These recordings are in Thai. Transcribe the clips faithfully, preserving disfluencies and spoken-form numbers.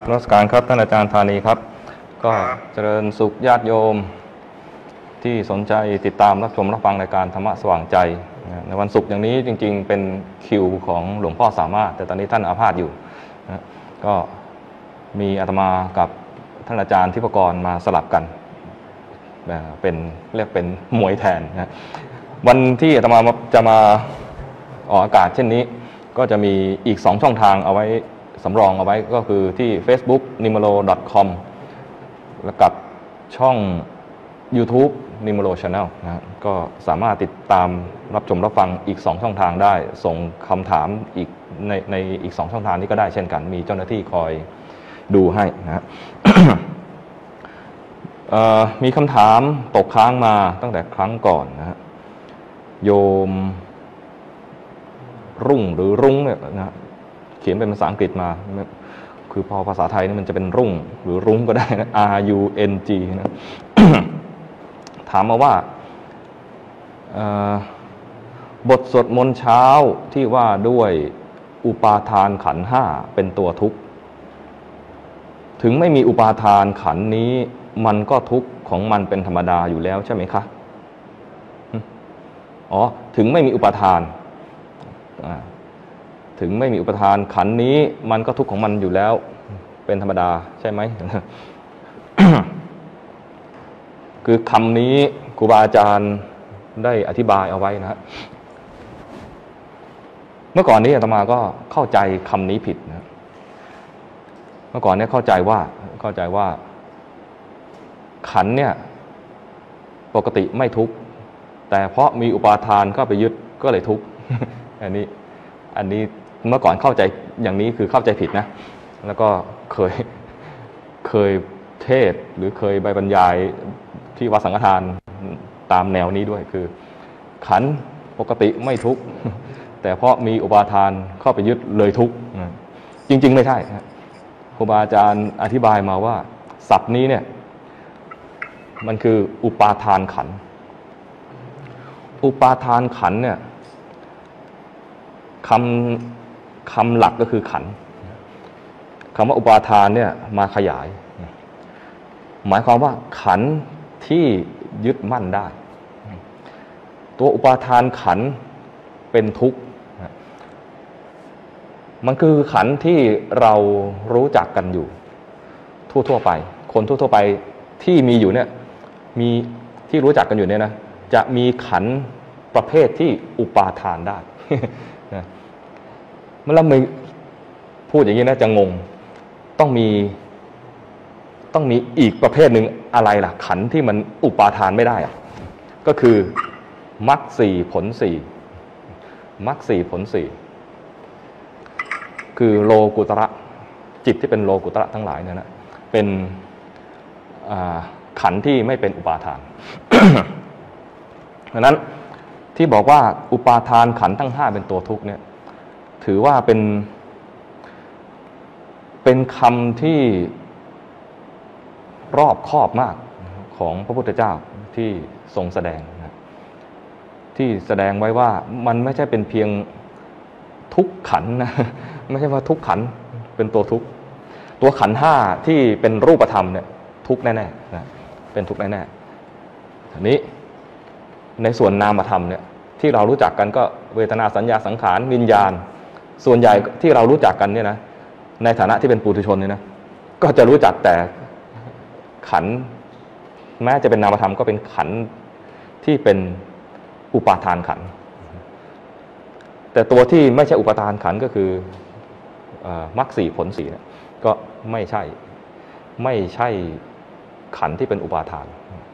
นมัสการครับท่านอาจารย์ธานีครับก็เจริญสุขญาติโยมที่สนใจติดตามรับชมรับฟังรายการธรรมะสว่างใจในวันศุกร์อย่างนี้จริงๆเป็นคิวของหลวงพ่อสามารถแต่ตอนนี้ท่านอาพาธอยู่นะก็มีอาตมากับท่านอาจารย์ทิพกรมาสลับกันเป็นเรียกเป็นมวยแทนนะวันที่อาตมาจะมาออกอากาศเช่นนี้ก็จะมีอีกสองช่องทางเอาไว้สำรองเอาไว้ก็คือที่ Facebook นิมโล ดอท คอม และกับช่อง YouTube นิมโล Channel นะก็สามารถติดตามรับชมรับฟังอีกสองช่องทางได้ส่งคำถามอีกในในอีกสองช่องทางนี้ก็ได้เช่นกันมีเจ้าหน้าที่คอยดูให้นะ มีคำถามตกค้างมาตั้งแต่ครั้งก่อนนะฮะโยมรุ่งหรือรุ้งเนี่ยนะเขียนเป็นภาษาอังกฤษมาคือพอภาษาไทยนี่มันจะเป็นรุ่งหรือรุ้งก็ได้นะ R U N G นะ ถามมาว่าบทสวดมนต์เช้าที่ว่าด้วยอุปาทานขันธ์ห้าเป็นตัวทุกข์ถึงไม่มีอุปาทานขันธ์นี้มันก็ทุกข์ของมันเป็นธรรมดาอยู่แล้วใช่ไหมคะอ๋อถึงไม่มีอุปาทานถึงไม่มีอุปทานขันธ์นี้มันก็ทุกข์ของมันอยู่แล้วเป็นธรรมดาใช่ไหม คือคำนี้ครูบาอาจารย์ได้อธิบายเอาไว้นะเมื่อก่อนนี้อาตมาก็เข้าใจคำนี้ผิดนะเมื่อก่อนนี้เข้าใจว่าเข้าใจว่าขันธ์เนี่ยปกติไม่ทุกข์แต่เพราะมีอุปาทานเข้าไปยึดก็เลยทุกข์ อันนี้อันนี้เมื่อก่อนเข้าใจอย่างนี้คือเข้าใจผิดนะแล้วก็เคยเคยเทศหรือเคยใบบรรยายที่วัดสังฆทานตามแนวนี้ด้วยคือขันธ์ปกติไม่ทุกข์แต่เพราะมีอุปาทานเข้าไปยึดเลยทุกข์จริงๆไม่ใช่ครูบาอาจารย์อธิบายมาว่าศัพท์นี้เนี่ยมันคืออุปาทานขันธ์อุปาทานขันธ์เนี่ยคำคำหลักก็คือขันธ์คำว่าอุปาทานเนี่ยมาขยายหมายความว่าขันธ์ที่ยึดมั่นได้ตัวอุปาทานขันธ์เป็นทุกข์มันคือขันธ์ที่เรารู้จักกันอยู่ทั่วๆไปคนทั่วๆไปที่มีอยู่เนี่ยมีที่รู้จักกันอยู่เนี่ยนะจะมีขันธ์ประเภทที่อุปาทานได้นะเมื่อเราไม่พูดอย่างนี้นะจะงงต้องมีต้องมีอีกประเภทหนึ่งอะไรล่ะขันธ์ที่มันอุปาทานไม่ได้อะก็คือมรรคสี่ผลสี่มรรคสี่ผลสี่คือโลกุตระจิตที่เป็นโลกุตระทั้งหลายเนี่ยนะเป็นขันธ์ที่ไม่เป็นอุปาทาน ดังนั้นที่บอกว่าอุปาทานขันธ์ทั้งห้าเป็นตัวทุกข์เนี่ยถือว่าเป็นเป็นคำที่รอบคอบมากของพระพุทธเจ้าที่ทรงแสดงนะที่แสดงไว้ว่ามันไม่ใช่เป็นเพียงทุกขันธ์นะไม่ใช่ว่าทุกขันธ์เป็นตัวทุกข์ตัวขันธ์ห้าที่เป็นรูปธรรมเนี่ยทุกข์แน่ๆนะเป็นทุกข์แน่ๆทีนี้ในส่วนนามธรรมเนี่ยที่เรารู้จักกันก็เวทนาสัญญาสังขารวิญญาณส่วนใหญ่ที่เรารู้จักกันเนี่ยนะในฐานะที่เป็นปุถุชนเนี่ยนะก็จะรู้จักแต่ขันธ์แม้จะเป็นนามธรรมก็เป็นขันธ์ที่เป็นอุปาทานขันธ์แต่ตัวที่ไม่ใช่อุปาทานขันธ์ก็คือมรรคสี่ผลสี่เนี่ยก็ไม่ใช่ไม่ใช่ขันธ์ที่เป็นอุปาทาน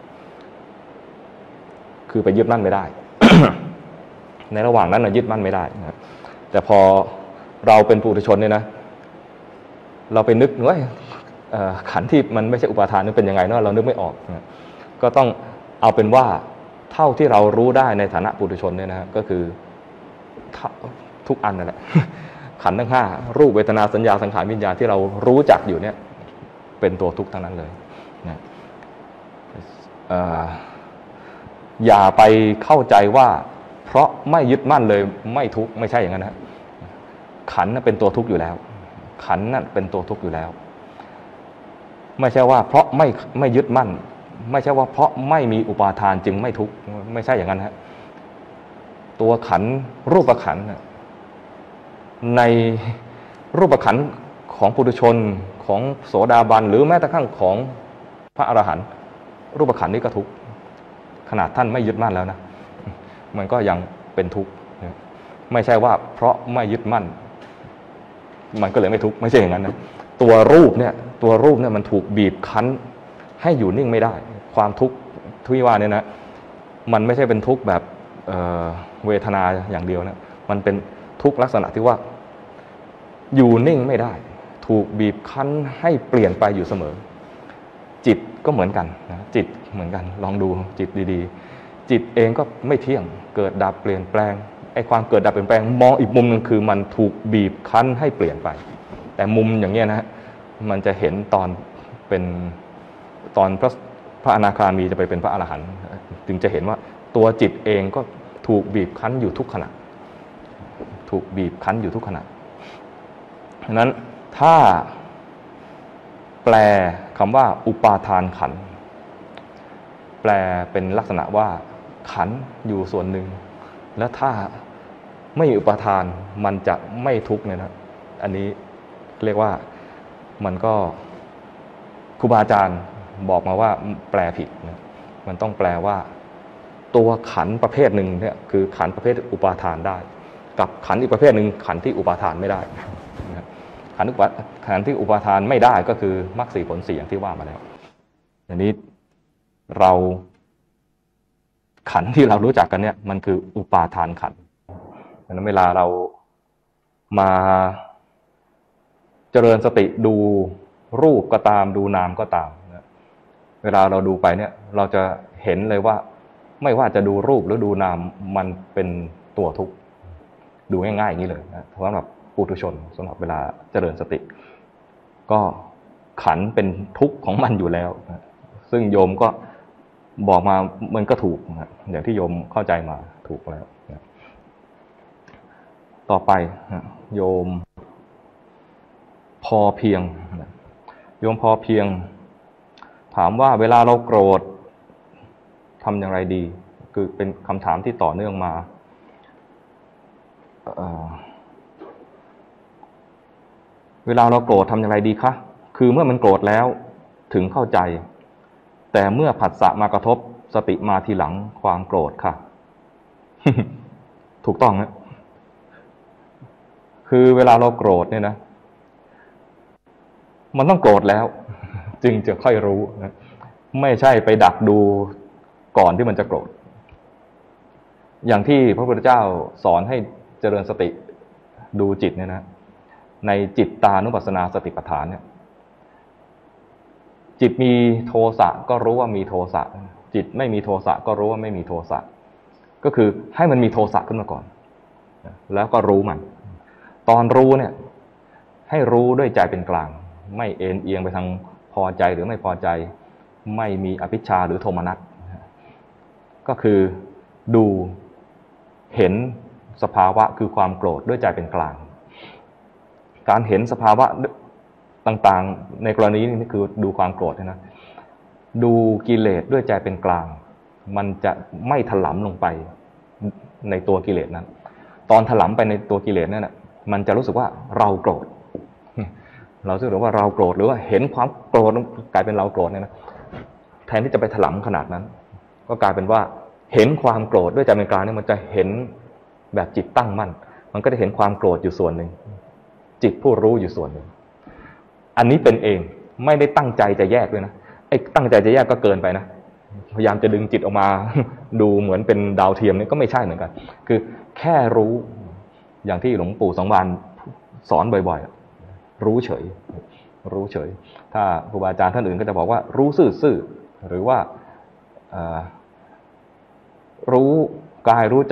คือไปยึดมั่นไม่ได้ ในระหว่างนั้นนะยึดมั่นไม่ได้นะแต่พอเราเป็นปุถุชนเนี่ยนะเราไปนึกว่าขันธ์ที่มันไม่ใช่อุปาทานนี่เป็นยังไงเนาะเรานึกไม่ออกนะก็ต้องเอาเป็นว่าเท่าที่เรารู้ได้ในฐานะปุถุชนเนี่ยนะก็คือทุกอันนั่นแหละ ขันธ์ทั้งห้ารูปเวทนาสัญญาสังขารวิญญาณที่เรารู้จักอยู่เนี่ยเป็นตัวทุกข์ทั้งนั้นเลยนะอย่าไปเข้าใจว่าเพราะไม่ยึดมั่นเลยไม่ทุกข์ไม่ใช่อย่างนั้นนะขันธ์นั้นเป็นตัวทุกข์อยู่แล้วขันธ์นั้นเป็นตัวทุกข์อยู่แล้วไม่ใช่ว่าเพราะไม่ไม่ยึดมั่นไม่ใช่ว่าเพราะไม่มีอุปาทานจึงไม่ทุกข์ไม่ใช่อย่างนั้นฮะตัวขันธ์รูปขันธ์ในรูปขันธ์ของปุถุชนของโสดาบันหรือแม้แต่ขั้งของพระอรหันต์รูปขันธ์นี้ก็ทุกข์ขนาดท่านไม่ยึดมั่นแล้วนะมันก็ยังเป็นทุกข์ไม่ใช่ว่าเพราะไม่ยึดมั่นมันก็เลยไม่ทุกข์ไม่ใช่อย่างนั้นนะตัวรูปเนี่ยตัวรูปเนี่ยมันถูกบีบคั้นให้อยู่นิ่งไม่ได้ความทุกข์ที่ว่าเนี่ยนะมันไม่ใช่เป็นทุกข์แบบเอ่อเวทนาอย่างเดียวนะมันเป็นทุกข์ลักษณะที่ว่าอยู่นิ่งไม่ได้ถูกบีบคั้นให้เปลี่ยนไปอยู่เสมอจิตก็เหมือนกันนะจิตเหมือนกันลองดูจิตดีๆจิตเองก็ไม่เที่ยงเกิดดับเปลี่ยนแปลงไอ้ความเกิดดับเปลี่ยนแปลงมองอีกมุมนึงคือมันถูกบีบคั้นให้เปลี่ยนไปแต่มุมอย่างเงี้ยนะมันจะเห็นตอนเป็นตอนพระพระอนาคามีจะไปเป็นพระอรหันต์จึงจะเห็นว่าตัวจิตเองก็ถูกบีบคั้นอยู่ทุกขณะถูกบีบคั้นอยู่ทุกขณะฉะนั้นถ้าแปลคำว่าอุปาทานขันธ์แปลเป็นลักษณะว่าขันธ์อยู่ส่วนหนึ่งแล้วถ้าไม่มีอุปาทานมันจะไม่ทุกข์เนี่ยนะอันนี้เรียกว่ามันก็ครูบาอาจารย์บอกมาว่าแปลผิดนะมันต้องแปลว่าตัวขันธ์ประเภทหนึ่งเนี่ยคือขันธ์ประเภทอุปาทานได้กับขันธ์อีกประเภทหนึ่งขันธ์ที่อุปาทานไม่ได้นะขันธ์ขันธ์ที่อุปาทานไม่ได้ก็คือมรรคสี่ผลสี่อย่างที่ว่ามาแล้วอย่างนี้เราขันธ์ที่เรารู้จักกันเนี่ยมันคืออุปาทานขันธ์ดังนั้นเวลาเรามาเจริญสติดูรูปก็ตามดูนามก็ตามนะเวลาเราดูไปเนี่ยเราจะเห็นเลยว่าไม่ว่าจะดูรูปหรือดูนามมันเป็นตัวทุกข์ดูง่ายๆอย่างนี้เลยนะสำหรับปุถุชนสำหรับเวลาเจริญสติก็ขันธ์เป็นทุกข์ของมันอยู่แล้วนะซึ่งโยมก็บอกมามันก็ถูกนะอย่างที่โยมเข้าใจมาถูกแล้วนะต่อไปนะโยมพอเพียงนะโยมพอเพียงถามว่าเวลาเราโกรธทำอย่างไรดีคือเป็นคำถามที่ต่อเนื่องมาเอ่อเวลาเราโกรธทำอย่างไรดีคะคือเมื่อมันโกรธแล้วถึงเข้าใจแต่เมื่อผัสสะมากระทบสติมาทีหลังความโกรธค่ะ ถูกต้องนะคือเวลาเราโกรธเนี่ยนะมันต้องโกรธแล้วจึงจะค่อยรู้นะไม่ใช่ไปดักดูก่อนที่มันจะโกรธอย่างที่พระพุทธเจ้าสอนให้เจริญสติดูจิตเนี่ยนะในจิตตานุปัสสนาสติปัฏฐานเนี่ยจิตมีโทสะก็รู้ว่ามีโทสะจิตไม่มีโทสะก็รู้ว่าไม่มีโทสะก็คือให้มันมีโทสะขึ้นมาก่อนแล้วก็รู้มันตอนรู้เนี่ยให้รู้ด้วยใจเป็นกลางไม่เอ็นเอียงไปทางพอใจหรือไม่พอใจไม่มีอภิชฌาหรือโทมนัสก็คือดูเห็นสภาวะคือความโกรธด้วยใจเป็นกลางการเห็นสภาวะต่างๆในกรณีนี้คือดูความโกรธนะดูกิเลสด้วยใจเป็นกลางมันจะไม่ถลำลงไปในตัวกิเลสนั้นตอนถลำไปในตัวกิเลสนั่นน่ะมันจะรู้สึกว่าเราโกรธเรารู้สึกว่าเราโกรธหรือว่าเห็นความโกรธกลายเป็นเราโกรธเนี่ยนะแทนที่จะไปถลำขนาดนั้นก็กลายเป็นว่าเห็นความโกรธด้วยใจเป็นกลางเนี่ยมันจะเห็นแบบจิตตั้งมั่นมันก็จะเห็นความโกรธอยู่ส่วนหนึ่งจิตผู้รู้อยู่ส่วนหนึ่งอันนี้เป็นเองไม่ได้ตั้งใจจะแยกด้วยนะไอ้ตั้งใจจะแยกก็เกินไปนะพยายามจะดึงจิตออกมาดูเหมือนเป็นดาวเทียมนี่ก็ไม่ใช่เหมือนกันคือแค่รู้อย่างที่หลวงปู่สองวานสอนบ่อยๆรู้เฉยรู้เฉยถ้าครูบาอาจารย์ท่านอื่นก็จะบอกว่ารู้ซื่อๆหรือว่ารู้กายรู้ใจ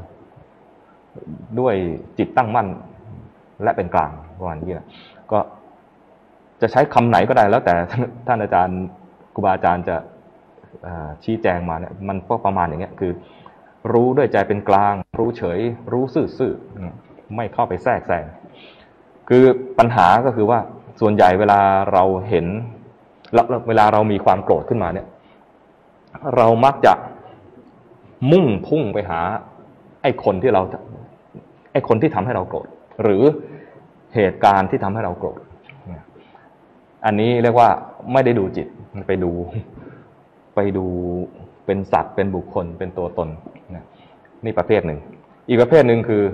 ด้วยจิตตั้งมั่นและเป็นกลางประมาณนี้นะก็จะใช้คำไหนก็ได้แล้วแต่ท่านอาจารย์ครูบาอาจารย์จะชี้แจงมาเนี่ยมันก็ประมาณอย่างเงี้ยคือรู้ด้วยใจเป็นกลางรู้เฉยรู้ซื่อๆไม่เข้าไปแทรกแซงคือปัญหาก็คือว่าส่วนใหญ่เวลาเราเห็นแล้วเวลาเรามีความโกรธขึ้นมาเนี่ยเรามักจะมุ่งพุ่งไปหาไอ้คนที่เราไอ้คนที่ทำให้เราโกรธหรือเหตุการณ์ที่ทำให้เราโกรธอันนี้เรียกว่าไม่ได้ดูจิตไปดูไปดูเป็นสัตว์เป็นบุคคลเป็นตัวตนนี่ประเภทหนึ่งอีกประเภทหนึ่งคือ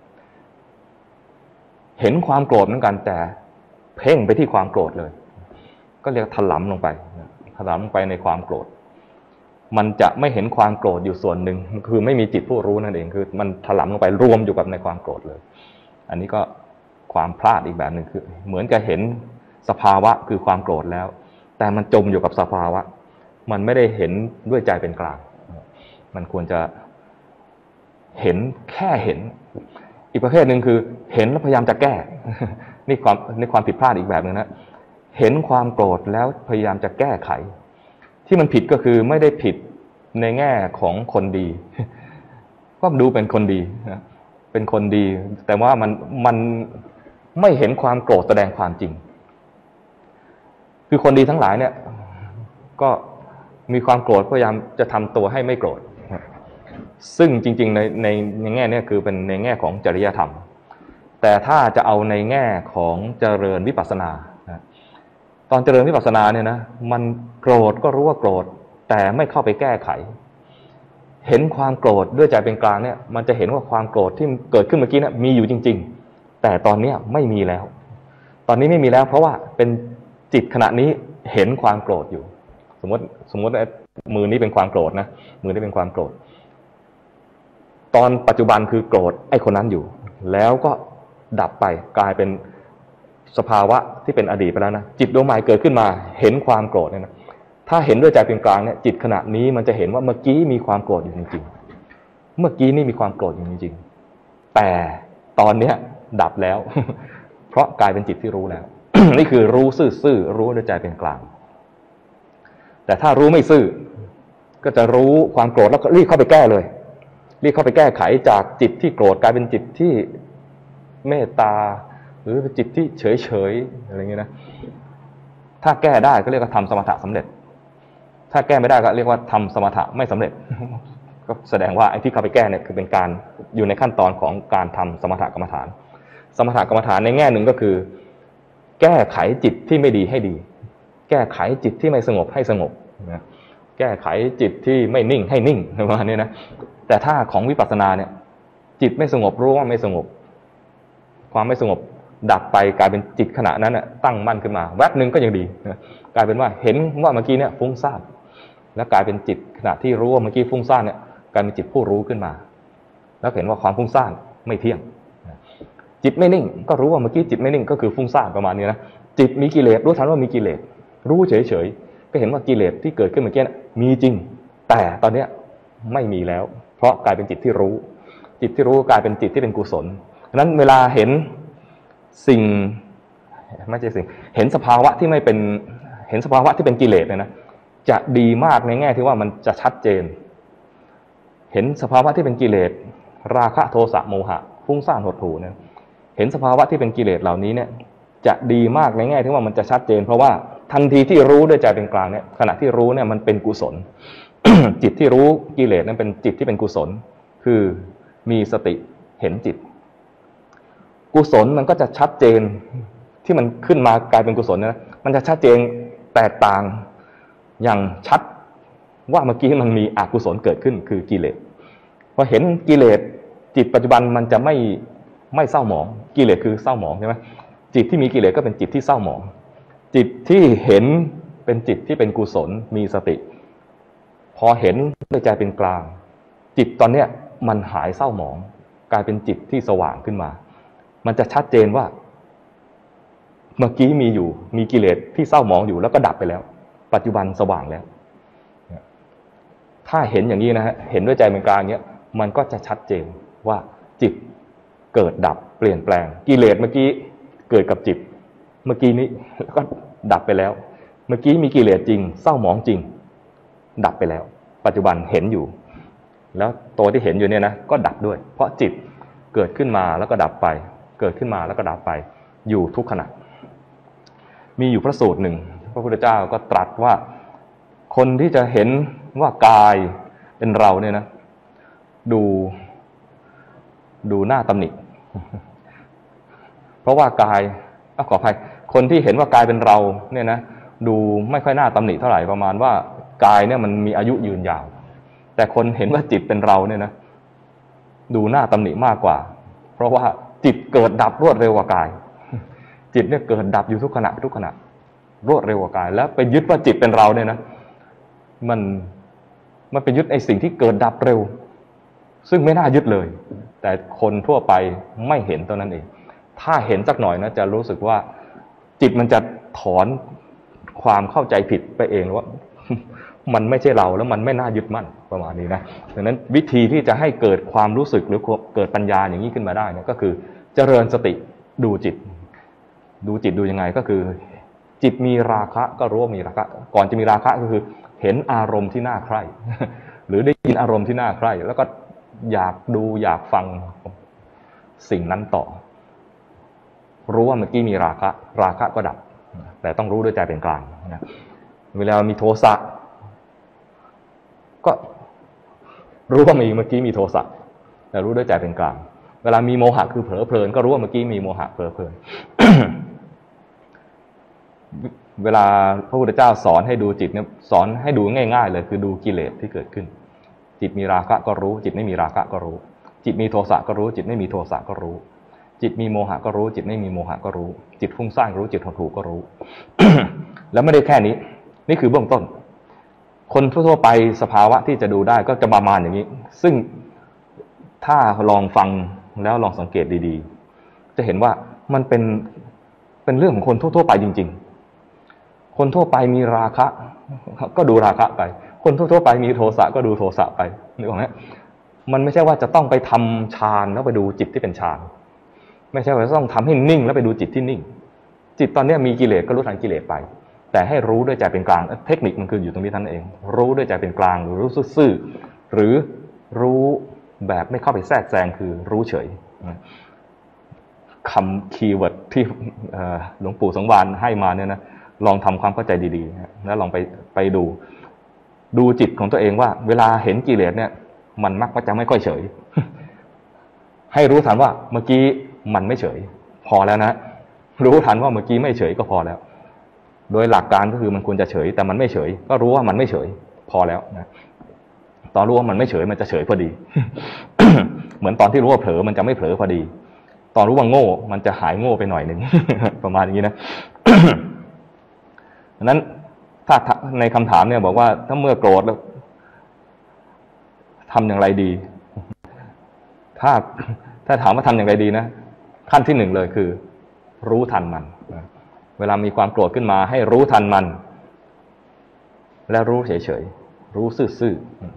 เห็นความโกรธเหมือนกันแต่เพ่งไปที่ความโกรธเลยก็เรียกถลำลงไปถลำลงไปในความโกรธมันจะไม่เห็นความโกรธอยู่ส่วนหนึ่งคือไม่มีจิตผู้รู้นั่นเองคือมันถลำลงไปรวมอยู่กับในความโกรธเลยอันนี้ก็ความพลาดอีกแบบหนึ่งคือเหมือนกับเห็นสภาวะคือความโกรธแล้วแต่มันจมอยู่กับสภาวะมันไม่ได้เห็นด้วยใจเป็นกลางมันควรจะเห็นแค่เห็นอีกประเภทหนึ่งคือเห็นแล้วพยายามจะแก้นี่ความนี่ความผิดพลาดอีกแบบหนึ่งนะเห็นความโกรธแล้วพยายามจะแก้ไขที่มันผิดก็คือไม่ได้ผิดในแง่ของคนดีก็ดูเป็นคนดีนะเป็นคนดีแต่ว่ามันมันไม่เห็นความโกรธแสดงความจริงคือคนดีทั้งหลายเนี่ยก็มีความโกรธพยายามจะทำตัวให้ไม่โกรธซึ่งจริงๆในในในแง่นี้คือเป็นในแง่ของจริยธรรมแต่ถ้าจะเอาในแง่ของเจริญวิปัสสนาตอนเจริญวิปัสสนาเนี่ยนะมันโกรธก็รู้ว่าโกรธแต่ไม่เข้าไปแก้ไขเห็นความโกรธด้วยใจเป็นกลางเนี่ยมันจะเห็นว่าความโกรธที่เกิดขึ้นเมื่อกี้นะมีอยู่จริงๆแต่ตอนนี้ไม่มีแล้วตอนนี้ไม่มีแล้วเพราะว่าเป็นจิตขณะนี้เห็นความโกรธอยู่สมมติสมมติมือนี้เป็นความโกรธนะมือนี้เป็นความโกรธตอนปัจจุบันคือโกรธไอ้คนนั้นอยู่แล้วก็ดับไปกลายเป็นสภาวะที่เป็นอดีตไปแล้วนะจิตดวงใหม่เกิดขึ้นมาเห็นความโกรธเนี่ยนะถ้าเห็นด้วยใจเป็นกลางเนี่ยจิตขณะนี้มันจะเห็นว่าเมื่อกี้มีความโกรธอยู่จริงๆเมื่อกี้นี่มีความโกรธอยู่จริงๆแต่ตอนเนี้ยดับแล้วเพราะกลายเป็นจิตที่รู้แล้ว นี่คือรู้ซื่อๆรู้ด้วยใจเป็นกลางแต่ถ้ารู้ไม่ซื่อก็จะรู้ความโกรธแล้วก็รีบเข้าไปแก้เลยรีบเข้าไปแก้ไขจากจิตที่โกรธกลายเป็นจิตที่เมตตาหรือเป็นจิตที่เฉยๆอะไรเงี้ยนะถ้าแก้ได้ก็เรียกว่าทำสมถะสำเร็จถ้าแก้ไม่ได้ก็เรียกว่าทำสมถะไม่สำเร็จก็แสดงว่าไอ้ที่เข้าไปแก้เนี่ยคือเป็นการอยู่ในขั้นตอนของการทำสมถะกรรมฐานสมถะกรรมฐานในแง่หนึ่งก็คือแก้ไขจิตที่ไม่ดีให้ดีแก้ไขจิตที่ไม่สงบให้สงบนะแก้ไขจิตที่ไม่นิ่งให้นิ่งประมาณนี้นะแต่ถ้าของวิปัสสนาเนี่ยจิตไม่สงบรู้ว่าไม่สงบความไม่สงบดับไปกลายเป็นจิตขณะนั้นน่ะตั้งมั่นขึ้นมาแวบนึงก็ยังดีนะกลายเป็นว่าเห็นว่าเมื่อกี้เนี่ยฟุ้งซ่านแล้วกลายเป็นจิตขณะที่รู้ว่าเมื่อกี้ฟุ้งซ่านเนี่ยกลายเป็นจิตผู้รู้ขึ้นมาแล้วเห็นว่าความฟุ้งซ่านไม่เที่ยงจิตไม่นิ่งก็รู้ว่าเมื่อกี้จิตไม่นิ่งก็คือฟุ้งซ่านประมาณนี้นะจิตมีกิเลสรู้ทันว่ามีกิเลสรู้เฉยๆก็เห็นว่ากิเลสที่เกิดขึ้นเมื่อกี้มีจริงแต่ตอนนี้ไม่มีแล้วเพราะกลายเป็นจิตที่รู้จิตที่รู้กลายเป็นจิตที่เป็นกุศลฉะนั้นเวลาเห็นสิ่งไม่ใช่สิ่งเห็นสภาวะที่ไม่เป็นเห็นสภาวะที่เป็นกิเลสเนี่ยนะจะดีมากในแง่ที่ว่ามันจะชัดเจนเห็นสภาวะที่เป็นกิเลสราคะโทสะโมหะฟุ้งซ่านหดหู่เนี่ยเห็นสภาวะที่เป็นกิเลสเหล่านี้เนี่ยจะดีมากในแง่ที่ว่ามันจะชัดเจนเพราะว่าทันทีที่รู้ด้วยใจเป็นกลางเนี่ยขณะที่รู้เนี่ยมันเป็นกุศล จิตที่รู้กิเลสนั้นเป็นจิตที่เป็นกุศลคือมีสติเห็นจิตกุศลมันก็จะชัดเจนที่มันขึ้นมากลายเป็นกุศลนะมันจะชัดเจนแตกต่างอย่างชัดว่าเมื่อกี้มันมีอกุศลเกิดขึ้นคือกิเลสพอเห็นกิเลสจิตปัจจุบันมันจะไม่ไม่เศร้าหมองกิเลสคือเศร้าหมองใช่ไหมจิตที่มีกิเลสก็เป็นจิตที่เศร้าหมองจิตที่เห็นเป็นจิตที่เป็นกุศลมีสติพอเห็นด้วยใจเป็นกลางจิตตอนเนี้ยมันหายเศร้าหมองกลายเป็นจิตที่สว่างขึ้นมามันจะชัดเจนว่าเมื่อกี้มีอยู่มีกิเลสที่เศร้าหมองอยู่แล้วก็ดับไปแล้วปัจจุบันสว่างแล้วถ้าเห็นอย่างนี้นะฮะเห็นด้วยใจเป็นกลางเนี้ยมันก็จะชัดเจนว่าจิตเกิดดับเปลี่ยนแปลงกิเลสเมื่อกี้เกิดกับจิตเมื่อกี้นี้ก็ดับไปแล้วเมื่อกี้มีกิเลสจริงเศร้าหมองจริงดับไปแล้วปัจจุบันเห็นอยู่แล้วตัวที่เห็นอยู่เนี่ยนะก็ดับด้วยเพราะจิตเกิดขึ้นมาแล้วก็ดับไปเกิดขึ้นมาแล้วก็ดับไปอยู่ทุกขณะมีอยู่พระสูตรหนึ่งพระพุทธเจ้าก็ตรัสว่าคนที่จะเห็นว่ากายเป็นเราเนี่ยนะดูดูหน้าตำหนิเพราะว่ากายขออภัยคนที่เห็นว่ากายเป็นเราเนี่ยนะดูไม่ค่อยน่าตำหนิเท่าไหร่ประมาณว่ากายเนี่ยมันมีอายุยืนยาวแต่คนเห็นว่าจิตเป็นเราเนี่ยนะดูหน้าตำหนิมากกว่าเพราะว่าจิตเกิดดับรวดเร็วกว่ากายจิตเนี่ยเกิดดับอยู่ทุกขณะทุกขณะรวดเร็วกว่ากายแล้วไปยึดว่าจิตเป็นเราเนี่ยนะมันมันเป็นยึดไอ้สิ่งที่เกิดดับเร็วซึ่งไม่น่ายึดเลยแต่คนทั่วไปไม่เห็นตัวนั้นเองถ้าเห็นสักหน่อยนะจะรู้สึกว่าจิตมันจะถอนความเข้าใจผิดไปเองว่ามันไม่ใช่เราแล้วมันไม่น่ายึดมั่นประมาณนี้นะดังนั้นวิธีที่จะให้เกิดความรู้สึกหรือเกิดปัญญาอย่างนี้ขึ้นมาได้นะก็คือเจริญสติดูจิตดูจิตดูยังไงก็คือจิตมีราคะก็รู้ว่ามีราคะก่อนจะมีราคะก็คือเห็นอารมณ์ที่น่าใคร่หรือได้ยินอารมณ์ที่น่าใคร่แล้วก็อยากดูอยากฟังสิ่งนั้นต่อรู้ว่าเมื่อกี้มีราคะราคะก็ดับแต่ต้องรู้ด้วยใจเป็นกลางนะเวลามีโทสะก็รู้ว่ามีเมื่อกี้มีโทสะแต่รู้ด้วยใจเป็นกลางเวลามีโมหะคือเผลอเพลินก็รู้ว่าเมื่อกี้มีโมหะเผลอเพลิน เวลาพระพุทธเจ้าสอนให้ดูจิตเนี่ยสอนให้ดูง่ายๆเลยคือดูกิเลสที่เกิดขึ้นจิตมีราคะก็รู้จิตไม่มีราคะก็รู้จิตมีโทสะก็รู้จิตไม่มีโทสะก็รู้จิตมีโมหะก็รู้จิตไม่มีโมหะก็รู้จิตฟุ้งซ่านรู้จิตหดหู่ก็รู้ แล้วไม่ได้แค่นี้นี่คือเบื้องต้นคนทั่วๆไปสภาวะที่จะดูได้ก็จะประมาณอย่างนี้ซึ่งถ้าลองฟังแล้วลองสังเกตดีๆจะเห็นว่ามันเป็นเป็นเรื่องของคนทั่วๆไปจริงๆคนทั่วไปมีราคะก็ดูราคะไปคนทั่วๆไปมีโทสะก็ดูโทสะไปนึกออกไหมมันไม่ใช่ว่าจะต้องไปทำฌานแล้วไปดูจิตที่เป็นฌานไม่ใช่ว่าจะต้องทำให้นิ่งแล้วไปดูจิตที่นิ่งจิตตอนนี้มีกิเลสก็รู้ทันกิเลสไปแต่ให้รู้ด้วยใจเป็นกลางเทคนิคมันคืออยู่ตรงนี้ท่านเองรู้ด้วยใจเป็นกลางหรือรู้ซื่อๆหรือรู้แบบไม่เข้าไปแทรกแซงคือรู้เฉยคำคีย์เวิร์ดที่หลวงปู่สังวาลให้มาเนี่ยนะลองทำความเข้าใจดีๆนะแล้วลองไปไปดูดูจิตของตัวเองว่าเวลาเห็นกิเลสเนี่ยมันมักจะไม่ค่อยเฉยให้รู้ทันว่าเมื่อกี้มันไม่เฉยพอแล้วนะรู้ทันว่าเมื่อกี้ไม่เฉยก็พอแล้วโดยหลักการก็คือมันควรจะเฉยแต่มันไม่เฉยก็รู้ว่ามันไม่เฉยพอแล้วนะตอนรู้ว่ามันไม่เฉยมันจะเฉยพอดี เหมือนตอนที่รู้ว่าเผลอมันจะไม่เผลอพอดีตอนรู้ว่าโง่มันจะหายโง่ไปหน่อยนึง ประมาณนี้นะ ดังนั้นถ้าในคำถามเนี่ยบอกว่าถ้าเมื่อโกรธแล้วทำอย่างไรดีถ้าถ้าถามว่าทำอย่างไรดีนะขั้นที่หนึ่งเลยคือรู้ทันมันเวลามีความโกรธขึ้นมาให้รู้ทันมันและรู้เฉยๆรู้ซื่อ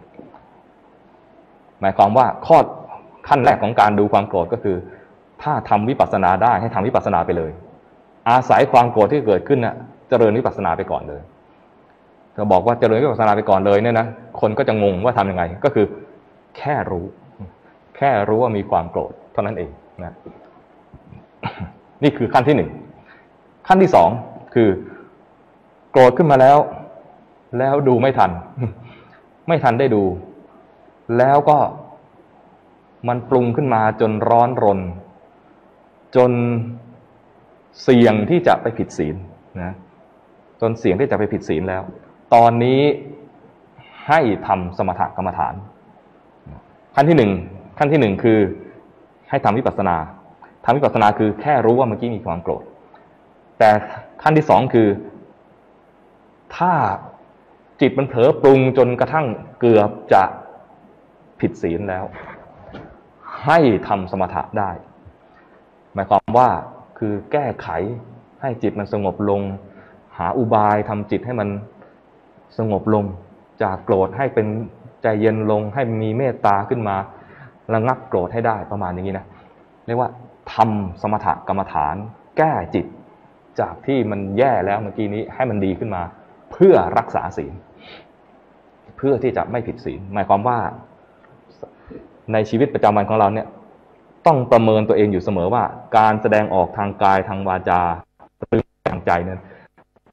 ๆหมายความว่าข้อขั้นแรกของการดูความโกรธก็คือถ้าทำวิปัสสนาได้ให้ทำวิปัสสนาไปเลยอาศัยความโกรธที่เกิดขึ้นน่ะเจริญวิปัสสนาไปก่อนเลยจะบอกว่าเจริญวิปัสสนาไปก่อนเลยเนี่ยนะคนก็จะงงว่าทำยังไงก็คือแค่รู้แค่รู้ว่ามีความโกรธเท่านั้นเองนะนี่คือขั้นที่หนึ่งขั้นที่สองคือโกรธขึ้นมาแล้วแล้วดูไม่ทันไม่ทันได้ดูแล้วก็มันปรุงขึ้นมาจนร้อนรนจนเสี่ยงที่จะไปผิดศีลนะจนเสี่ยงที่จะไปผิดศีลแล้วตอนนี้ให้ทำสมถกรรมฐานขั้นที่หนึ่งขั้นที่หนึ่งคือให้ทำวิปัสสนาทำวิปัสสนาคือแค่รู้ว่าเมื่อกี้มีความโกรธแต่ขั้นที่สองคือถ้าจิตมันเผลอปรุงจนกระทั่งเกือบจะผิดศีลแล้วให้ทำสมถะได้หมายความว่าคือแก้ไขให้จิตมันสงบลงหาอุบายทำจิตให้มันสงบลงจากโกรธให้เป็นใจเย็นลงให้มีเมตตาขึ้นมาระงับโกรธให้ได้ประมาณอย่างนี้นะเรียกว่าทำสมถกรรมฐานแก้จิตจากที่มันแย่แล้วเมื่อกี้นี้ให้มันดีขึ้นมาเพื่อรักษาศีลเพื่อที่จะไม่ผิดศีลหมายความว่าในชีวิตประจำวันของเราเนี่ยต้องประเมินตัวเองอยู่เสมอว่าการแสดงออกทางกายทางวาจาหรือทางใจนั้นต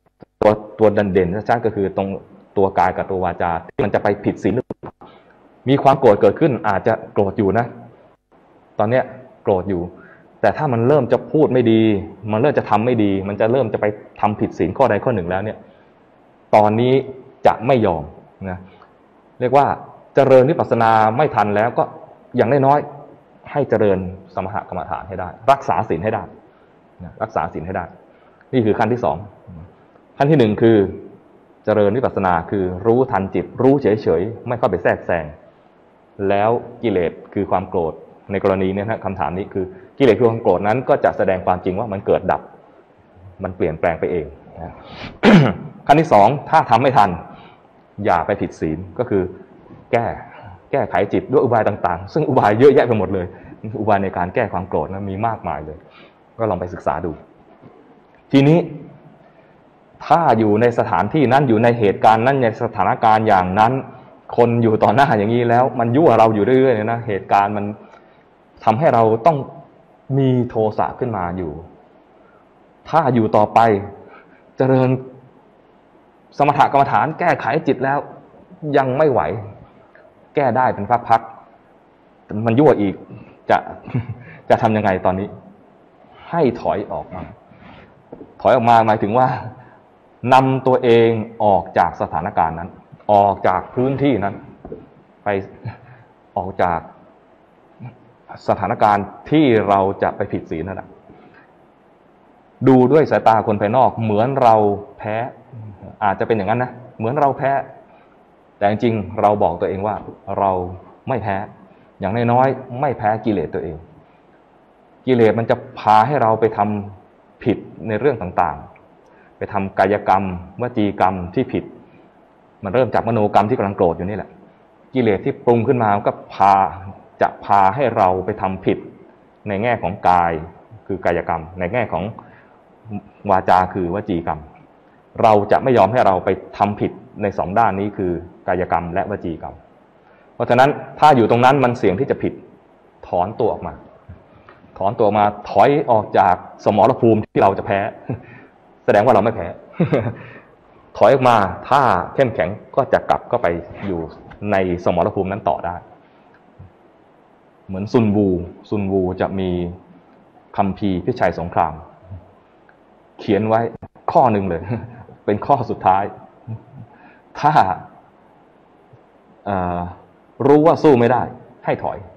ตัวตัวเด่นๆชัดๆก็คือตรงตัวกายกับตัววาจาที่มันจะไปผิดศีลมีความโกรธเกิดขึ้นอาจจะโกรธอยู่นะตอนเนี้ยโกรธอยู่แต่ถ้ามันเริ่มจะพูดไม่ดีมันเริ่มจะทำไม่ดีมันจะเริ่มจะไปทำผิดศีลข้อใดข้อหนึ่งแล้วเนี่ยตอนนี้จะไม่ยอมนะเรียกว่าเจริญวิปัสสนาไม่ทันแล้วก็อย่างน้อยๆให้เจริญสมถกรรมฐานให้ได้รักษาศีลให้ได้นะรักษาศีลให้ได้นี่คือขั้นที่สองขั้นที่หนึ่งคือเจริญวิปัสสนาคือรู้ทันจิตรู้เฉยๆไม่เข้าไปแทรกแซงแล้วกิเลสคือความโกรธในกรณีนี้นะคำถามนี้คือกิเลสคือความโกรธนั้นก็จะแสดงความจริงว่ามันเกิดดับมันเปลี่ยนแปลงไปเองนะ ขั้นที่สองถ้าทำไม่ทันอย่าไปผิดศีลก็คือแก้แก้ไขจิตด้วยอุบายต่างๆซึ่งอุบายเยอะแยะไปหมดเลยอุบายในการแก้ความโกรธนะมีมากมายเลยก็ลองไปศึกษาดูทีนี้ถ้าอยู่ในสถานที่นั้นอยู่ในเหตุการณ์นั้นในสถานการณ์อย่างนั้นคนอยู่ต่อหน้าอย่างนี้แล้วมันยั่วเราอยู่เรื่อยๆนะเหตุการณ์มันทำให้เราต้องมีโทสะขึ้นมาอยู่ถ้าอยู่ต่อไปเจริญสมถกรรมฐานแก้ไขจิตแล้วยังไม่ไหวแก้ได้เป็นพักๆมันยั่วอีกจะจะทำยังไงตอนนี้ให้ถอยออกมาถอยออกมาหมายถึงว่านำตัวเองออกจากสถานการณ์นั้นออกจากพื้นที่นั้นไปออกจากสถานการณ์ที่เราจะไปผิดศีลนั่นแหละดูด้วยสายตาคนภายนอกเหมือนเราแพ้อาจจะเป็นอย่างนั้นนะเหมือนเราแพ้แต่จริงๆเราบอกตัวเองว่าเราไม่แพ้อย่างน้อยๆไม่แพ้กิเลสตัวเองกิเลสมันจะพาให้เราไปทำผิดในเรื่องต่างๆไปทำกายกรรมวจีกรรมที่ผิดมันเริ่มจากมโนกรรมที่กำลังโกรธอยู่นี่แหละกิเลสที่ปรุงขึ้นมาก็พาจะพาให้เราไปทำผิดในแง่ของกายคือกายกรรมในแง่ของวาจาคือวจีกรรมเราจะไม่ยอมให้เราไปทำผิดในสองด้านนี้คือกายกรรมและวจีกรรมเพราะฉะนั้นถ้าอยู่ตรงนั้นมันเสี่ยงที่จะผิดถอนตัวออกมาถอนตัวมาถอยออกจากสมรภูมิที่เราจะแพ้แสดงว่าเราไม่แพ้ ถอยออกมาถ้าเข้มแข็งก็จะกลับเข้าไปอยู่ในสมรภูมินั้นต่อได้เหมือนซุนวูซุนวูจะมีคัมภีร์พิชัยสงครามเขียนไว้ข้อหนึ่งเลยเป็นข้อสุดท้ายถ้ารู้ว่าสู้ไม่ได้ให้ถอย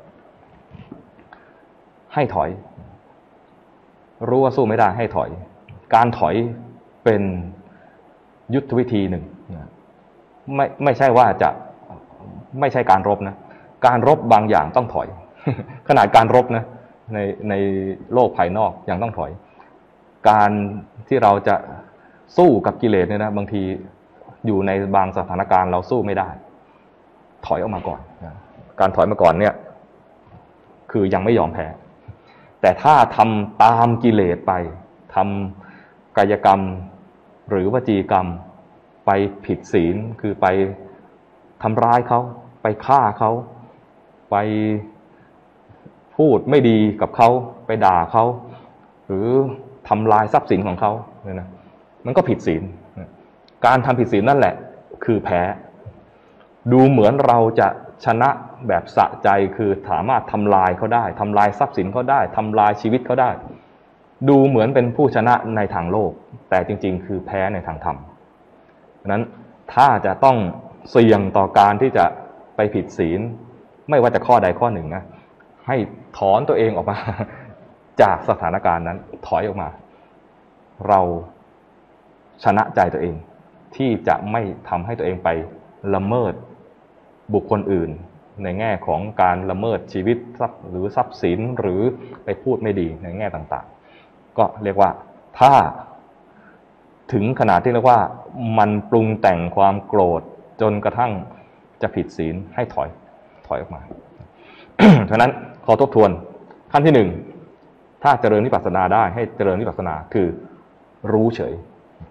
ให้ถอยรู้ว่าสู้ไม่ได้ให้ถอยการถอยเป็นยุทธวิธีหนึ่งไม่ไม่ใช่ว่าจะไม่ใช่การรบนะการรบบางอย่างต้องถอยขนาดการรบนะในในโลกภายนอกยังต้องถอยการที่เราจะสู้กับกิเลสเนี่ยนะบางทีอยู่ในบางสถานการณ์เราสู้ไม่ได้ถอยออกมาก่อนการถอยมาก่อนเนี่ยคือยังไม่ยอมแพ้แต่ถ้าทำตามกิเลสไปทำกายกรรมหรือวจีกรรมไปผิดศีลคือไปทำร้ายเขาไปฆ่าเขาไปพูดไม่ดีกับเขาไปด่าเขาหรือทำลายทรัพย์สินของเขาเนี่ยนะมันก็ผิดศีลการทำผิดศีลนั่นแหละคือแพ้ดูเหมือนเราจะชนะแบบสะใจคือสามารถทำลายเขาได้ทำลายทรัพย์สินเขาได้ทำลายชีวิตเขาได้ดูเหมือนเป็นผู้ชนะในทางโลกแต่จริงๆคือแพ้ในทางธรรมฉะนั้นถ้าจะต้องเสี่ยงต่อการที่จะไปผิดศีลไม่ว่าจะข้อใดข้อหนึ่งนะให้ถอนตัวเองออกมาจากสถานการณ์นั้นถอยออกมาเราชนะใจตัวเองที่จะไม่ทำให้ตัวเองไปละเมิดบุคคลอื่นในแง่ของการละเมิดชีวิตทรัพย์หรือทรัพย์สินหรือไปพูดไม่ดีในแง่ต่างๆก็เรียกว่าถ้าถึงขนาดที่เรียกว่ามันปรุงแต่งความโกรธจนกระทั่งจะผิดศีลให้ถอยถอยออกมา ฉะนั้นขอทบทวนขั้นที่หนึ่งถ้าเจริญวิปัสสนาได้ให้เจริญวิปัสสนาคือรู้เฉย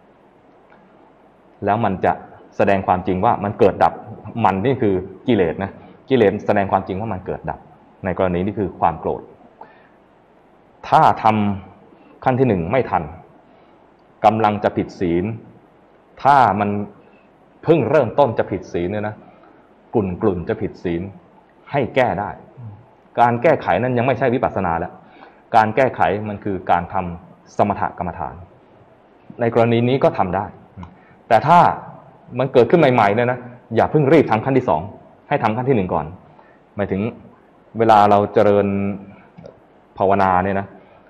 แล้วมันจะแสดงความจริงว่ามันเกิดดับมันนี่คือกิเลสนะกิเลสแสดงความจริงว่ามันเกิดดับในกรณีนี้คือความโกรธถ้าทำขั้นที่หนึ่งไม่ทันกำลังจะผิดศีลถ้ามันเพิ่งเริ่มต้นจะผิดศีลเนี่ยนะกลุ่นกลุ่นจะผิดศีลให้แก้ได้การแก้ไขนั้นยังไม่ใช่วิปัสสนาแล้วการแก้ไขมันคือการทำสมถกรรมฐานในกรณีนี้ก็ทำได้แต่ถ้ามันเกิดขึ้นใหม่ๆเนี่ยนะอย่าเพิ่งรีบทำขั้นที่สองให้ทำขั้นที่หนึ่งก่อนหมายถึงเวลาเราเจริญภาวนาเนี่ยนะ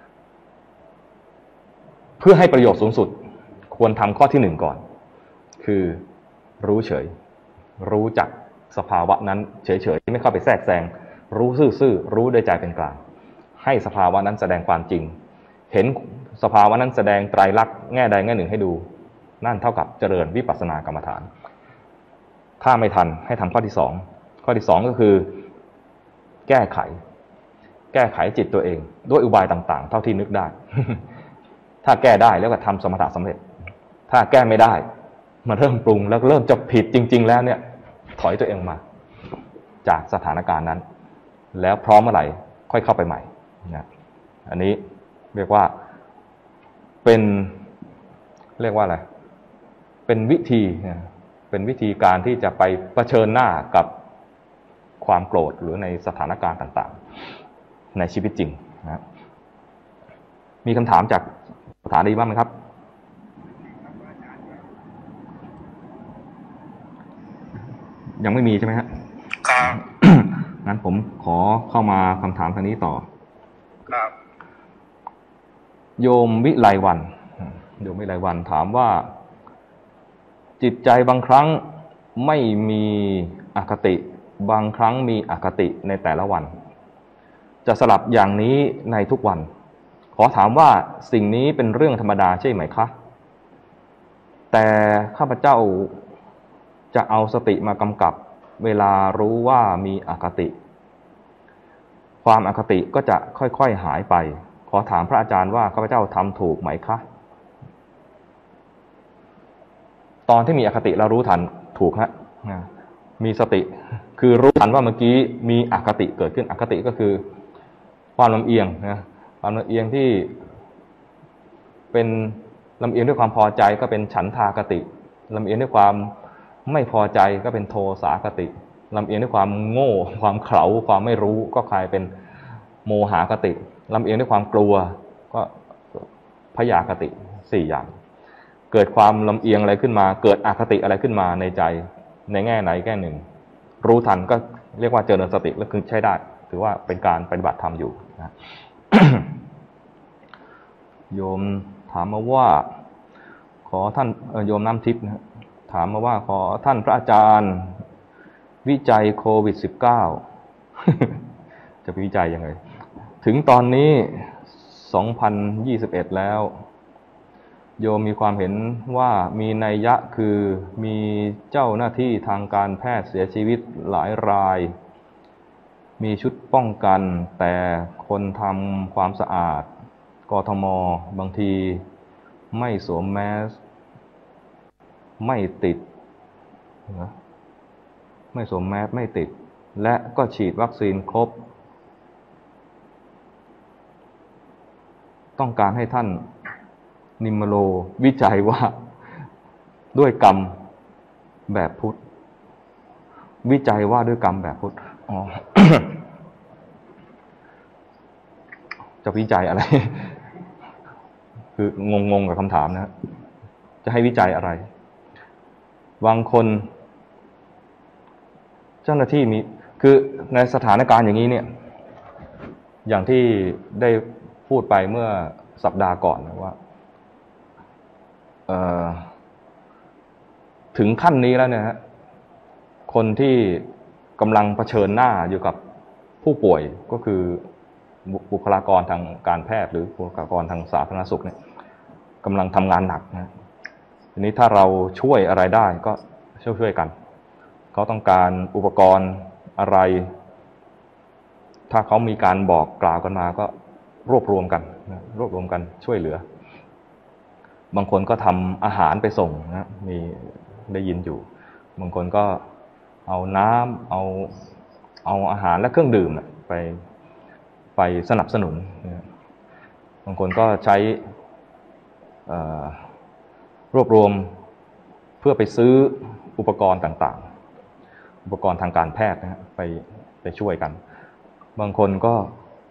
เพื่อให้ประโยชน์สูงสุดควรทำข้อที่หนึ่งก่อนคือรู้เฉยรู้จักสภาวะนั้นเฉยๆไม่เข้าไปแทรกแซงรู้ซื่อๆรู้ด้วยใจเป็นกลางให้สภาวะนั้นแสดงความจริงเห็นสภาวะนั้นแสดงไตรลักษณ์แง่ใดแง่หนึ่งให้ดูนั่นเท่ากับเจริญวิปัสสนากรรมฐานถ้าไม่ทันให้ทำข้อที่สองข้อที่สองก็คือแก้ไขแก้ไขจิตตัวเองด้วยอุบายต่างๆเท่าที่นึกได้ ถ้าแก้ได้แล้วก็ทำสมถะสำเร็จถ้าแก้ไม่ได้มันเริ่มปรุงแล้วเริ่มจะผิดจริงๆแล้วเนี่ยถอยตัวเองมาจากสถานการณ์นั้นแล้วพร้อมเมื่อไหร่ค่อยเข้าไปใหม่นะอันนี้เรียกว่าเป็นเรียกว่าอะไรเป็นวิธีเป็นวิธีการที่จะไปเผชิญหน้ากับความโกรธหรือในสถานการณ์ต่างๆในชีวิตจริงนะมีคำถามจากสถานีบ้างไหมครับยังไม่มีใช่ไหมครับครับ งั้นผมขอเข้ามาคำถามทางนี้ต่อครับโยมวิไลวันโยมวิไลวันถามว่าจิตใจบางครั้งไม่มีอคติบางครั้งมีอคติในแต่ละวันจะสลับอย่างนี้ในทุกวันขอถามว่าสิ่งนี้เป็นเรื่องธรรมดาใช่ไหมคะแต่ข้าพเจ้าจะเอาสติมากำกับเวลารู้ว่ามีอคติความอคติก็จะค่อยๆหายไปขอถามพระอาจารย์ว่าข้าพเจ้าทำถูกไหมคะตอนที่มีอคติเรารู้ทันถูกฮะมีสติคือรู้ทันว่าเมื่อกี้มีอคติเกิดขึ้นอคติก็คือความลำเอียงนะความลำเอียงที่เป็นลำเอียงด้วยความพอใจก็เป็นฉันทากติลำเอียงด้วยความไม่พอใจก็เป็นโทสาคติลำเอียงด้วยความโง่ความเขลาความไม่รู้ก็กลายเป็นโมหคติลำเอียงด้วยความกลัวก็พยาคติสี่อย่างเกิดความลำเอียงอะไรขึ้นมาเกิดอคติอะไรขึ้นมาในใจในแง่ไหนแง่หนึ่งรู้ทันก็เรียกว่าเจริญสติแล้วคือใช้ได้ถือว่าเป็นการปฏิบัติธรรมอยู่นะ โยมถามมาว่าขอท่านโยมน้ำทิพย์นะถามมาว่าขอท่านพระอาจารย์วิจัยโควิด สิบเก้า จะวิจัยยังไงถึงตอนนี้สองพันยี่สิบเอ็ดแล้วโยมมีความเห็นว่ามีนัยยะคือมีเจ้าหน้าที่ทางการแพทย์เสียชีวิตหลายรายมีชุดป้องกันแต่คนทำความสะอาดกทม.บางทีไม่สวมแมสไม่ติดไม่สวมแมสไม่ติดและก็ฉีดวัคซีนครบต้องการให้ท่านนิมโลวิจัยว่าด้วยกรรมแบบพุทธวิจัยว่าด้วยกรรมแบบพุทธอ๋อ จะวิจัยอะไร คืองงๆกับคำถามนะจะให้วิจัยอะไรบางคนเจ้าหน้าที่มีคือในสถานการณ์อย่างนี้เนี่ยอย่างที่ได้พูดไปเมื่อสัปดาห์ก่อนว่าถึงขั้นนี้แล้วเนี่ยฮะคนที่กำลังเผชิญหน้าอยู่กับผู้ป่วยก็คือบุคลากรทางการแพทย์หรือบุคลากรทางสาธารณสุขเนี่ยกำลังทำงานหนักนะทีนี้ถ้าเราช่วยอะไรได้ก็ช่วยช่วยกันเขาต้องการอุปกรณ์อะไรถ้าเขามีการบอกกล่าวกันมาก็รวบรวมกันนะรวบรวมกันช่วยเหลือบางคนก็ทำอาหารไปส่งนะมีได้ยินอยู่บางคนก็เอาน้ำเอาเอาอาหารและเครื่องดื่มไปไปสนับสนุนนะบางคนก็ใช้รวบรวมเพื่อไปซื้ออุปกรณ์ต่างๆอุปกรณ์ทางการแพทย์นะฮะไปไปช่วยกันบางคนก็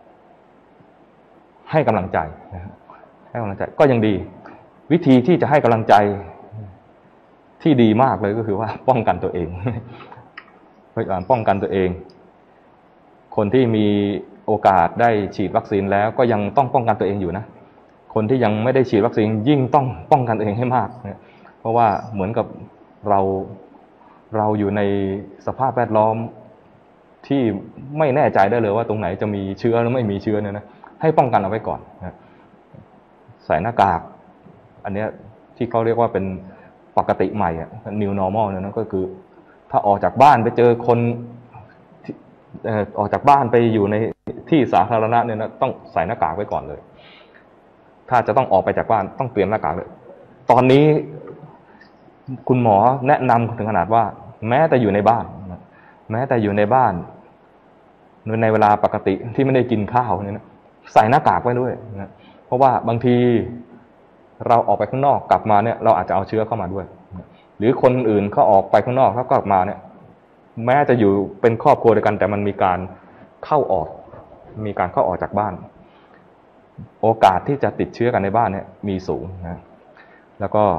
ให้กำลังใจนะฮะให้กำลังใจก็ยังดีวิธีที่จะให้กำลังใจที่ดีมากเลยก็คือว่าป้องกันตัวเองพยายามป้องกันตัวเองคนที่มีโอกาสได้ฉีดวัคซีนแล้วก็ยังต้องป้องกันตัวเองอยู่นะคนที่ยังไม่ได้ฉีดวัคซีนยิ่งต้องป้องกันตัวเองให้มากนะเพราะว่าเหมือนกับเราเราอยู่ในสภาพแวดล้อมที่ไม่แน่ใจได้เลยว่าตรงไหนจะมีเชื้อหรือไม่มีเชื้อเนี่ยนะให้ป้องกันเอาไว้ก่อนนะใส่หน้ากากอันนี้ที่เขาเรียกว่าเป็นปกติใหม่อะ new normal เนี่ยนะก็คือถ้าออกจากบ้านไปเจอคนเอ่อออกจากบ้านไปอยู่ในที่สาธารณะเนี่ยนะต้องใส่หน้ากากไว้ก่อนเลยถ้าจะต้องออกไปจากบ้านต้องเตรียมหน้ากากเลยตอนนี้คุณหมอแนะนำถึงขนาดว่าแม้แต่อยู่ในบ้านแม้แต่อยู่ในบ้านในเวลาปกติที่ไม่ได้กินข้าวเนี่ยนะใส่หน้ากากไว้ด้วยนะเพราะว่าบางทีเราออกไปข้างนอกกลับมาเนี่ยเราอาจจะเอาเชื้อเข้ามาด้วยหรือคนอื่นเขาออกไปข้างนอกเขากลับมาเนี่ยแม้จะอยู่เป็นครอบครัวเดียวกันแต่มันมีการเข้าออกมีการเข้าออกจากบ้านโอกาสที่จะติดเชื้อกันในบ้านเนี่ยมีสูงนะแล้วก็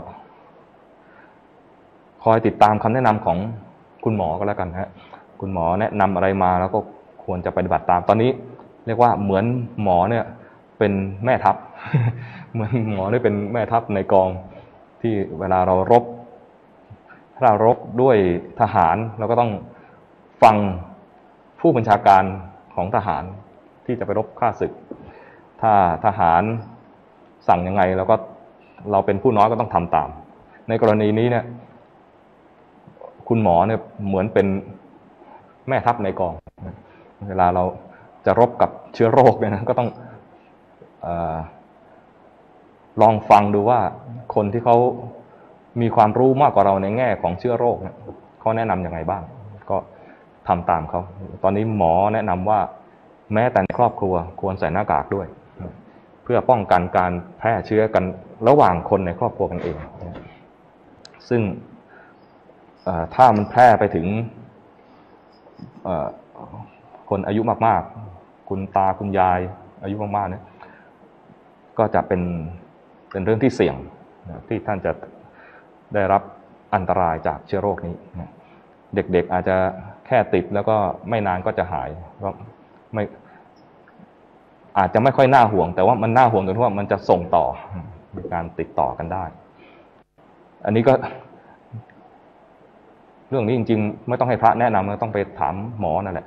คอยติดตามคำแนะนำของคุณหมอก็แล้วกันฮะคุณหมอแนะนำอะไรมาแล้วก็ควรจะปฏิบัติตามตอนนี้เรียกว่าเหมือนหมอเนี่ยเป็นแม่ทัพ เหมือนหมอเนี่ยเป็นแม่ทัพในกองที่เวลาเรารบถ้าเรารบด้วยทหารเราก็ต้องฟังผู้บัญชาการของทหารที่จะไปรบฆ่าศึกถ้าทหารสั่งยังไงเราก็เราเป็นผู้น้อยก็ต้องทำตามในกรณีนี้เนี่ยคุณหมอเนี่ยเหมือนเป็นแม่ทัพในกองเวลาเราจะรบกับเชื้อโรคเนี่ยนะก็ต้องเอ่อลองฟังดูว่าคนที่เขามีความรู้มากกว่าเราในแง่ของเชื้อโรคเนี่ยเขาแนะนำยังไงบ้างก็ทำตามเขาตอนนี้หมอแนะนำว่าแม้แต่ในครอบครัวควรใส่หน้ากากด้วยเพื่อป้องกันการแพร่เชื้อกันระหว่างคนในครอบครัวกันเองซึ่งถ้ามันแพร่ไปถึงคนอายุมากๆคุณตาคุณยายอายุมากๆเนี่ยก็จะเป็นเป็นเรื่องที่เสี่ยงที่ท่านจะได้รับอันตรายจากเชื้อโรคนี้เด็กๆอาจจะแค่ติดแล้วก็ไม่นานก็จะหายก็ไม่อาจจะไม่ค่อยน่าห่วงแต่ว่ามันน่าห่วงตรงที่ว่ามันจะส่งต่อมีการติดต่อกันได้อันนี้ก็เรื่องนี้จริงๆไม่ต้องให้พระแนะนำต้องไปถามหมอนั่นแหละ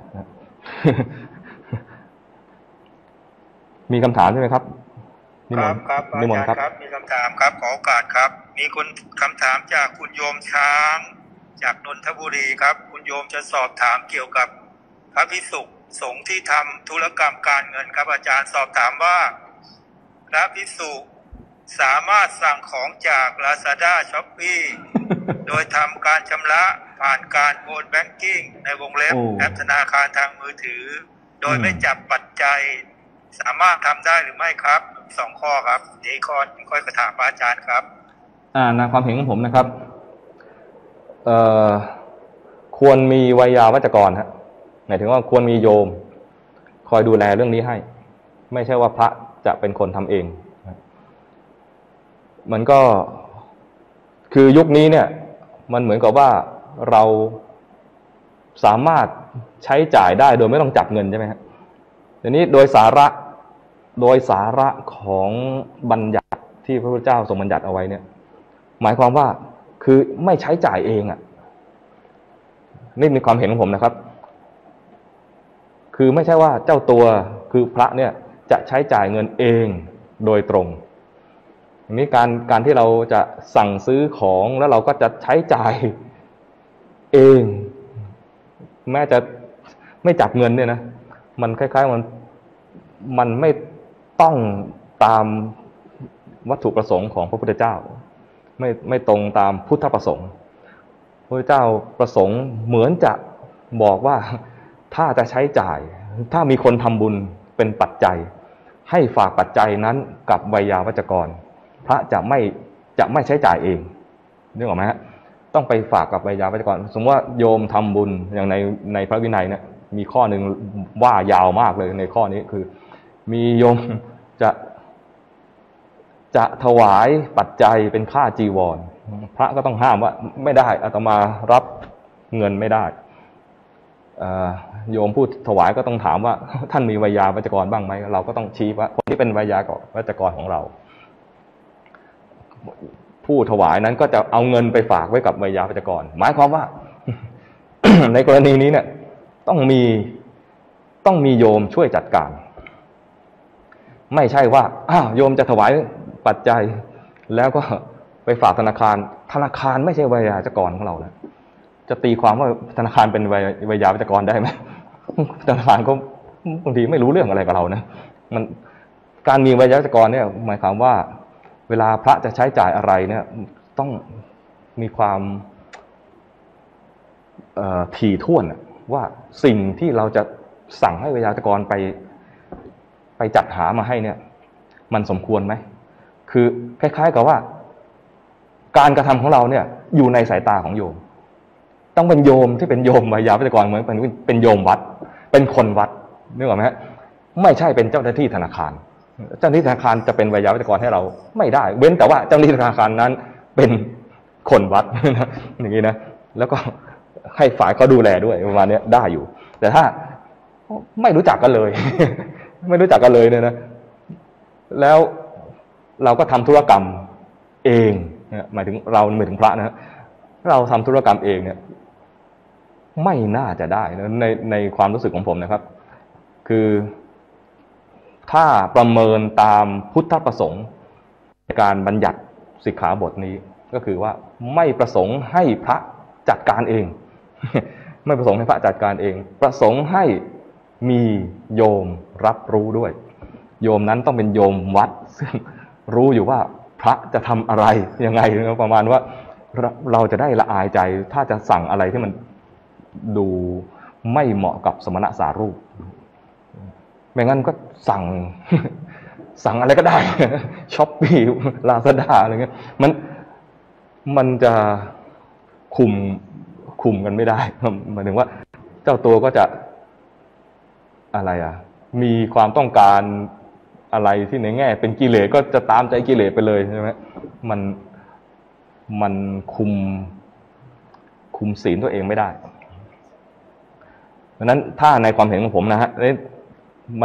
มีคำถามใช่ไหมครับครับครับนิมนต์ครับมีคำถามครับขอโอกาสครับมีคุณคำถามจากคุณโยมช้างจากนนทบุรีครับคุณโยมจะสอบถามเกี่ยวกับพระภิกษุสงฆ์ที่ทำธุรกรรมการเงินครับอาจารย์สอบถามว่าพระภิกษุสามารถสั่งของจาก Lazada Shopee โดยทำการชำระผ่านการโอนแบงกิ้งในวงเล็บแอปธนาคารทางมือถือโดยไม่จับปัจจัยสามารถทำได้หรือไม่ครับสองข้อครับเดี๋ยวข้อค่อยกระถามพระอาจารย์ครับอ่าในความเห็นของผมนะครับเอ่อควรมีไวยาวัจกรฮะหมายถึงว่าควรมีโยมคอยดูแลเรื่องนี้ให้ไม่ใช่ว่าพระจะเป็นคนทำเองมันก็คือยุคนี้เนี่ยมันเหมือนกับว่าเราสามารถใช้จ่ายได้โดยไม่ต้องจับเงินใช่ไหมครับทีนี้โดยสาระโดยสาระของบัญญัติที่พระพุทธเจ้าทรงบัญญัติเอาไว้เนี่ยหมายความว่าคือไม่ใช้จ่ายเองอ่ะนี่มีความเห็นของผมนะครับคือไม่ใช่ว่าเจ้าตัวคือพระเนี่ยจะใช้จ่ายเงินเองโดยตรงอย่างนี้การการที่เราจะสั่งซื้อของแล้วเราก็จะใช้จ่ายเองแม้จะไม่จับเงินเนี่ยนะมันคล้ายๆมันมันไม่ต้องตามวัตถุประสงค์ของพระพุทธเจ้าไม่ไม่ตรงตามพุทธประสงค์พระพุทธเจ้าประสงค์เหมือนจะบอกว่าถ้าจะใช้จ่ายถ้ามีคนทำบุญเป็นปัจจัยให้ฝากปัจจัยนั้นกับไวยาวัจกรพระจะไม่จะไม่ใช้จ่ายเองนึกออกไหมฮะต้องไปฝากกับวิยาวัจกรสมมติว่าโยมทำบุญอย่างในในพระวินัยเนี่ยมีข้อหนึ่งว่ายาวมากเลยในข้อนี้คือมีโยมจะจะถวายปัจจัยเป็นค่าจีวรพระก็ต้องห้ามว่าไม่ได้อาตมารับเงินไม่ได้โยมพูดถวายก็ต้องถามว่าท่านมีวิยาวัจกรบ้างไหมเราก็ต้องชี้ว่าคนที่เป็นวิยาวัจกรของเราผู้ถวายนั้นก็จะเอาเงินไปฝากไว้กับวิยาวัจกรหมายความว่า ในกรณีนี้เนี่ยต้องมีต้องมีโยมช่วยจัดการไม่ใช่ว่าอ้าวโยมจะถวายปัจจัยแล้วก็ไปฝากธนาคารธนาคารไม่ใช่วิยาวัจกรของเราแล้วจะตีความว่าธนาคารเป็นวิยาวัจกรได้ไหมธนาคารก็บางทีไม่รู้เรื่องอะไรกับเรานะมันการมีวิยาวัจกรเนี่ยหมายความว่าเวลาพระจะใช้จ่ายอะไรเนี่ยต้องมีความถี่ถ้วนว่าสิ่งที่เราจะสั่งให้วิยาวัจกรไปไปจัดหามาให้เนี่ยมันสมควรไหมคือคล้ายๆกับว่าการกระทำของเราเนี่ยอยู่ในสายตาของโยมต้องเป็นโยมที่เป็นโยมวิยาวัจกรเหมือนเป็นเป็นโยมวัดเป็นคนวัดนึกออกไหมฮะไม่ใช่เป็นเจ้าหน้าที่ธนาคารเจ้าหน้าที่ธนาคารจะเป็นวิยาวัจกรให้เราไม่ได้เว้นแต่ว่าเจ้าหน้าที่ธนาคารนั้นเป็นคนวัดอย่างนี้นะแล้วก็ให้ฝ่ายเขาดูแลด้วยประมาณนี้ได้อยู่แต่ถ้าไม่รู้จักกันเลยไม่รู้จักกันเลยเนี่ยนะแล้วเราก็ทำธุรกรรมเองหมายถึงเราหมายถึงพระนะเราทำธุรกรรมเองเนี่ยไม่น่าจะได้นะในในความรู้สึกของผมนะครับคือถ้าประเมินตามพุทธประสงค์ในการบัญญัติสิกขาบทนี้ก็คือว่าไม่ประสงค์ให้พระจัดการเองไม่ประสงค์ให้พระจัดการเองประสงค์ให้มีโยมรับรู้ด้วยโยมนั้นต้องเป็นโยมวัดซึ่งรู้อยู่ว่าพระจะทำอะไรยังไงประมาณว่าเราจะได้ละอายใจถ้าจะสั่งอะไรที่มันดูไม่เหมาะกับสมณะสารูปไม่งั้นก็สั่งสั่งอะไรก็ได้ช้อปปี้ลาซาด้าอะไรเงี้ยมันมันจะคุมคุมกันไม่ได้หมายถึงว่าเจ้าตัวก็จะอะไรอ่ะมีความต้องการอะไรที่ในแง่เป็นกิเลสก็จะตามใจกิเลสไปเลยใช่ไหมมันมันคุมคุมศีลตัวเองไม่ได้ดังนั้นถ้าในความเห็นของผมนะฮะมัน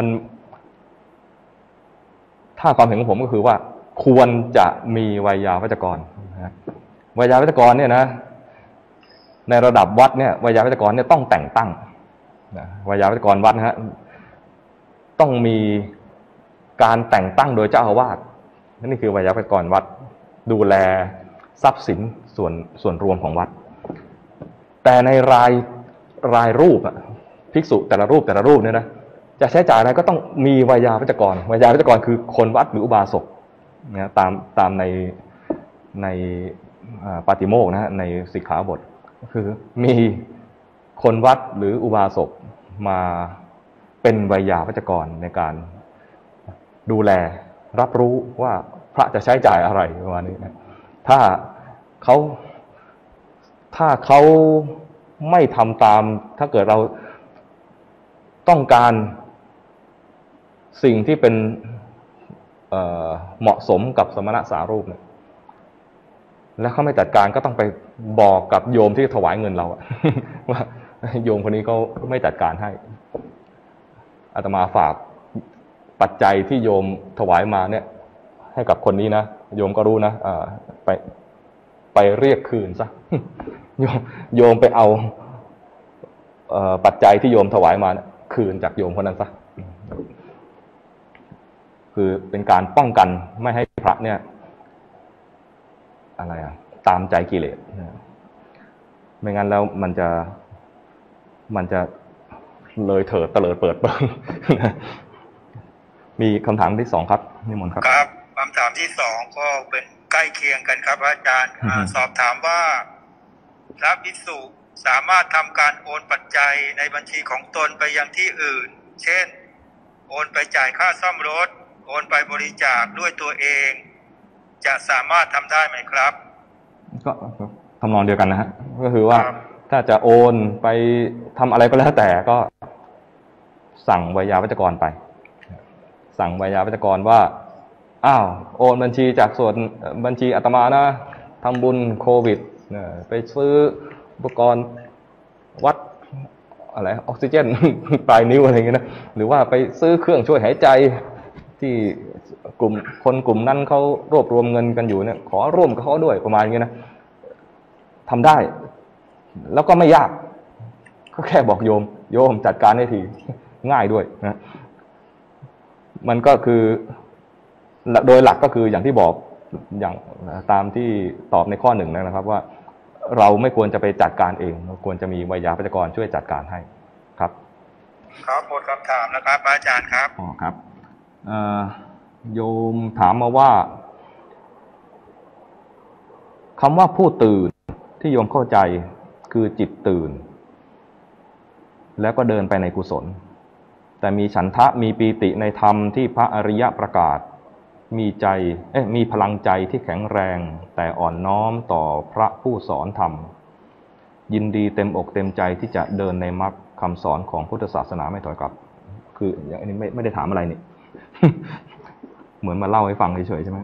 ถ้าความเห็นของผมก็คือว่าควรจะมีวิยาวัจกรวิยาวัจกรเนี่ยนะในระดับวัดเนี่ยวิยาวัจกรเนี่ยต้องแต่งตั้งวิยาวัจกรวัดนะฮะต้องมีการแต่งตั้งโดยเจ้าอาวาสนี่คือวิยาวัจกรวัดดูแลทรัพย์สินส่วนส่วนรวมของวัดแต่ในรายรายรูปอะภิกษุแต่ละรูปแต่ละรูปเนี่ยนะจะใช้จ่ายอะไรก็ต้องมีวิยาวัจกรวิยาวัจกรคือคนวัดหรืออุบาสกนะตามตามในในปาติโมกข์นะฮะในสิกขาบทคือมีคนวัดหรืออุบาสกมาเป็นวิยาวัจกรในการดูแลรับรู้ว่าพระจะใช้จ่ายอะไรประมาณนี้นะถ้าเขาถ้าเขาไม่ทำตามถ้าเกิดเราต้องการสิ่งที่เป็น เอ่อ เหมาะสมกับสมณะสารูปเนี่ยแล้วเขาไม่จัดการก็ต้องไปบอกกับโยมที่ถวายเงินเราว่าโยมคนนี้เขาไม่จัดการให้อาตมาฝากปัจจัยที่โยมถวายมาเนี่ยให้กับคนนี้นะโยมก็รู้นะไปไปเรียกคืนซะโยมโยมไปเอาเอ่อปัจจัยที่โยมถวายมาเนี่ยคืนจากโยมคนนั้นซะคือเป็นการป้องกันไม่ให้พระเนี่ยอะไรอ่ะตามใจกิเลสไม่งั้นแล้วมันจะมันจะเลยเถิดเตลิดเปิดเปิงมีคำถามที่สองครับนิมนต์ครับครับคำถามที่สองก็เป็นใกล้เคียงกันครับอาจารย์สอบถามว่าพระภิกษุสามารถทำการโอนปัจจัยในบัญชีของตนไปยังที่อื่นเช่นโอนไปจ่ายค่าซ่อมรถโอนไปบริจาคด้วยตัวเองจะสามารถทำได้ไหมครับก็ทำนองเดียวกันนะฮะก็คือว่าถ้าจะโอนไปทำอะไรก็แล้วแต่ก็สั่งไวยาวัจกรไปสั่งไวยาวัจกรว่าอ้าวโอนบัญชีจากส่วนบัญชีอาตมานะทำบุญโควิดไปซื้ออุปกรณ์วัดอะไรออกซิเจนปลายนิ้วอะไรอย่างเงี้ยนะหรือว่าไปซื้อเครื่องช่วยหายใจที่กลุ่มคนกลุ่มนั้นเขารวบรวมเงินกันอยู่เนี่ยขอร่วมกับเขาด้วยประมาณนี้นะทำได้แล้วก็ไม่ยากก็แค่บอกโยมโยมจัดการให้ทีง่ายด้วยนะมันก็คือโดยหลักก็คืออย่างที่บอกอย่างตามที่ตอบในข้อหนึ่งนะครับว่าเราไม่ควรจะไปจัดการเองเราควรจะมีไวยาวัจกรช่วยจัดการให้ครับครับหมดคำถามนะครับอาจารย์ครับอ๋อครับโยมถามมาว่าคำว่าผู้ตื่นที่โยมเข้าใจคือจิตตื่นแล้วก็เดินไปในกุศลแต่มีฉันทะมีปีติในธรรมที่พระอริยะประกาศมีใจเอ๊ะมีพลังใจที่แข็งแรงแต่อ่อนน้อมต่อพระผู้สอนธรรมยินดีเต็มอกเต็มใจที่จะเดินในมรรคคำสอนของพุทธศาสนาไม่ถอยกลับคืออย่างนี้ไม่ไม่ได้ถามอะไรนี่ เหมือนมาเล่าให้ฟังเฉยๆใช่ไหม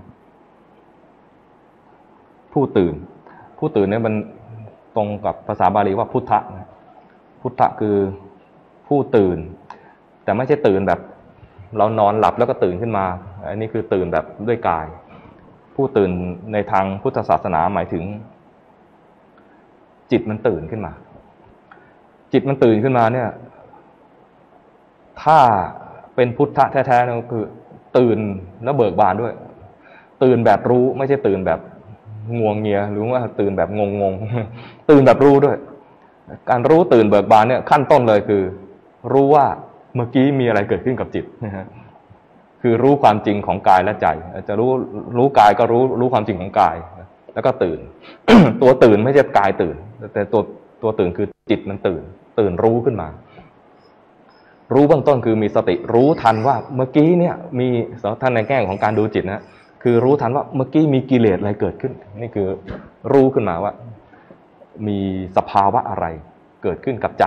ผู้ตื่นผู้ตื่นเนี่ยมันตรงกับภาษาบาลีว่าพุทธะนะพุทธะคือผู้ตื่นแต่ไม่ใช่ตื่นแบบเรานอนหลับแล้วก็ตื่นขึ้นมาอันนี้คือตื่นแบบด้วยกายผู้ตื่นในทางพุทธศาสนาหมายถึงจิตมันตื่นขึ้นมาจิตมันตื่นขึ้นมาเนี่ยถ้าเป็นพุทธะแท้ๆก็คือตื่นแล้วเบิกบานด้วยตื่นแบบรู้ไม่ใช่ตื่นแบบงวงเงียหรือว่าตื่นแบบงงๆตื่นแบบรู้ด้วยการรู้ตื่นเบิกบานเนี่ยขั้นต้นเลยคือรู้ว่าเมื่อกี้มีอะไรเกิดขึ้นกับจิตนะฮะคือรู้ความจริงของกายและใจจะรู้รู้กายก็รู้รู้ความจริงของกายแล้วก็ตื่น ตัวตื่นไม่ใช่กายตื่นแต่ตัวตัวตื่นคือจิตมันตื่นตื่นรู้ขึ้นมารู้เบื้องต้นคือมีสติรู้ทันว่าเมื่อกี้เนี่ยมีท่านในแง่ของการดูจิตนะคือรู้ทันว่าเมื่อกี้มีกิเลสอะไรเกิดขึ้นนี่คือรู้ขึ้นมาว่ามีสภาวะอะไรเกิดขึ้นกับใจ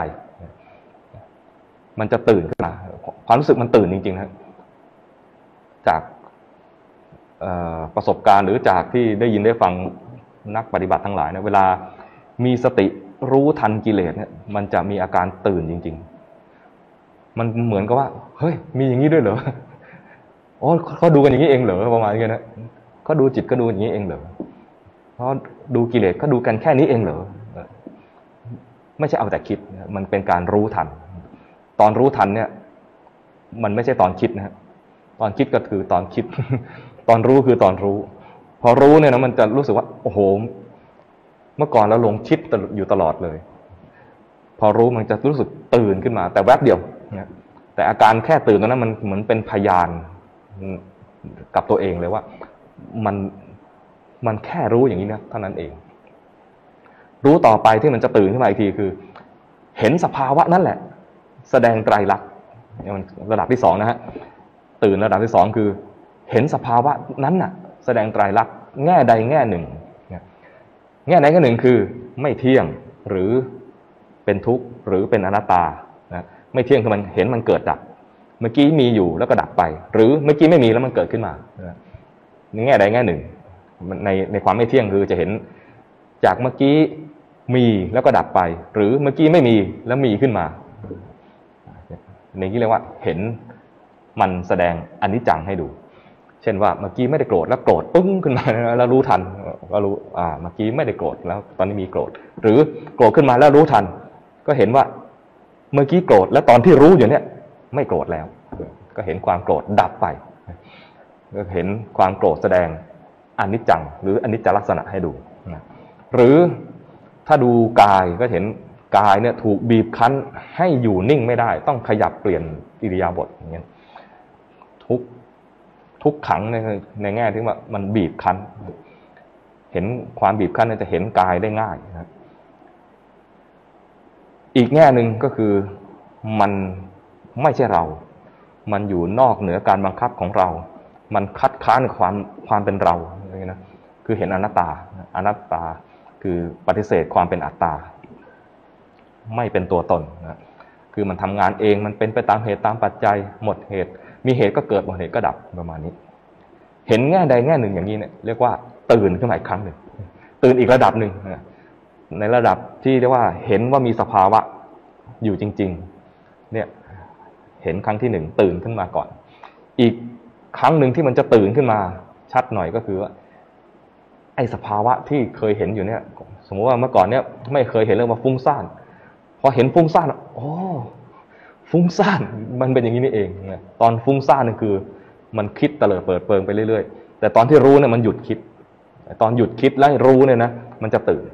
มันจะตื่นขึ้นมาความรู้สึกมันตื่นจริงๆนะจากประสบการณ์หรือจากที่ได้ยินได้ฟังนักปฏิบัติทั้งหลายนะเวลามีสติรู้ทันกิเลสเนี่ยมันจะมีอาการตื่นจริงๆมันเหมือนกับว่าเฮ้ยมีอย่างนี้ด้วยเหรอโอ้เขาดูกันอย่างนี้เองเหรอประมาณนี้นะเขาดูจิตก็ดูอย่างนี้เองเหรอเพราะดูกิเลสก็ดูกันแค่นี้เองเหรอไม่ใช่เอาแต่คิดมันเป็นการรู้ทันตอนรู้ทันเนี่ยมันไม่ใช่ตอนคิดนะตอนคิดก็คือตอนคิดตอนรู้คือตอนรู้พอรู้เนี่ยนะมันจะรู้สึกว่าโอ้โหเมื่อก่อนเราหลงคิดอยู่ตลอดเลยพอรู้มันจะรู้สึกตื่นขึ้นมาแต่แวบเดียวนะแต่อาการแค่ตื่นตอนนั้นมันเหมือนเป็นพยานกับตัวเองเลยว่ามันมันแค่รู้อย่างนี้นะเท่านั้นเองรู้ต่อไปที่มันจะตื่นขึ้นมาอีกทีคือเห็นสภาวะนั่นแหละแสดงไตรลักษณ์ระดับที่สองนะฮะตื่นระดับที่สองคือเห็นสภาวะนั้นน่ะแสดงไตรลักษณ์แง่ใดแง่หนึ่งแง่ใดแง่หนึ่งคือไม่เที่ยงหรือเป็นทุกข์หรือเป็นอนัตตานะไม่เที่ยงคือมันเห็นมันเกิดดับเมื่อกี้มีอยู่แล้วก็ดับไปหรือเมื่อกี้ไม่มีแล้วมันเกิดขึ้นมาในแง่ใดแง่หนึ่งในในความไม่เที่ยงคือจะเห็นจากเมื่อกี้มีแล้วก็ดับไปหรือเมื่อกี้ไม่มีแล้วมีขึ้นมาในนี้เรียกว่าเห็นมันแสดงอนิจจังให้ดูเช่นว่าเมื่อกี้ไม่ได้โกรธแล้วโกรธปึ้งขึ้นมาแล้วรู้ทันก็รู้อ่าเมื่อกี้ไม่ได้โกรธแล้วตอนนี้มีโกรธหรือโกรธขึ้นมาแล้วรู้ทันก็เห็นว่าเมื่อกี้โกรธแล้วตอนที่รู้อยู่เนี่ยไม่โกรธแล้วก็เห็นความโกรธดับไปก็เห็นความโกรธแสดงอนิจจังหรืออนิจจลักษณะให้ดูหรือถ้าดูกายก็เห็นกายเนี่ยถูกบีบคั้นให้อยู่นิ่งไม่ได้ต้องขยับเปลี่ยนอิริยาบถอย่างเงี้ยทุกทุกขังในในแง่ที่ว่ามันบีบคั้นเห็นความบีบคั้นจะเห็นกายได้ง่ายนะอีกแง่หนึ่งก็คือมันไม่ใช่เรามันอยู่นอกเหนือการบังคับของเรามันคัดค้านความความเป็นเราอย่างนี้นะคือเห็นอนัตตาอนัตตาคือคือปฏิเสธความเป็นอัตตาไม่เป็นตัวตนนะคือมันทำงานเองมันเป็นไปตามเหตุตามปัจจัยหมดเหตุมีเหตุก็เกิดหมดเหตุก็ดับประมาณนี้เห็นแง่ใดแง่หนึ่งอย่างนี้เนี่ยเรียกว่าตื่นขึ้นมาอีกครั้งหนึ่งตื่นอีกระดับหนึ่งนะในระดับที่เรียกว่าเห็นว่ามีสภาวะอยู่จริงๆเนี่ยเห็นครั้งที่หนึ่งตื่นขึ้นมาก่อนอีกครั้งหนึ่งที่มันจะตื่นขึ้นมาชัดหน่อยก็คือว่าไอ้สภาวะที่เคยเห็นอยู่เนี่ยสมมติว่าเมื่อก่อนเนี่ยไม่เคยเห็นเรื่องว่าฟุ้งซ่านพอเห็นฟุ้งซ่านโอ้ฟุ้งซ่านมันเป็นอย่างนี้นี่เองเนี่ยตอนฟุ้งซ่านนี่คือมันคิดเตลิดเปิดเปิงไปเรื่อยๆแต่ตอนที่รู้เนี่ยมันหยุดคิดตอนหยุดคิดแล้วรู้เนี่ยนะมันจะตื่น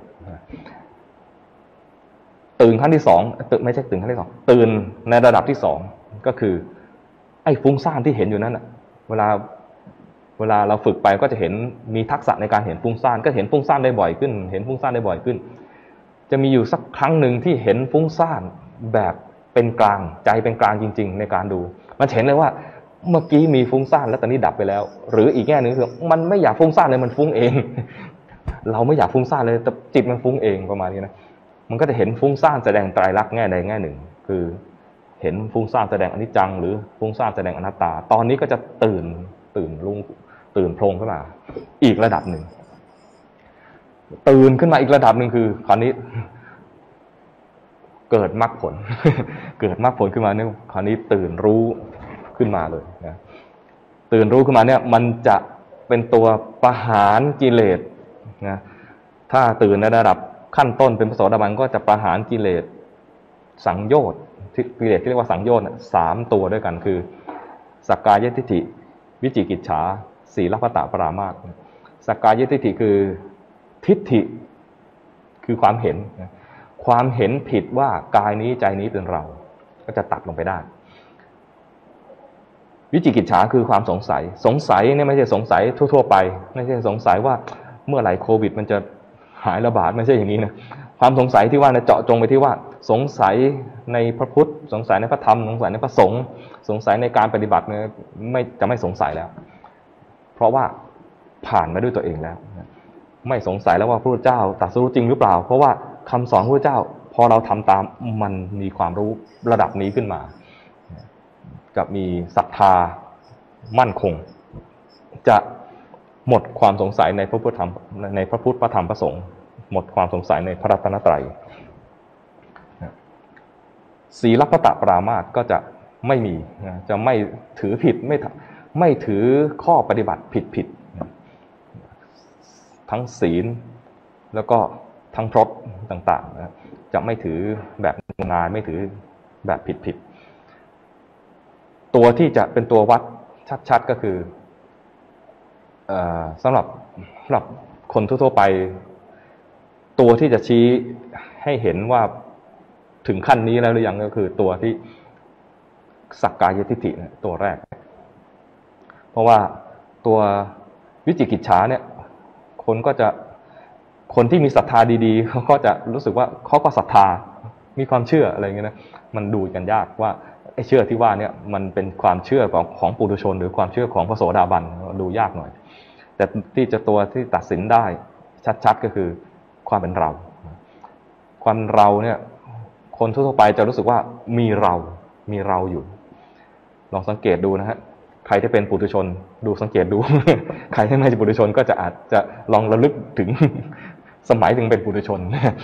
ตื่นขั้นที่สองตื่นไม่ใช่ตื่นขั้นที่สองตื่นในระดับที่สองก็คือไอ้ฟุ้งซ่านที่เห็นอยู่นั้นอ่ะเวลาเวลาเราฝึกไปก็จะเห็นมีทักษะในการเห็นฟุ้งซ่านก็เห็นฟุ้งซ่านได้บ่อยขึ้นเห็นฟุ้งซ่านได้บ่อยขึ้นจะมีอยู่สักครั้งหนึ่งที่เห็นฟุ้งซ่านแบบเป็นกลางใจเป็นกลางจริงๆในการดูมันเห็นเลยว่าเมื่อกี้มีฟุ้งซ่านแล้วตอนนี้ดับไปแล้วหรืออีกแง่นึงคือมันไม่อยากฟุ้งซ่านเลยมันฟุ้งเองเราไม่อยากฟุ้งซ่านเลยแต่จิตมันฟุ้งเองประมาณนี้นะมันก็จะเห็นฟุ้งซ่านแสดงไตรลักษณ์แง่ใดแง่หนึ่งคือเห็นฟุ้งซ่านแสดงอนิจจังหรือฟุ้งซ่านแสดงอนัตตาตอนนี้ก็จะตื่นตื่นรุ่งตื่นโพลงขึ้นมาอีกระดับหนึ่งตื่นขึ้นมาอีกระดับหนึ่งคือคราวนี้เกิดมรรคผลเกิดมรรคผลขึ้นมาเนี่ยคราวนี้ตื่นรู้ขึ้นมาเลยนะตื่นรู้ขึ้นมาเนี่ยมันจะเป็นตัวประหารกิเลสนะถ้าตื่นในระดับขั้นต้นเป็นพระโสดาบันก็จะประหารกิเลสสังโยชน์กิเลสที่เรียกว่าสังโยชน์สามตัวด้วยกันคือสักกายทิฏฐิวิจิกิจฉาสีลพัตตปรามาสสักกายทิฏฐิคือทิฏฐิคือความเห็นความเห็นผิดว่ากายนี้ใจนี้เป็นเราก็จะตัดลงไปได้วิจิกิจฉาคือความสงสัยสงสัยเนี่ยไม่ใช่สงสัยทั่วๆไปไม่ใช่สงสัยว่าเมื่อไหร่โควิดมันจะหายระบาดไม่ใช่อย่างนี้นะความสงสัยที่ว่าเนี่ยเจาะจงไปที่ว่าสงสัยในพระพุทธสงสัยในพระธรรมสงสัยในพระสงฆ์สงสัยในการปฏิบัติเนี่ยไม่จะไม่สงสัยแล้วเพราะว่าผ่านมาด้วยตัวเองแล้วไม่สงสัยแล้วว่าพระพุทธเจ้าตรัสรู้จริงหรือเปล่าเพราะว่าคำสอนพระพุทธเจ้าพอเราทำตามมันมีความรู้ระดับนี้ขึ้นมากับมีศรัทธามั่นคงจะหมดความสงสัยในพระพุทธธรรมในพระพุทธพระธรรมพระสงฆ์หมดความสงสัยในพระรัตนตรัยศีลพัตตปรามาสก็จะไม่มีจะไม่ถือผิดไม่ไม่ถือข้อปฏิบัติผิดผิดทั้งศีลแล้วก็ทั้งพรตต่างๆจะไม่ถือแบบงานไม่ถือแบบผิดผิดตัวที่จะเป็นตัววัดชัดๆก็คือสำหรับสำหรับคนทั่วๆไปตัวที่จะชี้ให้เห็นว่าถึงขั้นนี้แล้วหรือยังก็คือตัวที่สักกายทิฏฐิเนี่ยตัวแรกเพราะว่าตัววิจิกิจฉาเนี่ยคนก็จะคนที่มีศรัทธาดีๆเขาก็จะรู้สึกว่าเขาก็ศรัทธามีความเชื่ออะไรอย่างเงี้ยนะมันดูกันยากว่าไอ้เชื่อที่ว่าเนี่ยมันเป็นความเชื่อของของปุถุชนหรือความเชื่อของพระโสดาบันดูยากหน่อยแต่ที่จะตัวที่ตัดสินได้ชัดๆก็คือความเป็นเราความเราเนี่ยคนทั่วไปจะรู้สึกว่ามีเรามีเราอยู่ลองสังเกตดูนะฮะใครที่เป็นปุถุชนดูสังเกตดู ใครที่ไม่ใช่ปุถุชนก็จะอาจจะลองระลึกถึง สมัยถึงเป็นปุถุชน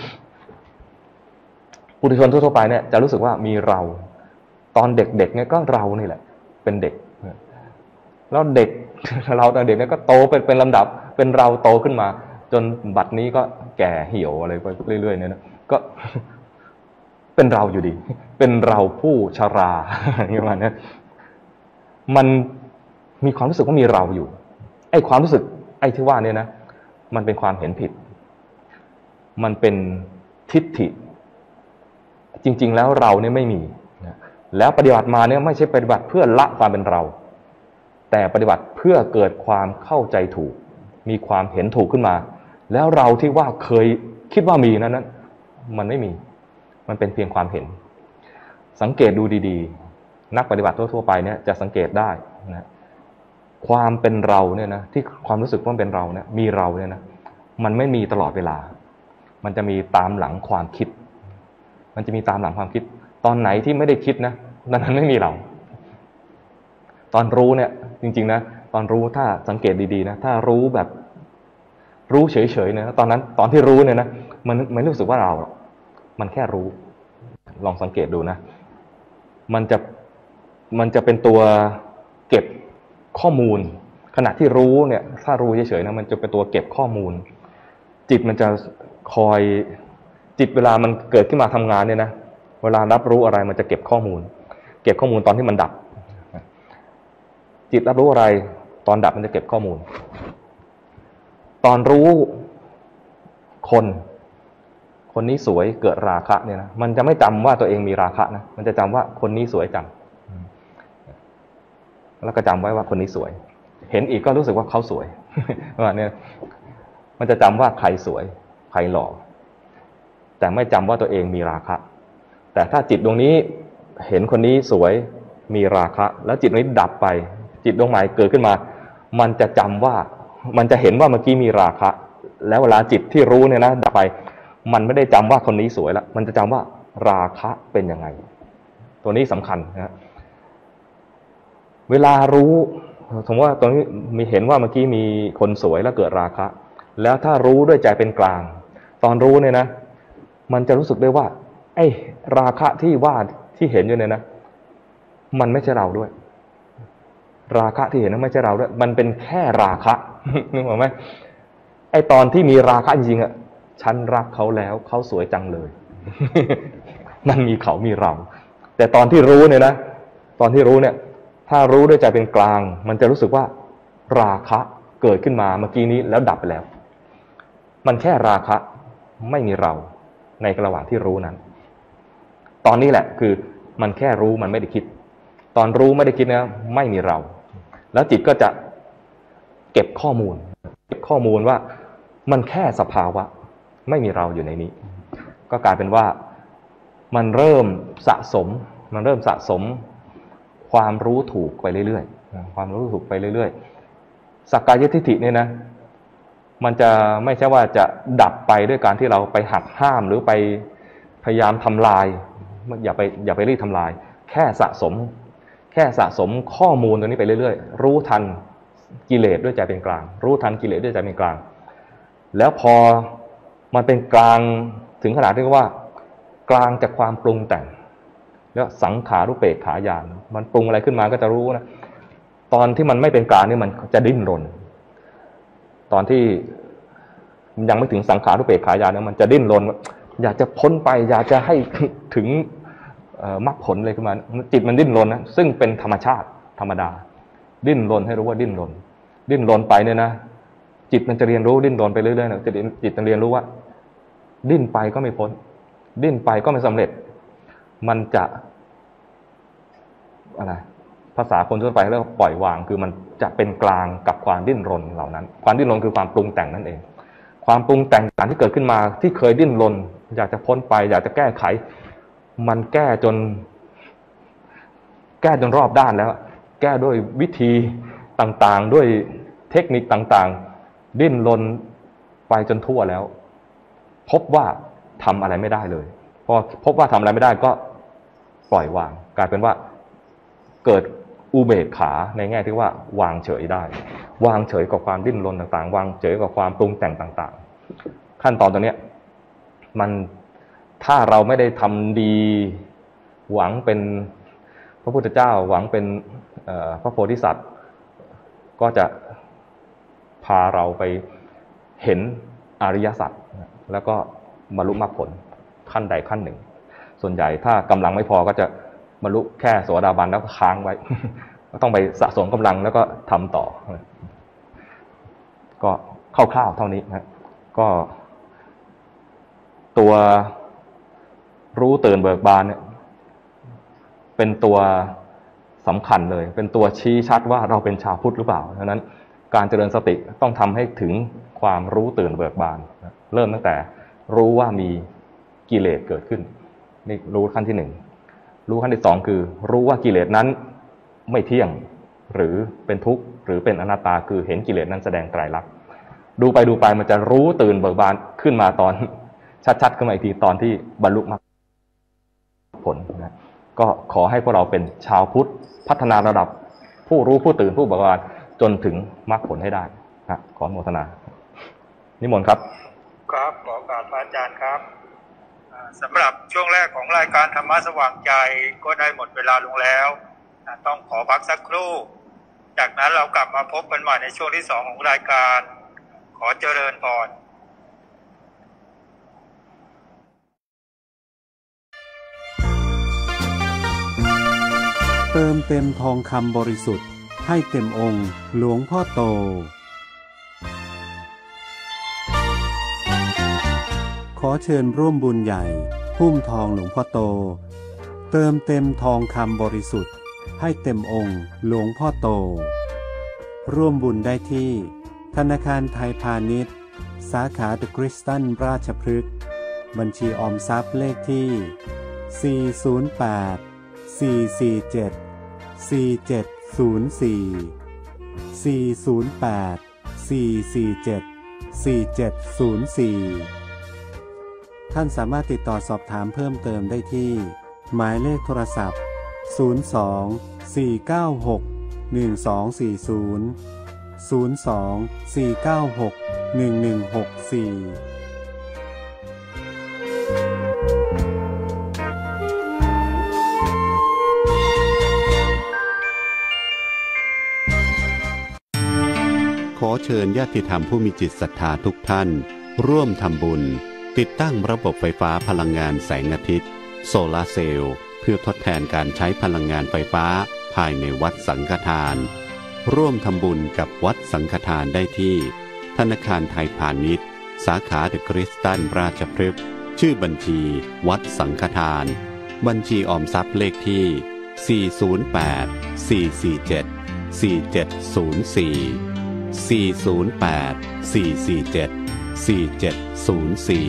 ปุถุชนทั่วไปเนี่ยจะรู้สึกว่ามีเราตอนเด็กๆเนี่ยก็เรานี่แหละเป็นเด็กแล้วเด็ก เราตอนเด็กเนี่ยก็โตเป็นเป็นลำดับเป็นเราโตขึ้นมาจนบัดนี้ก็แก่เหี่ยวอะไรไปเรื่อยๆเนี่ยนะก็ เป็นเราอยู่ดีเป็นเราผู้ชราอย่างนี้มาเนี่ยมันมีความรู้สึกว่ามีเราอยู่ไอ้ความรู้สึกไอ้ที่ว่าเนี่ยนะมันเป็นความเห็นผิดมันเป็นทิฏฐิจริงๆแล้วเราเนี่ยไม่มีแล้วปฏิบัติมาเนี่ยไม่ใช่ปฏิบัติเพื่อละความเป็นเราแต่ปฏิบัติเพื่อเกิดความเข้าใจถูกมีความเห็นถูกขึ้นมาแล้วเราที่ว่าเคยคิดว่ามีนั้นนั้นมันไม่มีมันเป็นเพียงความเห็นสังเกตดูดีๆนักปฏิบัติทั่วๆไปเนี่ยจะสังเกตได้นะความเป็นเราเนี่ยนะที่ความรู้สึกว่าเป็นเราเนี่ยมีเราเนี่ยนะมันไม่มีตลอดเวลามันจะมีตามหลังความคิดมันจะมีตามหลังความคิดตอนไหนที่ไม่ได้คิดนะนั้นไม่มีเราตอนรู้เนี่ยจริงๆนะตอนรู้ถ้าสังเกตดีๆนะถ้ารู้แบบรู้เฉยๆเนี่ยตอนนั้นตอนที่รู้เนี่ยนะมันไม่รู้สึกว่าเรามันแค่รู้ลองสังเกตดูนะมันจะมันจะเป็นตัวเก็บข้อมูลขณะที่รู้เนี่ยถ้ารู้เฉยๆนะมันจะเป็นตัวเก็บข้อมูลจิตมันจะคอยจิตเวลามันเกิดขึ้นมาทำงานเนี่ยนะเวลารับรู้อะไรมันจะเก็บข้อมูลเก็บข้อมูลตอนที่มันดับจิตรับรู้อะไรตอนดับมันจะเก็บข้อมูลตอนรู้คนคนนี้สวยเกิดราคะเนี่ยนะมันจะไม่จำว่าตัวเองมีราคะนะมันจะจำว่าคนนี้สวยจังแล้วก็จำไว้ว่าคนนี้สวยเห็นอีกก็รู้สึกว่าเขาสวยว่าเนี่ยมันจะจำว่าใครสวยใครหล่อแต่ไม่จำว่าตัวเองมีราคะแต่ถ้าจิตดวงนี้เห็นคนนี้สวยมีราคะแล้วจิตนี้ดับไปจิตดวงใหม่เกิดขึ้นมามันจะจำว่ามันจะเห็นว่าเมื่อกี้มีราคะแล้วเวลาจิตที่รู้เนี่ยนะดับไปมันไม่ได้จำว่าคนนี้สวยแล้วมันจะจำว่าราคะเป็นยังไงตัวนี้สำคัญนะเวลารู้สมมติว่าตรงนี้มีเห็นว่าเมื่อกี้มีคนสวยแล้วเกิดราคะแล้วถ้ารู้ด้วยใจเป็นกลางตอนรู้เนี่ยนะมันจะรู้สึกได้ว่าไอ้ราคะที่ว่าที่เห็นอยู่เนี่ยนะมันไม่ใช่เราด้วยราคะที่เห็นนั้นไม่ใช่เราด้วยมันเป็นแค่ราคะนึกออกไหมไอ้ตอนที่มีราคะจริงๆอ่ะฉันรักเขาแล้วเขาสวยจังเลย มันมีเขามีเราแต่ตอนที่รู้เนี่ยนะตอนที่รู้เนี่ยถ้ารู้ด้วยใจเป็นกลางมันจะรู้สึกว่าราคะเกิดขึ้นมาเมื่อกี้นี้แล้วดับไปแล้วมันแค่ราคะไม่มีเราในระหว่างที่รู้นั้นตอนนี้แหละคือมันแค่รู้มันไม่ได้คิดตอนรู้ไม่ได้คิดนะไม่มีเราแล้วจิตก็จะเก็บข้อมูลเก็บข้อมูลว่ามันแค่สภาวะไม่มีเราอยู่ในนี้ก็กลายเป็นว่ามันเริ่มสะสมมันเริ่มสะสมความรู้ถูกไปเรื่อยๆความรู้ถูกไปเรื่อยๆสักกายทิฏฐิเนี่ยนะมันจะไม่ใช่ว่าจะดับไปด้วยการที่เราไปหักห้ามหรือไปพยายามทำลายอย่าไปอย่าไปรีบทำลายแค่สะสมแค่สะสมข้อมูลตัวนี้ไปเรื่อยๆรู้ทันกิเลสด้วยใจเป็นกลางรู้ทันกิเลสด้วยใจเป็นกลางแล้วพอมันเป็นกลางถึงขนาดที่ว่ากลางจากความปรุงแต่งแล้วสังขารุปเปกขาญาณมันปรุงอะไรขึ้นมาก็จะรู้นะตอนที่มันไม่เป็นกลางนี่มันจะดิ้นรนตอนที่ยังไม่ถึงสังขารุปเปกขาญาณเนี่ยมันจะดิ้นรนอยากจะพ้นไปอยากจะให้ถึงมรรคผลเลยขึ้นมาจิตมันดิ้นรนนะซึ่งเป็นธรรมชาติธรรมดาดิ้นรนให้รู้ว่าดิ้นรนดิ้นรนไปเนี่ยนะจิตมันจะเรียนรู้ดิ้นรนไปเรื่อยๆนะจิตจิตจะเรียนรู้ว่าดิ้นไปก็ไม่พ้นดิ้นไปก็ไม่สำเร็จมันจะอะไรภาษาคนทั่วไปเรียกว่าปล่อยวางคือมันจะเป็นกลางกับความดิ้นรนเหล่านั้นความดิ้นรนคือความปรุงแต่งนั่นเองความปรุงแต่งต่างที่เกิดขึ้นมาที่เคยดิ้นรนอยากจะพ้นไปอยากจะแก้ไขมันแก้จนแก้จนรอบด้านแล้วแก้ด้วยวิธีต่างๆด้วยเทคนิคต่างๆดิ้นรนไปจนทั่วแล้วพบว่าทำอะไรไม่ได้เลยพอพบว่าทำอะไรไม่ได้ก็ปล่อยวางกลายเป็นว่าเกิดอุเบกขาในแง่ที่ว่าวางเฉยได้วางเฉยกับความดิ้นรนต่างๆวางเฉยกับความปรุงแต่งต่างๆขั้นตอนตัวนี้มันถ้าเราไม่ได้ทำดีหวังเป็นพระพุทธเจ้าหวังเป็นพระโพธิสัตว์ก็จะพาเราไปเห็นอริยสัจแล้วก็บรรลุมรรคผลขั้นใดขั้นหนึ่งส่วนใหญ่ถ้ากำลังไม่พอก็จะบรรลุแค่โสดาบันแล้วก็ค้างไว้ ก็ต้องไปสะสมกำลังแล้วก็ทำต่อก็คร่าวๆเท่านี้นะก็ตัวรู้ตื่นเบิกบานเนี่ยเป็นตัวสำคัญเลยเป็นตัวชี้ชัดว่าเราเป็นชาวพุทธหรือเปล่าดังนั้นการเจริญสติต้องทำให้ถึงความรู้ตื่นเบิกบานเริ่มตั้งแต่รู้ว่ามีกิเลสเกิดขึ้นนี่รู้ขั้นที่หนึ่งรู้ขั้นที่สองคือรู้ว่ากิเลสนั้นไม่เที่ยงหรือเป็นทุกข์หรือเป็นอนัตตาคือเห็นกิเลสนั้นแสดงไตรลักษณ์ดูไปดูไปมันจะรู้ตื่นเบิกบานขึ้นมาตอนชัดๆขึ้นมาอีกทีตอนที่บรรลุมรรคผลนะก็ขอให้พวกเราเป็นชาวพุทธพัฒนาระดับผู้รู้ผู้ตื่นผู้เบิกบานจนถึงมรรคผลให้ได้นะขออนุโมทนานิมนต์ครับครับขอกราบพระอาจารย์ครับสำหรับช่วงแรกของรายการธรรมะสว่างใจก็ได้หมดเวลาลงแล้วต้องขอพักสักครู่จากนั้นเรากลับมาพบกันใหม่ในช่วงที่สองของรายการขอเจริญพรเติมเต็มทองคำบริสุทธิ์ให้เต็มองค์หลวงพ่อโตขอเชิญร่วมบุญใหญ่หุ้มทองหลวงพ่อโตเติมเต็มทองคำบริสุทธิ์ให้เต็มองค์หลวงพ่อโตร่วมบุญได้ที่ธนาคารไทยพาณิชย์สาขาเดอะคริสตันราชพฤกษ์บัญชีออมทรัพย์เลขที่สี่ ศูนย์ แปด สี่ สี่ เจ็ด สี่ เจ็ด ศูนย์ สี่ สี่ ศูนย์ แปด สี่ สี่ เจ็ด สี่ เจ็ด ศูนย์ สี่ท่านสามารถติดต่อสอบถามเพิ่มเติมได้ที่หมายเลขโทรศัพท์ศูนย์ สอง สี่ เก้า หก หนึ่ง สอง สี่ ศูนย์ ศูนย์ สอง สี่ เก้า หก หนึ่ง หนึ่ง หก สี่ขอเชิญญาติธรรมผู้มีจิตศรัทธาทุกท่านร่วมทำบุญติดตั้งระบบไฟฟ้าพลังงานแสงอาทิตย์โซลาร์เซลล์เพื่อทดแทนการใช้พลังงานไฟฟ้าภายในวัดสังฆทานร่วมทำบุญกับวัดสังฆทานได้ที่ธนาคารไทยพาณิชย์สาขาเดอะคริสตันราชพฤกษ์ชื่อบัญชีวัดสังฆทานบัญชีออมทรัพย์เลขที่สี่ ศูนย์ แปด สี่ สี่ เจ็ด สี่ เจ็ด ศูนย์ สี่ สี่ ศูนย์ แปด สี่ สี่ เจ็ด สี่ เจ็ด ศูนย์ สี่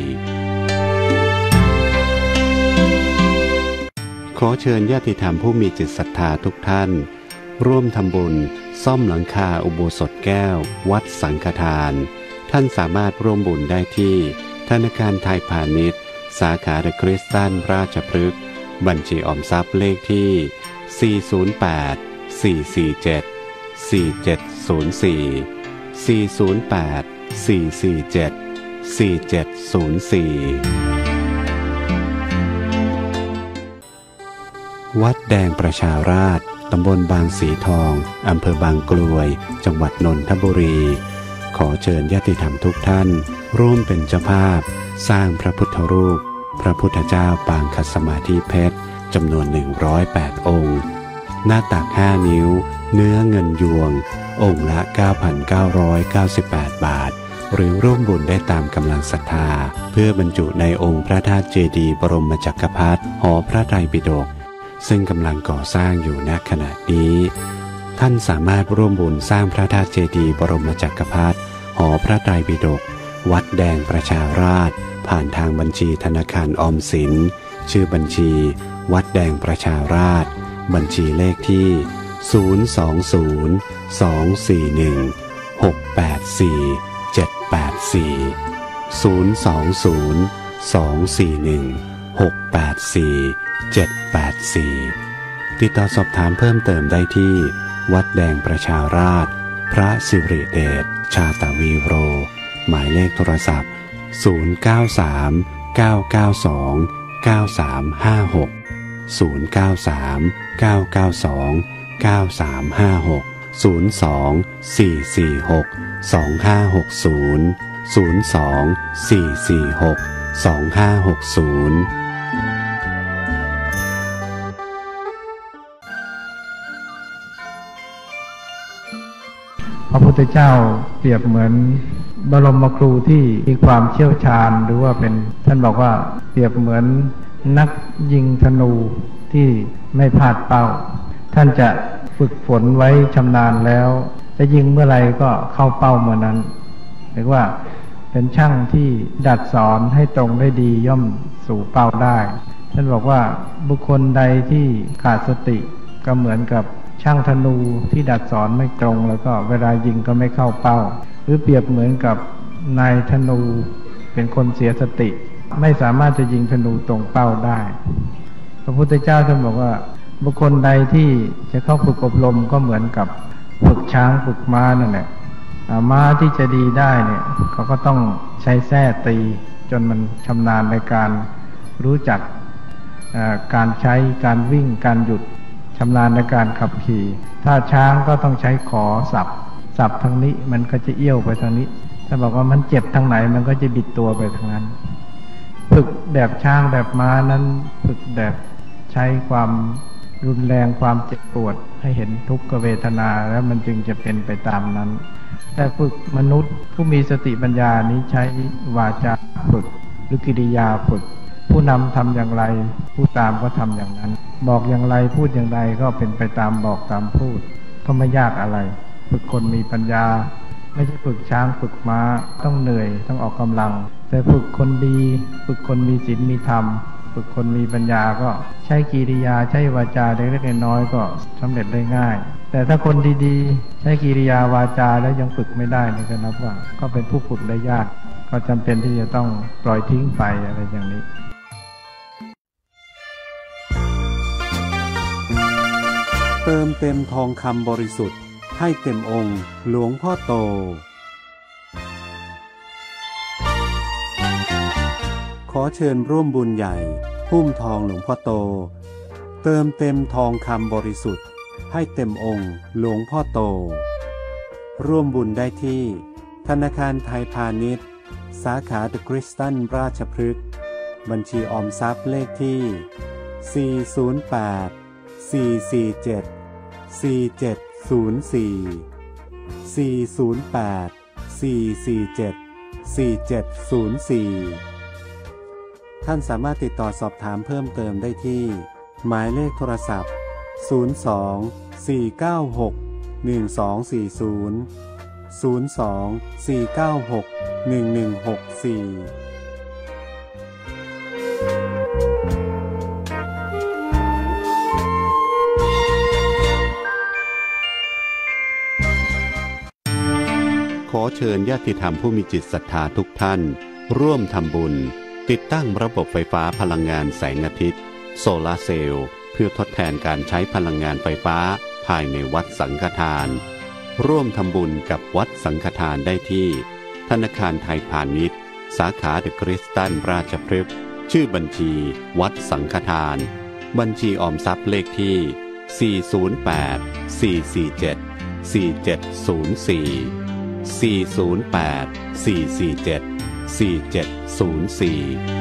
ขอเชิญญาติธรรมผู้มีจิตศรัทธาทุกท่านร่วมทำบุญซ่อมหลังคาอุโบสถแก้ววัดสังฆทานท่านสามารถร่วมบุญได้ที่ธนาคารไทยพาณิชย์สาขาเดอะคริสตันราชพฤกษ์บัญชีออมทรัพย์เลขที่สี่ ศูนย์ แปด สี่ สี่ เจ็ด สี่ เจ็ด ศูนย์ สี่ สี่ ศูนย์ แปด สี่ สี่ เจ็ด สี่ เจ็ด ศูนย์ สี่วัดแดงประชาราษฎร์ตำบลบางสีทองอำเภอบางกลวยจังหวัดนนทบุรีขอเชิญญาติธรรมทุกท่านร่วมเป็นเจ้าภาพสร้างพระพุทธรูปพระพุทธเจ้าปางคัสมาธิเพชรจำนวนหนึ่งร้อยแปดองค์หน้าตักห้านิ้วเนื้อเงินยวงองค์ละ เก้าพันเก้าร้อยเก้าสิบแปด บาทหรือร่วมบุญได้ตามกำลังศรัทธาเพื่อบรรจุในองค์พระธาตุเจดีย์บรมจักรพรรดิหอพระไตรปิฎกซึ่งกำลังก่อสร้างอยู่ณขณะนี้ท่านสามารถร่วมบุญสร้างพระธาตุเจดีย์บรมจักรพรรดิหอพระไตรปิฎกวัดแดงประชาราษฎร์ผ่านทางบัญชีธนาคารออมสินชื่อบัญชีวัดแดงประชาราษฎร์บัญชีเลขที่ศูนย์ สอง ศูนย์ สอง สี่ หนึ่ง หก แปด สี่ เจ็ด แปด สี่ ศูนย์ สอง ศูนย์ สอง สี่ หนึ่ง หก แปด สี่ เจ็ด แปด สี่ติดต่อสอบถามเพิ่มเติมได้ที่วัดแดงประชาราษฎร์พระสิริเดชชาตวีโรหมายเลขโทรศัพท์ศูนย์ เก้า สาม เก้า เก้า สอง เก้า สาม ห้า หก ศูนย์ เก้า สาม เก้า เก้า สอง เก้า สาม ห้า หก ศูนย์ สอง สี่ สี่ หก สอง ห้า หก ศูนย์ ศูนย์ สอง สี่ สี่ หก สอง ห้า หก ศูนย์พระพุทธเจ้าเปรียบเหมือนบรมครูที่มีความเชี่ยวชาญหรือว่าเป็นท่านบอกว่าเปรียบเหมือนนักยิงธนูที่ไม่พลาดเป้าท่านจะฝึกฝนไว้ชำนาญแล้วจะยิงเมื่อไรก็เข้าเป้าเมื่อนั้นเรียกว่าเป็นช่างที่ดัดสอนให้ตรงได้ดีย่อมสู่เป้าได้ท่านบอกว่าบุคคลใดที่ขาดสติก็เหมือนกับช่างธนูที่ดัดสอนไม่ตรงแล้วก็เวลายิงก็ไม่เข้าเป้าหรือเปรียบเหมือนกับนายธนูเป็นคนเสียสติไม่สามารถจะยิงธนูตรงเป้าได้พระพุทธเจ้าท่านบอกว่าบุคคลใดที่จะเข้าฝึกอบรมก็เหมือนกับฝึกช้างฝึกม้านั่นแหละม้าที่จะดีได้เนี่ยเขาก็ต้องใช้แส้ตีจนมันชำนาญในการรู้จักการใช้การวิ่งการหยุดชำนาญในการขับขี่ถ้าช้างก็ต้องใช้ขอสับสับทางนี้มันก็จะเอี้ยวไปทางนี้ถ้าบอกว่ามันเจ็บทางไหนมันก็จะบิดตัวไปทางนั้นฝึกแบบช้างแบบม้านั้นฝึกแบบใช้ความรุนแรงความเจ็บปวดให้เห็นทุกขเวทนาแล้วมันจึงจะเป็นไปตามนั้นแต่ฝึกมนุษย์ผู้มีสติปัญญานี้ใช้วาจาฝึกหรือกิริยาฝึกผู้นำทำอย่างไรผู้ตามก็ทำอย่างนั้นบอกอย่างไรพูดอย่างไรก็เป็นไปตามบอกตามพูดก็ไม่ยากอะไรฝึกคนมีปัญญาไม่ใช่ฝึกช้างฝึกม้าต้องเหนื่อยต้องออกกำลังแต่ฝึกคนดีฝึกคนมีศีลมีธรรมฝึกคนมีปัญญาก็ใช้กิริยาใช้วาจาเล็กๆน้อยๆก็สำเร็จได้ง่ายแต่ถ้าคนดีๆใช้กิริยาวาจาแล้วยังฝึกไม่ได้นี่ก็นับว่าก็เป็นผู้ฝึกได้ยากก็จำเป็นที่จะต้องปล่อยทิ้งไปอะไรอย่างนี้เติมเต็มทองคำบริสุทธิ์ให้เต็มองค์หลวงพ่อโตขอเชิญร่วมบุญใหญ่พุ่มทองหลวงพ่อโตเติมเต็มทองคำบริสุทธิ์ให้เต็มองค์หลวงพ่อโตร่วมบุญได้ที่ธนาคารไทยพาณิชย์สาขาเดอะคริสตันราชพฤกษ์บัญชีออมทรัพย์เลขที่สี่ ศูนย์ แปด สี่ สี่ เจ็ด สี่ เจ็ด ศูนย์ สี่ สี่ ศูนย์ แปด สี่ สี่ เจ็ด สี่ เจ็ด ศูนย์ สี่ท่านสามารถติดต่อสอบถามเพิ่มเติมได้ที่หมายเลขโทรศัพท์ศูนย์ สอง สี่ เก้า หก หนึ่ง สอง สี่ ศูนย์ ศูนย์ สอง สี่ เก้า หก หนึ่ง หนึ่ง หก สี่ขอเชิญญาติธรรมผู้มีจิตศรัทธาทุกท่านร่วมทำบุญติดตั้งระบบไฟฟ้าพลังงานแสงอาทิตย์โซลาร์เซลล์เพื่อทดแทนการใช้พลังงานไฟฟ้าภายในวัดสังฆทานร่วมทำบุญกับวัดสังฆทานได้ที่ธนาคารไทยพาณิชย์สาขาเดอะคริสตันราชพฤกษ์ชื่อบัญชีวัดสังฆทานบัญชีออมทรัพย์เลขที่สี่ ศูนย์ แปด สี่ สี่ เจ็ด สี่ เจ็ด ศูนย์ สี่ สี่ ศูนย์ แปด สี่ สี่ เจ็ด สี่ เจ็ด ศูนย์ สี่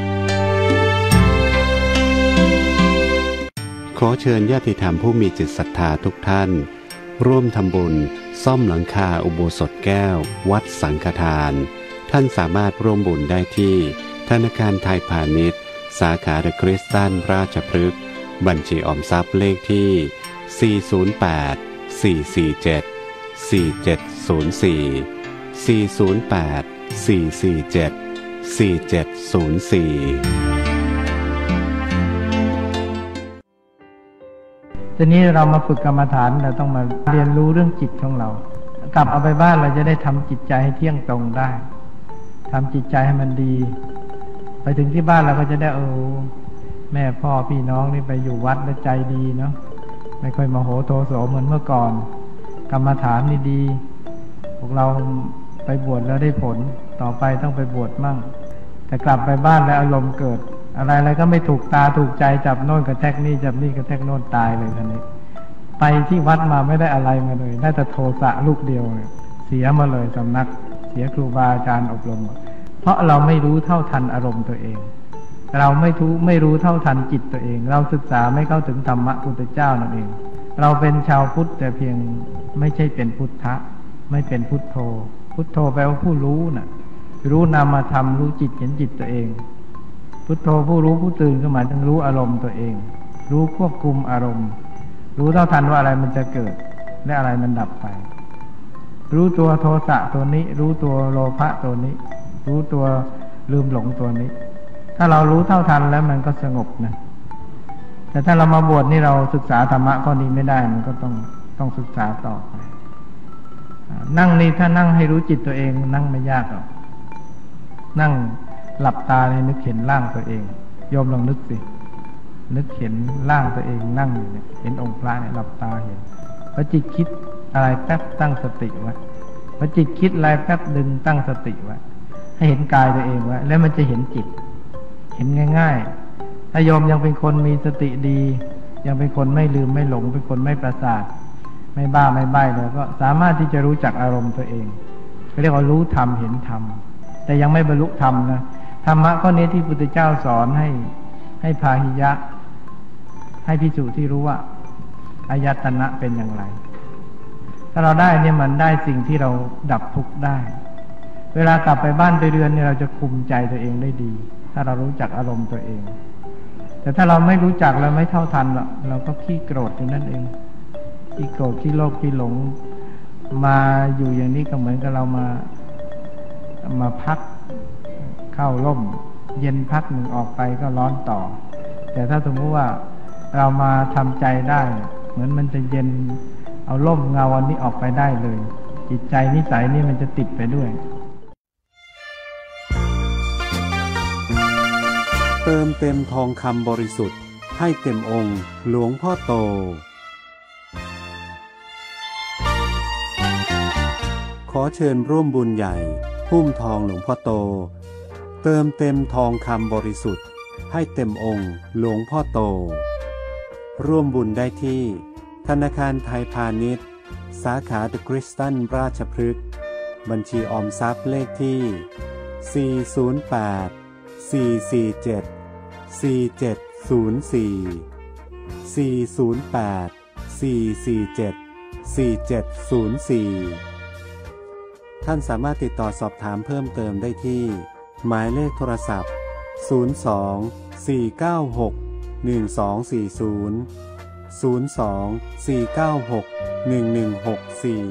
ขอเชิญญาติธรรมผู้มีจิตศรัทธาทุกท่านร่วมทำบุญซ่อมหลังคาอุโบสถแก้ววัดสังฆทานท่านสามารถร่วมบุญได้ที่ธนาคารไทยพาณิชย์สาขาเดอะคริสตันราชพฤกษ์บัญชีออมทรัพย์เลขที่สี่ ศูนย์ แปด สี่ สี่ เจ็ด สี่ เจ็ด ศูนย์ สี่ สี่ ศูนย์ แปด สี่ สี่ เจ็ด สี่ เจ็ด ศูนย์ สี่ทีนี้เรามาฝึกกรรมฐานเราต้องมาเรียนรู้เรื่องจิตของเรากลับเอาไปบ้านเราจะได้ทำจิตใจให้เที่ยงตรงได้ทำจิตใจให้มันดีไปถึงที่บ้านเราก็จะได้เออแม่พ่อพี่น้องนี่ไปอยู่วัดแล้วใจดีเนาะไม่ค่อยโมโหโทโสเหมือนเมื่อก่อนกรรมฐานนี่ดีพวกเราไปบวชแล้วได้ผลต่อไปต้องไปบวชมั่งแต่กลับไปบ้านแล้วอารมณ์เกิดอะไรอะไรก็ไม่ถูกตาถูกใจจับโน่นกระแทกนี่จับนี่กระแทกโน่นตายเลยทีนี้ไปที่วัดมาไม่ได้อะไรมาเลยได้แต่โทสะลูกเดียวเสียมาเลยสำนักเสียครูบาอาจารย์อบรมเพราะเราไม่รู้เท่าทันอารมณ์ตัวเองเราไม่รู้ไม่รู้เท่าทันจิตตัวเองเราศึกษาไม่เข้าถึงธรรมะพุทธเจ้านั่นเองเราเป็นชาวพุทธแต่เพียงไม่ใช่เป็นพุทธะไม่เป็นพุทโธพุทโธแปลว่าผู้รู้น่ะรู้นามธรรมรู้จิตเห็นจิตตัวเองพุทโธผู้รู้ผู้ตื่นก็หมายถึงรู้อารมณ์ตัวเองรู้ควบคุมอารมณ์รู้เท่าทันว่าอะไรมันจะเกิดและอะไรมันดับไปรู้ตัวโทสะตัวนี้รู้ตัวโลภะตัวนี้รู้ตัวลืมหลงตัวนี้ถ้าเรารู้เท่าทันแล้วมันก็สงบนะแต่ถ้าเรามาบวชนี่เราศึกษาธรรมะข้อนี้ไม่ได้มันก็ต้องต้องศึกษาต่อไปนั่งนี่ถ้านั่งให้รู้จิตตัวเองนั่งไม่ยากหรอกนั่งหลับตาเนี่ยนึกเห็นร่างตัวเองโยมลองนึกสินึกเห็นร่างตัวเองนั่งอยู่เนี่ยเห็นองค์พระเนี่ยหลับตาเห็นพอจิตคิดอะไรแป๊บตั้งสติไว้พอจิตคิดอะไรแป๊บดึงตั้งสติไว้ให้เห็นกายตัวเองไว้แล้วมันจะเห็นจิตเห็นง่ายๆถ้าโยมยังเป็นคนมีสติดียังเป็นคนไม่ลืมไม่หลงเป็นคนไม่ประสาทไม่บ้าไม่ใบ้เลยก็สามารถที่จะรู้จักอารมณ์ตัวเองเรียกว่ารู้ธรรมเห็นธรรมแต่ยังไม่บรรลุธรรมนะธรรมะข้อนี้ที่พุทธเจ้าสอนให้ให้พาหิยะให้ภิกษุที่รู้ว่าอายตนะเป็นอย่างไรถ้าเราได้เนี่ยมันได้สิ่งที่เราดับทุกข์ได้เวลากลับไปบ้านไปเรือนเนี่ยเราจะคุมใจตัวเองได้ดีถ้าเรารู้จักอารมณ์ตัวเองแต่ถ้าเราไม่รู้จักเราไม่เท่าทันหรอกเราก็ขี้โกรธอยู่นั่นเองขี้โกรธขี้โลภขี้หลงมาอยู่อย่างนี้ก็เหมือนกับเรามามาพักเข้าร่มเย็นพักหนึ่งออกไปก็ร้อนต่อแต่ถ้าสมมติว่าเรามาทำใจได้เหมือนมันจะเย็นเอาร่มเงาอันนี้ออกไปได้เลยจิตใจนิสัยนี่มันจะติดไปด้วยเติมเต็มทองคำบริสุทธิ์ให้เต็มองค์หลวงพ่อโตขอเชิญร่วมบุญใหญ่หุ้มทองหลวงพ่อโตเติมเต็มทองคำบริสุทธิ์ให้เต็มองค์หลวงพ่อโตร่วมบุญได้ที่ธนาคารไทยพาณิชย์สาขาเดอะคริสตันราชพฤกษ์บัญชีออมทรัพย์เลขที่สี่ ศูนย์ แปด สี่ สี่ เจ็ด สี่ เจ็ด ศูนย์ สี่ สี่ ศูนย์ แปด สี่ สี่ เจ็ด สี่ เจ็ด ศูนย์ สี่ท่านสามารถติดต่อสอบถามเพิ่มเติมได้ที่หมายเลขโทรศัพท์ศูนย์ สอง สี่ เก้า หก หนึ่ง สอง สี่ ศูนย์ ศูนย์ สอง สี่ เก้า หก หนึ่ง หนึ่ง หก สี่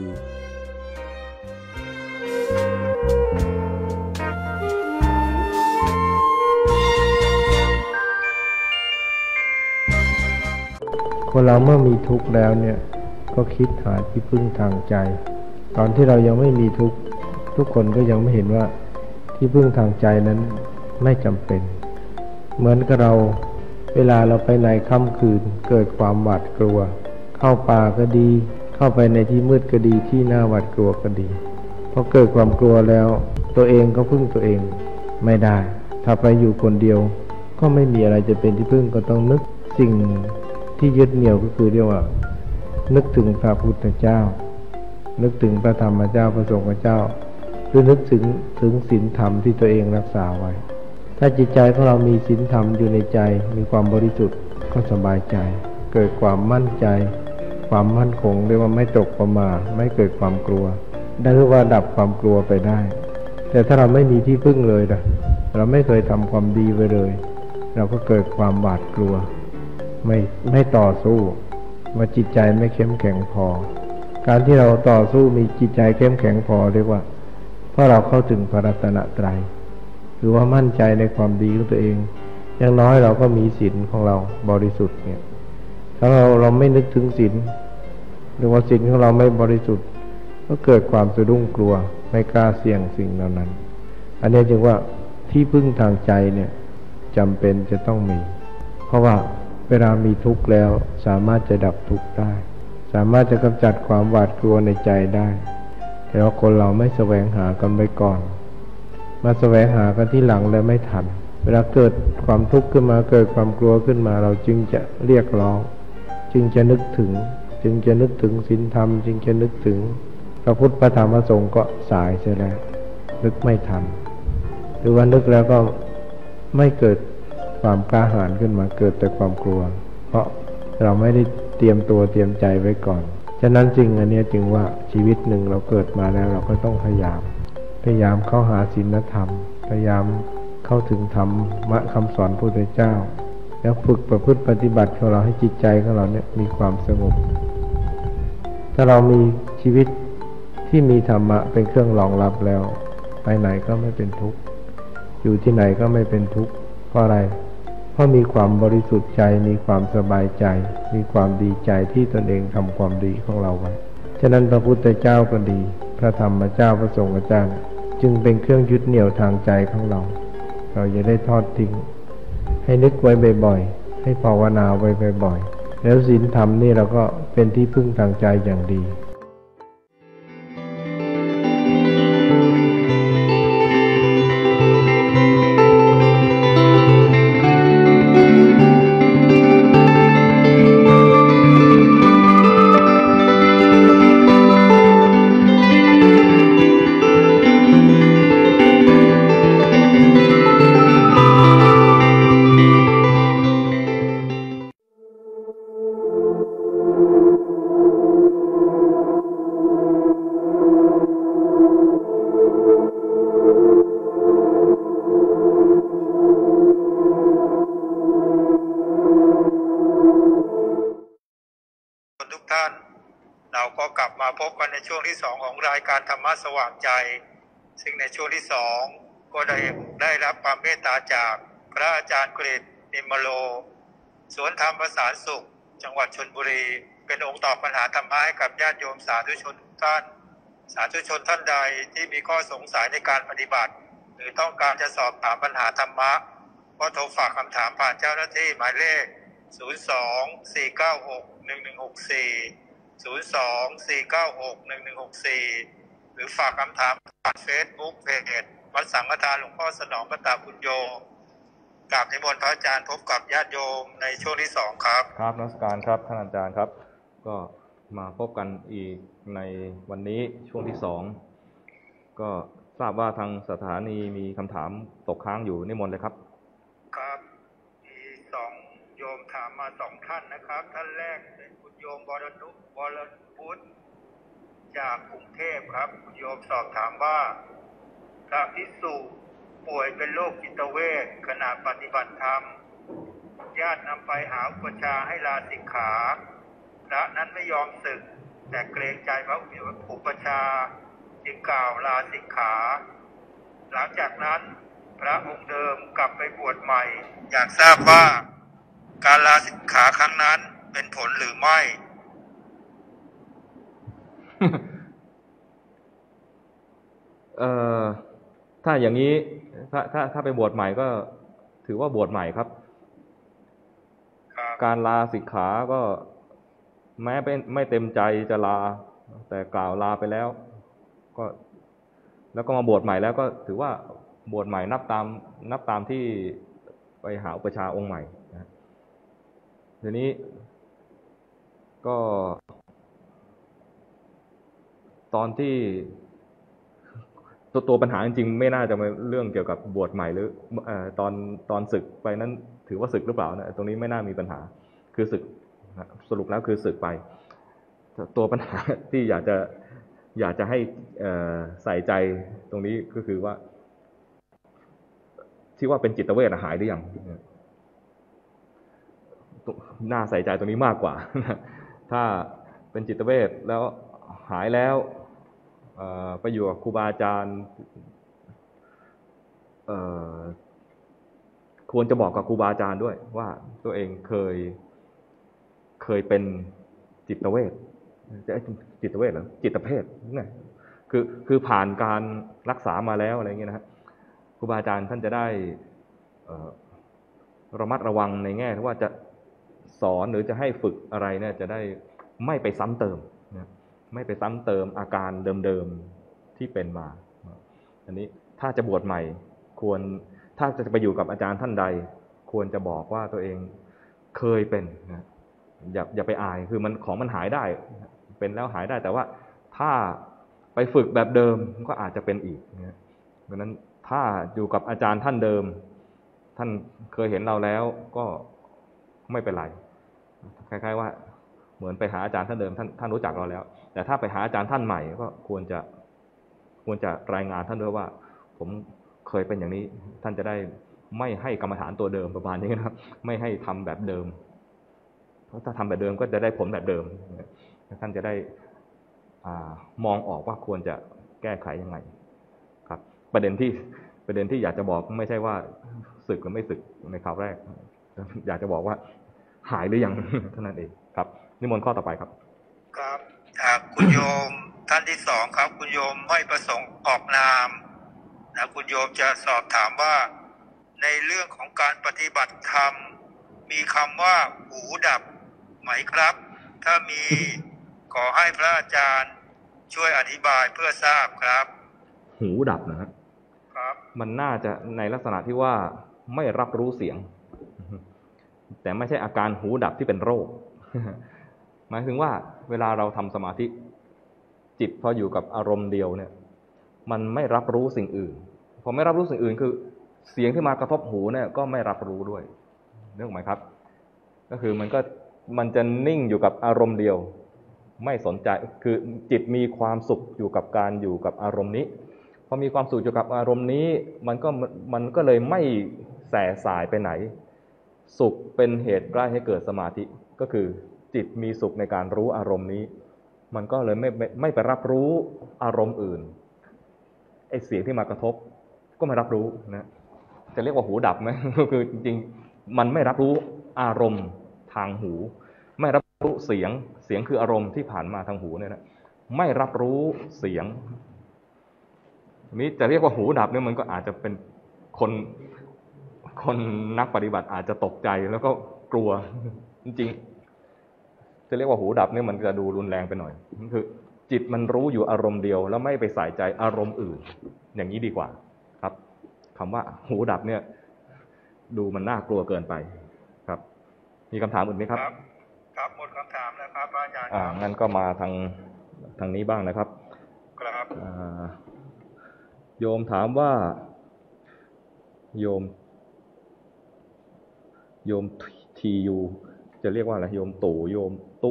คนเราเมื่อมีทุกข์แล้วเนี่ยก็คิดหาที่พึ่งทางใจตอนที่เรายังไม่มีทุกข์ทุกคนก็ยังไม่เห็นว่าที่พึ่งทางใจนั้นไม่จำเป็นเหมือนกับเราเวลาเราไปในค่ำคืนเกิดความหวาดกลัวเข้าป่าก็ดีเข้าไปในที่มืดก็ดีที่น่าหวาดกลัวก็ดีพอเกิดความกลัวแล้วตัวเองก็พึ่งตัวเองไม่ได้ถ้าไปอยู่คนเดียวก็ไม่มีอะไรจะเป็นที่พึ่งก็ต้องนึกสิ่งที่ยึดเหนี่ยวก็คือเรียกว่านึกถึงพระพุทธเจ้านึกถึงพระธรรมเจ้าพระสงฆ์เจ้าหรือนึกถึงถึงศีลธรรมที่ตัวเองรักษาไว้ถ้าจิตใจของเรามีศีลธรรมอยู่ในใจมีความบริสุทธิ์ก็สบายใจเกิดความมั่นใจความมั่นคงเรียกว่าไม่ตกประมาทไม่เกิดความกลัวได้เรียกว่าดับความกลัวไปได้แต่ถ้าเราไม่มีที่พึ่งเลยนะเราไม่เคยทำความดีไว้เลยเราก็เกิดความหวาดกลัวไม่ไม่ต่อสู้ว่าจิตใจไม่เข้มแข็งพอการที่เราต่อสู้มีจิตใจเข้มแข็งพอเรียกว่าเพราะเราเข้าถึงพระรัตนตรัยหรือว่ามั่นใจในความดีของตัวเองอย่างน้อยเราก็มีศีลของเราบริสุทธิ์เนี่ยถ้าเราเราไม่นึกถึงศีลหรือว่าศีลของเราไม่บริสุทธิ์ก็เกิดความสะดุ้งกลัวไม่กล้าเสี่ยงสิ่งเหล่านั้นอันนี้จึงว่าที่พึ่งทางใจเนี่ยจำเป็นจะต้องมีเพราะว่าเวลามีทุกข์แล้วสามารถจะดับทุกข์ได้สามารถจะกำจัดความหวาดกลัวในใจได้แต่ว่าคนเราไม่แสวงหากันไว้ก่อนมาแสวงหากันที่หลังแล้วไม่ทันเวลาเกิดความทุกข์ขึ้นมาเกิดความกลัวขึ้นมาเราจึงจะเรียกร้องจึงจะนึกถึงจึงจะนึกถึงศีลธรรมจึงจะนึกถึงพระพุทธพระธรรมพระสงฆ์ก็สายเสียแล้วนึกไม่ทันหรือว่านึกแล้วก็ไม่เกิดความกล้าหาญขึ้นมาเกิดแต่ความกลัวเพราะเราไม่ได้เตรียมตัวเตรียมใจไว้ก่อนฉะนั้นจริงอันนี้จึงว่าชีวิตหนึ่งเราเกิดมาแล้วเราก็ต้องพยายามพยายามเข้าหาศีลธรรมพยายามเข้าถึงธรรมะคำสอนพระพุทธเจ้าแล้วฝึกประพฤติปฏิบัติของเราให้จิตใจของเราเนี่ยมีความสงบถ้าเรามีชีวิตที่มีธรรมะเป็นเครื่องรองรับแล้วไปไหนก็ไม่เป็นทุกข์อยู่ที่ไหนก็ไม่เป็นทุกข์เพราะอะไรเพราะมีความบริสุทธิ์ใจมีความสบายใจมีความดีใจที่ตนเองทำความดีของเราไว้ฉะนั้นพระพุทธเจ้าก็ดีพระธรรมเจ้าพระสงฆ์เจ้าจึงเป็นเครื่องยึดเหนี่ยวทางใจของเราเราจะได้ทอดทิ้งให้นึกไว้บ่อยๆให้ภาวนาไว้บ่อยๆแล้วศีลธรรมนี่เราก็เป็นที่พึ่งทางใจอย่างดีทุกท่านเราก็กลับมาพบกันในช่วงที่สองของรายการธรรมะสว่างใจซึ่งในช่วงที่สองก็ได้ได้รับความเมตตาจากพระอาจารย์กฤษ นิมมโลสวนธรรมประสานสุขจังหวัดชลบุรีเป็นองค์ตอบปัญหาธรรมะให้กับญาติโยมสาธุชนทุกท่านสาธุชนท่านใดที่มีข้อสงสัยในการปฏิบัติหรือต้องการจะสอบถามปัญหาธรรมะก็โทรฝากคำถามผ่านเจ้าหน้าที่หมายเลขศูนย์ สอง สี่ เก้า หก หนึ่ง หนึ่ง หก สี่ ศูนย์ สอง สี่ เก้า หก หนึ่ง หนึ่ง หก สี่หรือฝากคำถามผ่านเฟซบุ๊กเพจวัดสังฆทานหลวงพ่อสนองปตาบุญโยกราบนิมนต์พระอาจารย์พบกับญาติโยมในช่วงที่สองครับครับนมัสการครับท่านอาจารย์ครับก็มาพบกันอีกในวันนี้ช่วงที่สองก็ทราบว่าทางสถานีมีคำถามตกค้างอยู่นิมนต์เลยครับครับมีสองโยมถามมาสองท่านนะครับท่านแรกเป็นคุณโยมบรนุบรพุทธจากกรุงเทพครับคุณโยมสอบถามว่าพระภิกษุป่วยเป็นโรคจิตเวชขณะปฏิบัติธรรมญาตินำไปหาอุปชาให้ลาสิกขาพระนั้นไม่ยอมสึกแต่เกรงใจพระอุปชาจึงกล่าวลาสิกขาหลังจากนั้นพระองค์เดิมกลับไปบวชใหม่อยากทราบว่าการลาสิกขาครั้งนั้นเป็นผลหรือไม่เอ่อถ้าอย่างนี้ถ้าถ้าถ้าไปบวชใหม่ก็ถือว่าบวชใหม่ครับการลาสิกขาก็แม้เป็นไม่เต็มใจจะลาแต่กล่าวลาไปแล้วก็แล้วก็มาบวชใหม่แล้วก็ถือว่าบวชใหม่นับตามนับตามที่ไปหาอุปชาองค์ใหม่นะทีนี้ก็ตอนที่ตัวตัวปัญหาจริงๆไม่น่าจะเป็นเรื่องเกี่ยวกับบวชใหม่หรือเอ่อตอนตอนศึกไปนั้นถือว่าศึกหรือเปล่านะตรงนี้ไม่น่ามีปัญหาคือศึกสรุปแล้วคือศึกไปตัวปัญหาที่อยากจะอยากจะให้ใส่ใจตรงนี้ก็คือว่าที่ว่าเป็นจิตเวชหายหรือยังน่าใส่ใจตรงนี้มากกว่าถ้าเป็นจิตเวชแล้วหายแล้วไปอยู่กับครูบาอาจารย์ควรจะบอกกับครูบาอาจารย์ด้วยว่าตัวเองเคยเคยเป็นจิตเวชจะจิตเวชหรือจิตเภทนี่ไงคือคือผ่านการรักษามาแล้วอะไรเงี้ยนะครับครูบาอาจารย์ท่านจะได้ระมัดระวังในแง่ที่ว่าจะสอนหรือจะให้ฝึกอะไรเนี่ยจะได้ไม่ไปซ้ำเติมนะไม่ไปซ้ำเติมอาการเดิมๆที่เป็นมาอันนี้ถ้าจะบวชใหม่ควรถ้าจะไปอยู่กับอาจารย์ท่านใดควรจะบอกว่าตัวเองเคยเป็นนะอย่าอย่าไปอายคือมันของมันหายได้เป็นแล้วหายได้แต่ว่าถ้าไปฝึกแบบเดิมก็อาจจะเป็นอีกนะเพราะนั้นถ้าอยู่กับอาจารย์ท่านเดิมท่านเคยเห็นเราแล้วก็ไม่เป็นไรคล้ายๆว่าเหมือนไปหาอาจารย์ท่านเดิมท่านท่านรู้จักเราแล้วแต่ถ้าไปหาอาจารย์ท่านใหม่ก็ควรจะควรจะรายงานท่านด้วยว่าผมเคยเป็นอย่างนี้ท่านจะได้ไม่ให้กรรมฐานตัวเดิมประมาณนี้นะครับไม่ให้ทำแบบเดิมเพราะถ้าทำแบบเดิมก็จะได้ผลแบบเดิมท่านจะได้อ่ามองออกว่าควรจะแก้ไขยังไงครับประเด็นที่ประเด็นที่อยากจะบอกไม่ใช่ว่าสึกหรือไม่สึกในคราวแรกอยากจะบอกว่าหายหรือยังเท่านั้นเองครับนิมนต์ข้อต่อไปครับครับจากคุณโยมท่านที่สองครับคุณโยมไม่ประสงค์ออกนามนะคุณโยมจะสอบถามว่าในเรื่องของการปฏิบัติธรรมมีคำว่าหูดับไหมครับถ้ามีขอให้พระอาจารย์ช่วยอธิบายเพื่อทราบครับหูดับนะครับครับมันน่าจะในลักษณะที่ว่าไม่รับรู้เสียงแต่ไม่ใช่อาการหูดับที่เป็นโรคหมายถึงว่าเวลาเราทำสมาธิจิตพออยู่กับอารมณ์เดียวเนี่ยมันไม่รับรู้สิ่งอื่นพอไม่รับรู้สิ่งอื่นคือเสียงที่มากระทบหูเนี่ยก็ไม่รับรู้ด้วยนึกออกไหมครับก็คือมันก็มันจะนิ่งอยู่กับอารมณ์เดียวไม่สนใจคือจิตมีความสุขอยู่กับการอยู่กับอารมณ์นี้พอมีความสุขอยู่กับอารมณ์นี้มันก็มันก็เลยไม่แส่สายไปไหนสุขเป็นเหตุใกล้ให้เกิดสมาธิก็คือจิตมีสุขในการรู้อารมณ์นี้มันก็เลยไม่ไม่ไม่ไปรับรู้อารมณ์อื่นไอ้เสียงที่มากระทบก็ไม่รับรู้นะจะเรียกว่าหูดับไหมก็คือจริงๆมันไม่รับรู้อารมณ์ทางหูไม่รับรู้เสียงเสียงคืออารมณ์ที่ผ่านมาทางหูเนี่ยนะไม่รับรู้เสียงนี้จะเรียกว่าหูดับเนี่ยมันก็อาจจะเป็นคนคนนักปฏิบัติอาจจะตกใจแล้วก็กลัวจริงๆจะเรียกว่าหูดับเนี่ยมันจะดูรุนแรงไปหน่อยคือจิตมันรู้อยู่อารมณ์เดียวแล้วไม่ไปใส่ใจอารมณ์อื่นอย่างนี้ดีกว่าครับคำว่าหูดับเนี่ยดูมันน่ากลัวเกินไปครับมีคำถามอื่นไหมครับครับหมดคำถามแล้วครับอาจารย์อ่างั้นก็มาทางทางนี้บ้างนะครับครับอ่าโยมถามว่าโยมโยมทียูจะเรียกว่าอะไรโยมตู่โยมตุ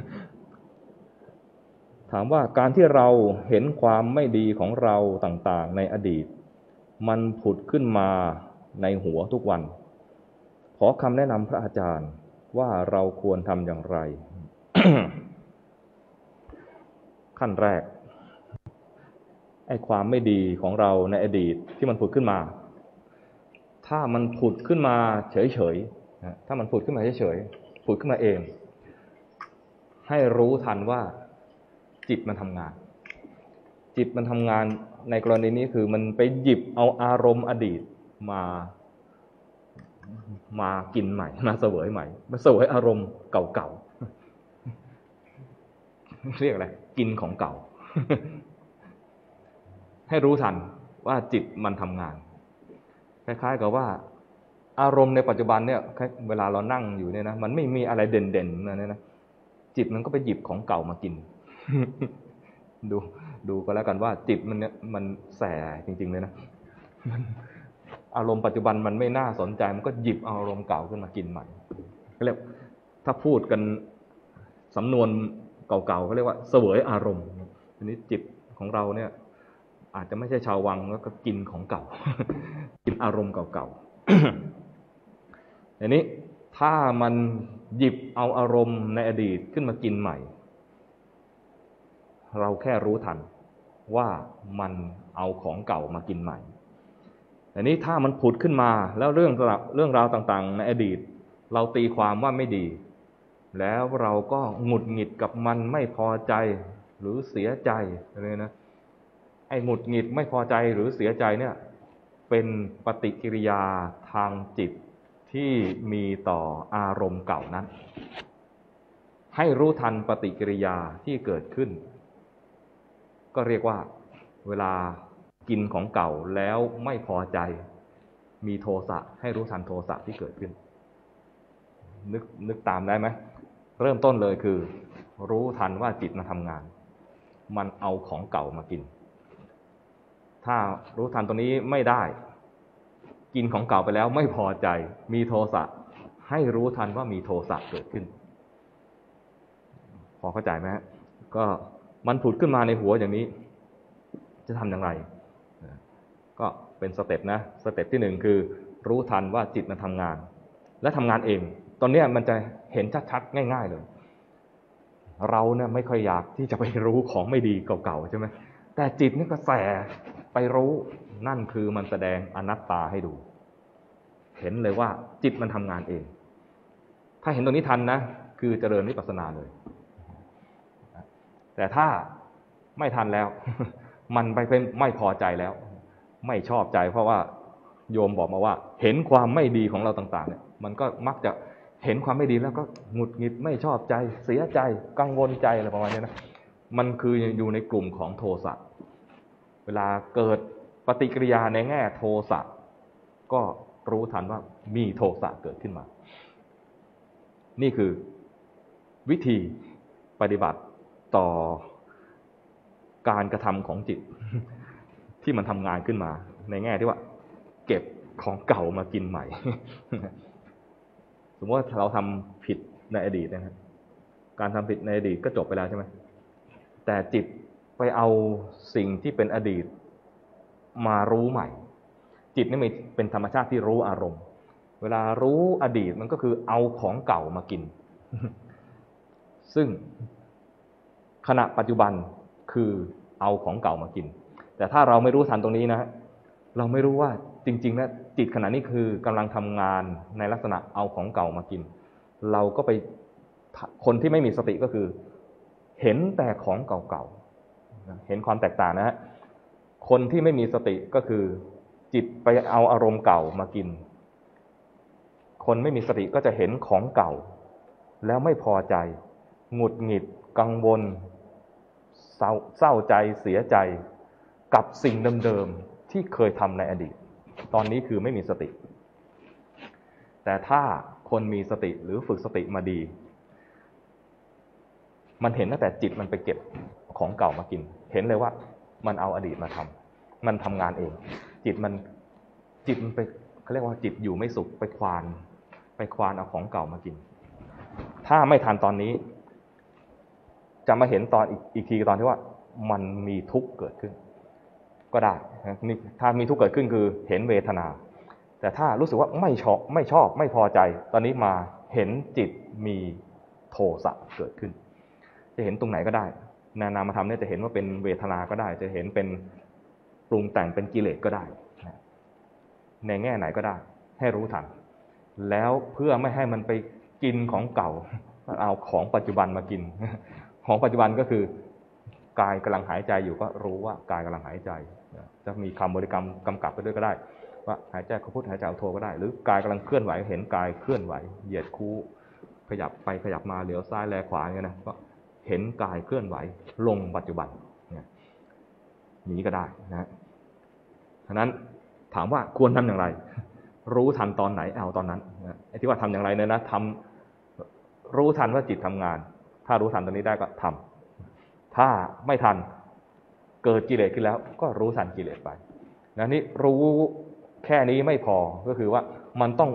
ถามว่าการที่เราเห็นความไม่ดีของเราต่างๆในอดีตมันผุดขึ้นมาในหัวทุกวันขอคำแนะนำพระอาจารย์ว่าเราควรทำอย่างไร ขั้นแรกไอ้ความไม่ดีของเราในอดีตที่มันผุดขึ้นมาถ้ามันผุดขึ้นมาเฉยๆถ้ามันผุดขึ้นมาเฉยๆผุดขึ้นมาเองให้รู้ทันว่าจิตมันทำงานจิตมันทำงานในกรณีนี้คือมันไปหยิบเอาอารมณ์อดีตมามากินใหม่มาเสวยใหม่มาเสวยอารมณ์เก่าๆเรียกอะไรกินของเก่า ให้รู้ทันว่าจิตมันทำงานคล้ายๆกับว่าอารมณ์ในปัจจุบันเนี่ยเวลาเรานั่งอยู่เนี่ยนะมันไม่มีอะไรเด่นๆนะเนี่ยนะจิตมันก็ไปหยิบของเก่ามากิน ดูดูก็แล้วกันว่าจิตมันเนี่ยมันแสจริงๆเลยนะมันอารมณ์ปัจจุบันมันไม่น่าสนใจมันก็หยิบอารมณ์เก่าขึ้นมากินใหม่ก็เรียกถ้าพูดกันสำนวนเก่าๆเขาเรียกว่าเสวยอารมณ์ทีนี้จิตของเราเนี่ยอาจจะไม่ใช่ชาววังแล้วก็กินของเก่า กินอารมณ์เก่าๆอย่างนี้ถ้ามันหยิบเอาอารมณ์ในอดีตขึ้นมากินใหม่เราแค่รู้ทันว่ามันเอาของเก่ามากินใหม่แต่นี้ถ้ามันผุดขึ้นมาแล้วเรื่องเรื่องราวต่างๆในอดีตเราตีความว่าไม่ดีแล้วเราก็หงุดหงิดกับมันไม่พอใจหรือเสียใจอะไรนะไอ้หงุดหงิดไม่พอใจหรือเสียใจเนี่ยเป็นปฏิกิริยาทางจิตที่มีต่ออารมณ์เก่านั้นให้รู้ทันปฏิกิริยาที่เกิดขึ้นก็เรียกว่าเวลากินของเก่าแล้วไม่พอใจมีโทสะให้รู้ทันโทสะที่เกิดขึ้นนึกนึกตามได้ไหมเริ่มต้นเลยคือรู้ทันว่าจิตมันทำงานมันเอาของเก่ามากินถ้ารู้ทันตรงนี้ไม่ได้กินของเก่าไปแล้วไม่พอใจมีโทสะให้รู้ทันว่ามีโทสะเกิดขึ้นพอเข้าใจไหมก็มันผุดขึ้นมาในหัวอย่างนี้จะทำอย่างไรก็เป็นสเต็ปนะสเต็ปที่หนึ่งคือรู้ทันว่าจิตมันทำงานและทำงานเองตอนนี้มันจะเห็นชัดๆง่ายๆเลยเราเนี่ยไม่ค่อยอยากที่จะไปรู้ของไม่ดีเก่าๆใช่ไหมแต่จิตนี่ก็แสไปรู้นั่นคือมันแสดงอนัตตาให้ดูเห็นเลยว่าจิตมันทำงานเองถ้าเห็นตรงนี้ทันนะคือเจริญวิปัสสนาเลยแต่ถ้าไม่ทันแล้วมันไปเป็นไม่พอใจแล้วไม่ชอบใจเพราะว่าโยมบอกมาว่าเห็นความไม่ดีของเราต่างๆเนี่ยมันก็มักจะเห็นความไม่ดีแล้วก็หงุดหงิดไม่ชอบใจเสียใจกังวลใจอะไรประมาณนี้นะมันคืออยู่ในกลุ่มของโทสะเวลาเกิดปฏิกิริยาในแง่โทสะก็รู้ทันว่ามีโทสะเกิดขึ้นมานี่คือวิธีปฏิบัติต่อการกระทำของจิตที่มันทำงานขึ้นมาในแง่ที่ว่าเก็บของเก่ามากินใหม่สมมติว่าเราทำผิดในอดีตนะครับการทำผิดในอดีตก็จบไปแล้วใช่ไหมแต่จิตไปเอาสิ่งที่เป็นอดีตมารู้ใหม่จิตนี่มันเป็นธรรมชาติที่รู้อารมณ์เวลารู้อดีตมันก็คือเอาของเก่ามากินซึ่งขณะปัจจุบันคือเอาของเก่ามากินแต่ถ้าเราไม่รู้ทันตรงนี้นะเราไม่รู้ว่าจริงๆนะจิตขณะนี้คือกำลังทำงานในลักษณะเอาของเก่ามากินเราก็ไปคนที่ไม่มีสติก็คือเห็นแต่ของเก่าๆเห็นความแตกต่างนะฮะคนที่ไม่มีสติก็คือจิตไปเอาอารมณ์เก่ามากินคนไม่มีสติก็จะเห็นของเก่าแล้วไม่พอใจหงุดหงิดกังวลเศร้าเศร้าใจเสียใจกับสิ่งเดิมๆที่เคยทำในอดีตตอนนี้คือไม่มีสติแต่ถ้าคนมีสติหรือฝึกสติมาดีมันเห็นตั้งแต่จิตมันไปเก็บของเก่ามากินเห็นเลยว่ามันเอาอดีตมาทำมันทำงานเองจิตมันจิตมันไปเขาเรียกว่าจิตอยู่ไม่สุขไปควานไปควานเอาของเก่ามากินถ้าไม่ทันตอนนี้จะมาเห็นตอนอีกอีกทีตอนที่ว่ามันมีทุกข์เกิดขึ้นก็ได้นี่ถ้ามีทุกข์เกิดขึ้นคือเห็นเวทนาแต่ถ้ารู้สึกว่าไม่ชอบไม่ชอบไม่พอใจตอนนี้มาเห็นจิตมีโทสะเกิดขึ้นจะเห็นตรงไหนก็ได้นามธรรมเนี่ยจะเห็นว่าเป็นเวทนาก็ได้จะเห็นเป็นปรุงแต่งเป็นกิเลสก็ได้ในแง่ไหนก็ได้ให้รู้ทันแล้วเพื่อไม่ให้มันไปกินของเก่าเอาของปัจจุบันมากินของปัจจุบันก็คือกายกำลังหายใจอยู่ก็รู้ว่ากายกำลังหายใจจะมีคำบริกรรมกำกับไปด้วยก็ได้ว่าหายใจเข้าพุทหายใจออกโทก็ได้หรือกายกำลังเคลื่อนไหวเห็นกายเคลื่อนไหวเหยียดคู้ขยับไปขยับมาเหลียวซ้ายแลขวาอย่างนี้นะก็เห็นกายเคลื่อนไหวลงปัจจุบันเนี่ยนี้ก็ได้นะฉะนั้นถามว่าควรทำอย่างไรรู้ทันตอนไหนเอาตอนนั้นนะไอ้ที่ว่าทำอย่างไรเนี่ยนะทำรู้ทันว่าจิตทำงานถ้ารู้ทันตอนนี้ได้ก็ทำถ้าไม่ทันเกิดกิเลสขึ้นแล้วก็รู้ทันกิเลสไปนะนี่รู้แค่นี้ไม่พอก็คือว่ามันต้อง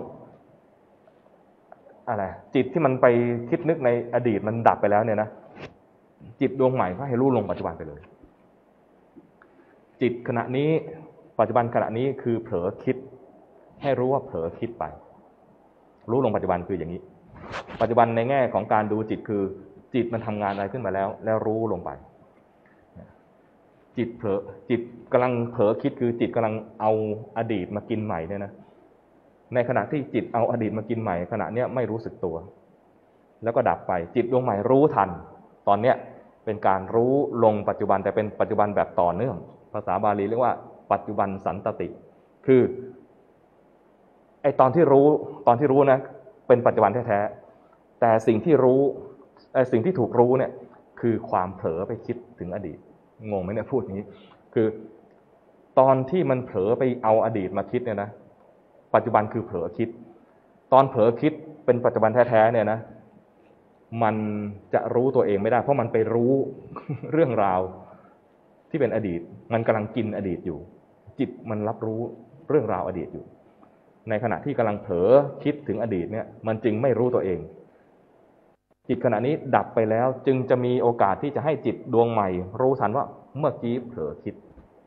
อะไรจิตที่มันไปคิดนึกในอดีตมันดับไปแล้วเนี่ยนะจิตดวงใหม่ก็ให้รู้ลงปัจจุบันไปเลยจิตขณะนี้ปัจจุบันขณะนี้คือเผลอคิดให้รู้ว่าเผลอคิดไปรู้ลงปัจจุบันคืออย่างนี้ปัจจุบันในแง่ของการดูจิตคือจิตมันทำงานอะไรขึ้นมาแล้วแล้วรู้ลงไปจิตเผลอจิตกำลังเผลอคิดคือจิตกำลังเอาอดีตมากินใหม่เนี่ยนะในขณะที่จิตเอาอดีตมากินใหม่ขณะเนี้ยไม่รู้สึกตัวแล้วก็ดับไปจิตดวงใหม่รู้ทันตอนเนี้ยเป็นการรู้ลงปัจจุบันแต่เป็นปัจจุบันแบบต่อเนื่องภาษาบาลีเรียกว่าปัจจุบันสันตติคือไอตอนที่รู้ตอนที่รู้นะเป็นปัจจุบันแท้ๆแต่สิ่งที่รู้ไอสิ่งที่ถูกรู้เนี่ยคือความเผลอไปคิดถึงอดีตงงไหมเนี่ยพูดอย่างนี้คือตอนที่มันเผลอไปเอาอดีตมาคิดเนี่ยนะปัจจุบันคือเผลอคิดตอนเผลอคิดเป็นปัจจุบันแท้ๆเนี่ยนะมันจะรู้ตัวเองไม่ได้เพราะมันไปรู้เรื่องราวที่เป็นอดีตมันกำลังกินอดีตอยู่จิตมันรับรู้เรื่องราวอดีตอยู่ในขณะที่กำลังเผลอคิดถึงอดีตเนี่ยมันจึงไม่รู้ตัวเองจิตขณะนี้ดับไปแล้วจึงจะมีโอกาสที่จะให้จิตดวงใหม่รู้ทันว่าเมื่อกี้เผลอคิด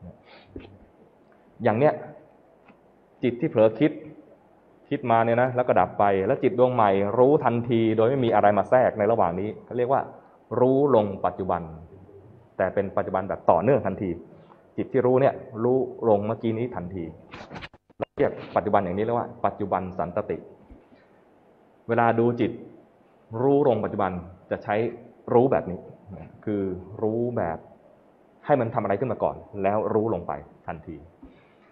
อย่างเนี้ยจิตที่เผลอคิดคิดมาเนี่ยนะแล้วก็ดับไปแล้วจิตดวงใหม่รู้ทันทีโดยไม่มีอะไรมาแทรกในระหว่างนี้เขาเรียกว่ารู้ลงปัจจุบันแต่เป็นปัจจุบันแบบต่อเนื่องทันทีจิตที่รู้เนี่ยรู้ลงเมื่อกี้นี้ทันทีเรียกปัจจุบันอย่างนี้เรียกว่าปัจจุบันสันตติเวลาดูจิตรู้ลงปัจจุบันจะใช้รู้แบบนี้คือรู้แบบให้มันทำอะไรขึ้นมาก่อนแล้วรู้ลงไปทันที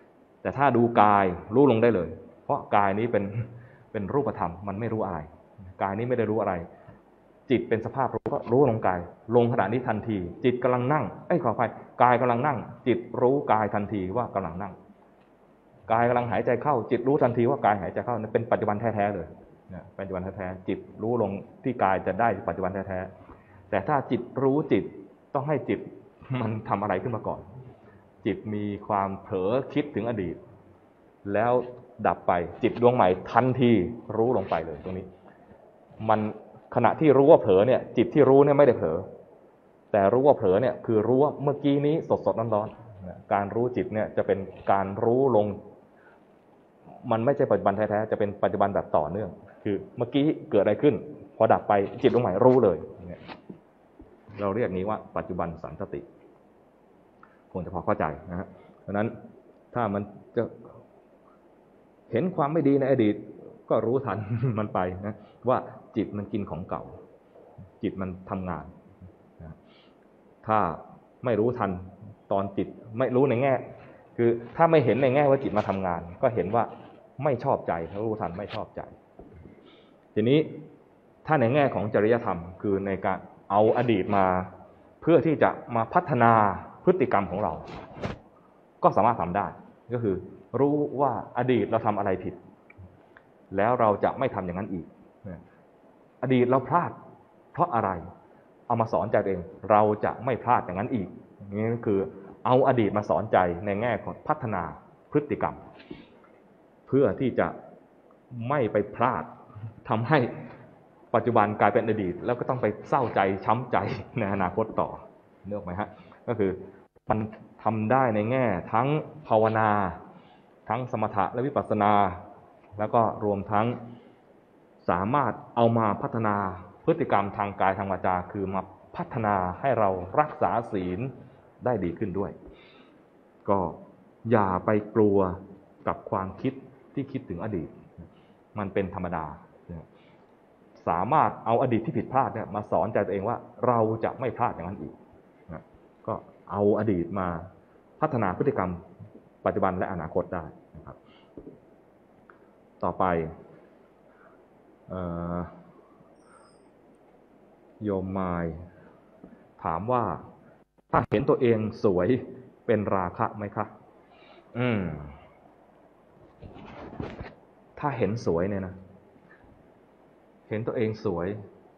แต่ถ้าดูกายรู้ลงได้เลยเพราะกายนี้เป็นเป็นรูปธรรมมันไม่รู้อะไรกายนี้ไม่ได้รู้อะไรจิตเป็นสภาพรู้ก็รู้ลงกายลงขณะนี้ทันทีจิตกำลังนั่งเอ้ยขออภัยกายกำลังนั่งจิตรู้กายทันทีว่ากำลังนั่งกายกำลังหายใจเข้าจิตรู้ทันทีว่ากายหายใจเข้านั่นเป็นปัจจุบันแท้ๆเลยเนี่ยปัจจุบันแท้ๆจิตรู้ลงที่กายจะได้ปัจจุบันแท้ๆแต่ถ้าจิตรู้จิตต้องให้จิตมันทำอะไรขึ้นมาก่อนจิตมีความเผลอคิดถึงอดีตแล้วดับไปจิตดวงใหม่ทันทีรู้ลงไปเลยตรงนี้มันขณะที่รู้ว่าเผลอเนี่ยจิตที่รู้เนี่ยไม่ได้เผลอแต่รู้ว่าเผลอเนี่ยคือรู้ว่าเมื่อกี้นี้สดๆร้อนๆการรู้จิตเนี่ยจะเป็นการรู้ลงมันไม่ใช่ปัจจุบันแท้ๆจะเป็นปัจจุบันแบบต่อเนื่องคือเมื่อกี้เกิดอะไรขึ้นพอดับไปจิตดวงใหม่รู้เลยเนี่ยเราเรียกนี้ว่าปัจจุบันสันสติคงจะพอเข้าใจนะฮะเพราะนั้นถ้ามันจะเห็นความไม่ดีในอดีตก็รู้ทันมันไปนะว่าจิตมันกินของเก่าจิตมันทำงานนะถ้าไม่รู้ทันตอนจิตไม่รู้ในแง่คือถ้าไม่เห็นในแง่ว่าจิตมาทำงานก็เห็นว่าไม่ชอบใจถ้ารู้ทันไม่ชอบใจทีนี้ถ้าในแง่ของจริยธรรมคือในการเอาอดีตมาเพื่อที่จะมาพัฒนาพฤติกรรมของเราก็สามารถทำได้ก็คือรู้ว่าอดีตเราทำอะไรผิดแล้วเราจะไม่ทำอย่างนั้นอีกอดีตเราพลาดเพราะอะไรเอามาสอนใจเองเราจะไม่พลาดอย่างนั้นอีกนี่ก็คือเอาอดีตมาสอนใจในแง่ของพัฒนาพฤติกรรมเพื่อที่จะไม่ไปพลาดทำให้ปัจจุบันกลายเป็นอดีตแล้วก็ต้องไปเศร้าใจช้ำใจในอนาคตต่อนึกออกไหมฮะก็คือมันทำได้ในแง่ทั้งภาวนาทั้งสมถะและวิปัสสนาแล้วก็รวมทั้งสามารถเอามาพัฒนาพฤติกรรมทางกายทางวาจาคือมาพัฒนาให้เรารักษาศีลได้ดีขึ้นด้วยก็อย่าไปกลัวกับความคิดที่คิดถึงอดีตมันเป็นธรรมดาสามารถเอาอดีตที่ผิดพลาดเนี่ยมาสอนใจตัวเองว่าเราจะไม่พลาดอย่างนั้นอีกนะก็เอาอดีตมาพัฒนาพฤติกรรมปัจจุบันและอนาคตได้นะครับต่อไปโยมมายถามว่าถ้าเห็นตัวเองสวยเป็นราคะไหมคะอืมถ้าเห็นสวยเนี่ยนะเห็นตัวเองสวย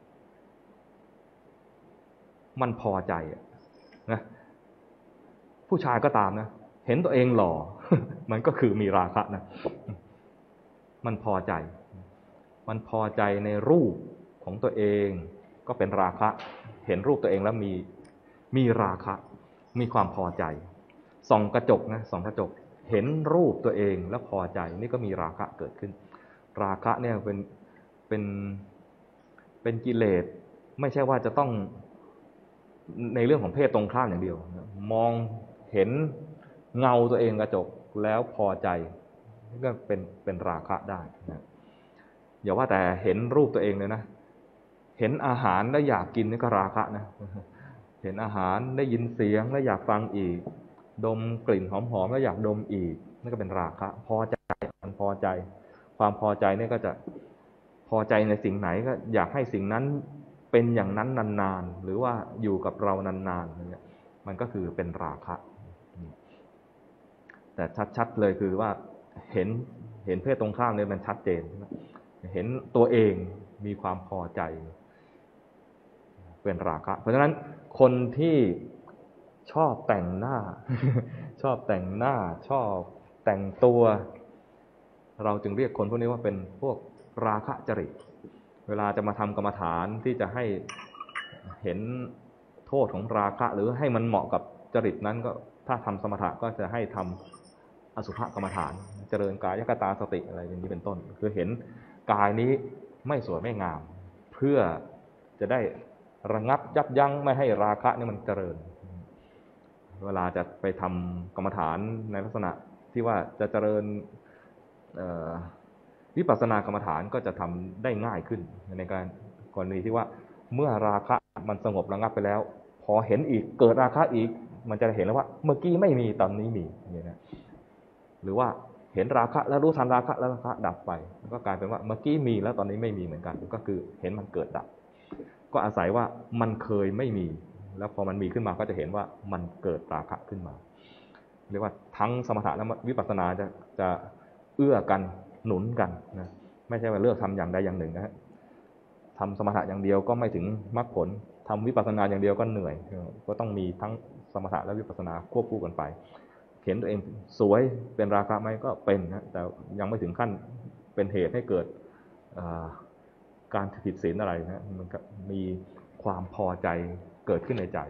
มันพอใจนะผู้ชายก็ตามนะเห็นตัวเองหล่อ มันก็คือมีราคะนะมันพอใจมันพอใจในรูปของตัวเองก็เป็นราคะเห็นรูปตัวเองแล้วมีมีราคะมีความพอใจส่องกระจกนะส่องกระจกเห็นรูปตัวเองแล้วพอใจนี่ก็มีราคะเกิดขึ้นราคะเนี่ยเป็นเป็นเป็นกิเลสไม่ใช่ว่าจะต้องในเรื่องของเพศตรงข้ามอย่างเดียวมองเห็นเงาตัวเองกระจกแล้วพอใจนี่ก็เป็นเป็นราคะได้นะอย่าว่าแต่เห็นรูปตัวเองเลยนะเห็นอาหารแล้วอยากกินนี่ก็ราคะนะเห็นอาหารได้ยินเสียงแล้วอยากฟังอีกดมกลิ่นหอมๆแล้วอยากดมอีกนี่ก็เป็นราคะพอใจมันพอใจความพอใจนี่ก็จะพอใจในสิ่งไหนก็อยากให้สิ่งนั้นเป็นอย่างนั้นนานๆหรือว่าอยู่กับเรานานๆเนี่ยมันก็คือเป็นราคะแต่ชัดๆเลยคือว่าเห็นเห็นเพศตรงข้ามเนี่ยมันชัดเจนเห็นตัวเองมีความพอใจเป็นราคะเพราะฉะนั้นคนที่ชอบแต่งหน้า ชอบแต่งหน้าชอบแต่งตัวเราจึงเรียกคนพวกนี้ว่าเป็นพวกราคะจริตเวลาจะมาทำกรรมฐานที่จะให้เห็นโทษของราคะหรือให้มันเหมาะกับจริตนั้นก็ถ้าทำสมถะก็จะให้ทำอสุภกรรมฐานเจริญกายคตาสติอะไรอย่างนี้เป็นต้นคือเห็นกายนี้ไม่สวยไม่งามเพื่อจะได้ระงับยับยั้งไม่ให้ราคะนี่มันเจริญเวลาจะไปทำกรรมฐานในลักษณะที่ว่าจะเจริญวิปัสสนากรรมฐานก็จะทำได้ง่ายขึ้นในการกรณีที่ว่าเมื่อราคะมันสงบระงับไปแล้วพอเห็นอีกเกิดราคะอีกมันจะเห็นแล้วว่าเมื่อกี้ไม่มีตอนนี้มีอย่างนี้นะหรือว่าเห็นราคะแล้วรู้ทันราคะแล้วราคะดับไปก็กลายเป็นว่าเมื่อกี้มีแล้วตอนนี้ไม่มีเหมือนกันก็คือเห็นมันเกิดดับก็อาศัยว่ามันเคยไม่มีแล้วพอมันมีขึ้นมาก็จะเห็นว่ามันเกิดราคะขึ้นมาเรียกว่าทั้งสมถะและวิปัสสนาจะจะเอื้อกันหนุนกันนะไม่ใช่ว่าเลือกทำอย่างใดอย่างหนึ่งนะฮะทำสมถะอย่างเดียวก็ไม่ถึงมรรคผลทำวิปัสสนาอย่างเดียวก็เหนื่อยก็ต้องมีทั้งสมถะและวิปัสสนาควบคู่กันไปเห็นตัวเองสวยเป็นราคะไหมก็เป็นนะแต่ยังไม่ถึงขั้นเป็นเหตุให้เกิดการผิดศีลอะไรนะมันก็มีความพอใจเกิดขึ้นในใจ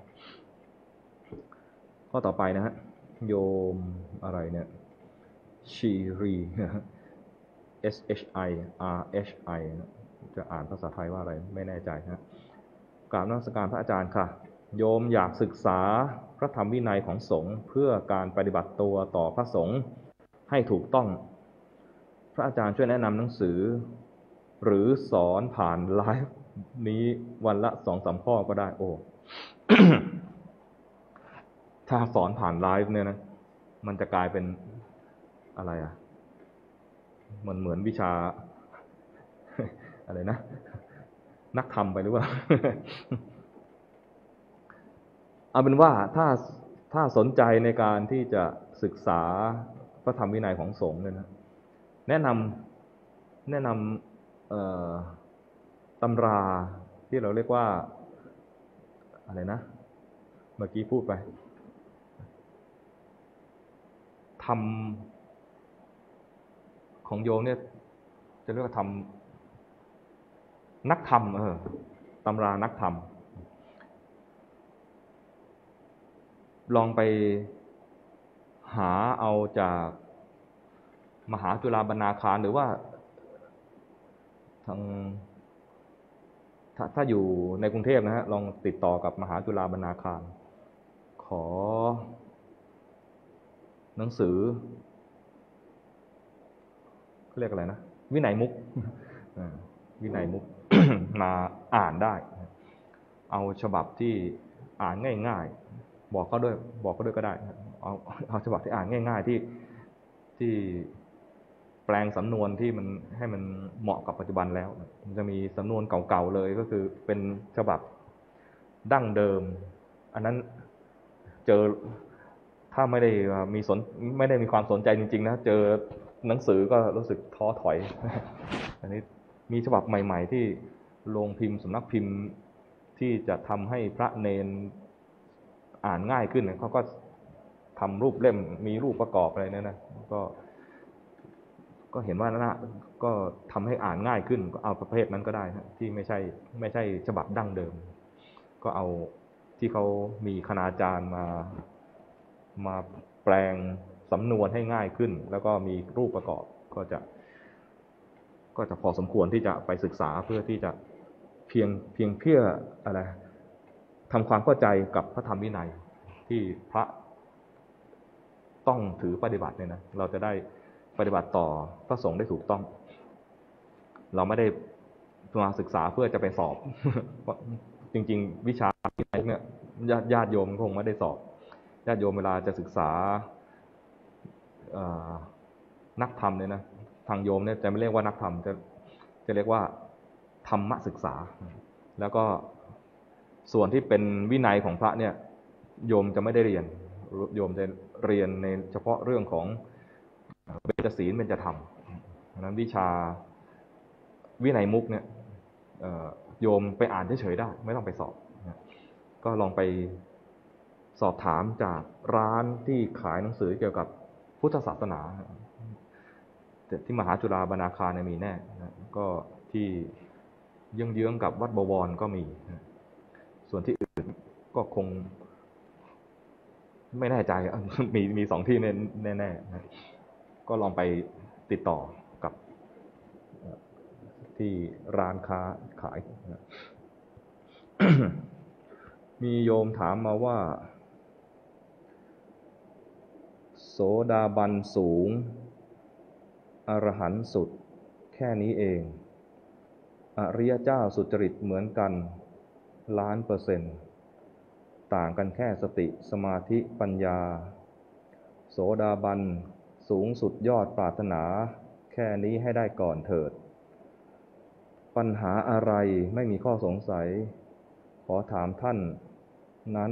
ข้อต่อไปนะฮะโยมอะไรเนี่ยชีรี S H I R H I จะอ่านภาษาไทยว่าอะไรไม่แน่ใจนะกราบนมัสการพระอาจารย์ค่ะโยมอยากศึกษาพระธรรมวินัยของสงฆ์เพื่อการปฏิบัติตัวต่อพระสงฆ์ให้ถูกต้องพระอาจารย์ช่วยแนะนำหนังสือหรือสอนผ่านไลฟ์นี้วันละ สองสาม ข้อก็ได้โอ้ ถ้าสอนผ่านไลฟ์เนี่ยนะมันจะกลายเป็นอะไรอ่ะมันเหมือนวิชาอะไรนะนักธรรมไปหรือเปล่า เอาเป็นว่าถ้าถ้าสนใจในการที่จะศึกษาพระธรรมวินัยของสงฆ์เนี่ยนะแนะนำแนะนำเอ่อตำราที่เราเรียกว่าอะไรนะเมื่อกี้พูดไปธรรมของโยมเนี่ยจะเรียกว่าธรรมนักธรรมเออตำรานักธรรมลองไปหาเอาจากมหาจุฬาบรรณาคารหรือว่าทางถ้าถ้าอยู่ในกรุงเทพนะฮะลองติดต่อกับมหาจุฬาบรรณาคารขอหนังสือเขาเรียกอะไรนะวินัยมุกวินัยมุก มาอ่านได้เอาฉบับที่อ่านง่ายๆบอกเขาด้วยบอกเขาด้วยก็ได้เอาเอาฉบับที่อ่านง่ายๆที่ที่แปลงสำนวนที่มันให้มันเหมาะกับปัจจุบันแล้วมันจะมีสำนวนเก่าๆเลยก็คือเป็นฉบับดั้งเดิมอันนั้นเจอถ้าไม่ได้มีสนไม่ได้มีความสนใจจริงๆนะเจอหนังสือก็รู้สึกท้อถอยอันนี้มีฉบับใหม่ๆที่โรงพิมพ์สำนักพิมพ์ที่จะทำให้พระเนนอ่านง่ายขึ้นเขาก็ทำรูปเล่มมีรูปประกอบอะไรเนี่ยนะก็ก็เห็นว่าน่าก็ทำให้อ่านง่ายขึ้นก็เอาประเภทนั้นก็ได้นะที่ไม่ใช่ไม่ใช่ฉบับดั้งเดิมก็เอาที่เขามีคณาจารย์มามาแปลงสำนวนให้ง่ายขึ้นแล้วก็มีรูปประกอบก็จะก็จะพอสมควรที่จะไปศึกษาเพื่อที่จะเพียงเพียงเพื่ออะไรทำความเข้าใจกับพระธรรมวินัยที่พระต้องถือปฏิบัติเนี่ยนะเราจะได้ปฏิบัติต่อพระสงฆ์ได้ถูกต้องเราไม่ได้มาศึกษาเพื่อจะไปสอบจริงๆวิชาเนี่ยญาติโยมคงไม่ได้สอบญาติโยมเวลาจะศึกษานักธรรมเนี่ยนะทางโยมเนี่ยจะไม่เรียกว่านักธรรมจะจะเรียกว่าธรรมศึกษาแล้วก็ส่วนที่เป็นวินัยของพระเนี่ยโยมจะไม่ได้เรียนโยมจะเรียนในเฉพาะเรื่องของเบญจศีลเบญจธรรมดังนั้นวิชาวินัยมุกเนี่ยโยมไปอ่านเฉยๆได้ไม่ต้องไปสอบก็ลองไปสอบถามจากร้านที่ขายหนังสือเกี่ยวกับพุทธศาสนาที่มหาจุฬาบรรณาคารมีแน่ก็ที่เยื้องๆกับวัดบวรก็มีส่วนที่อื่นก็คงไม่แน่ใจมีมีสองที่แน่ๆนะก็ลองไปติดต่อกับที่ร้านค้าขาย มีโยมถามมาว่าโสดาบันสูงอรหันต์สุดแค่นี้เองอริยเจ้าสุจริตเหมือนกันล้านเปอร์เซ็นต์ต่างกันแค่สติสมาธิปัญญาโสดาบันสูงสุดยอดปรารถนาแค่นี้ให้ได้ก่อนเถิดปัญหาอะไรไม่มีข้อสงสัยขอถามท่านนั้น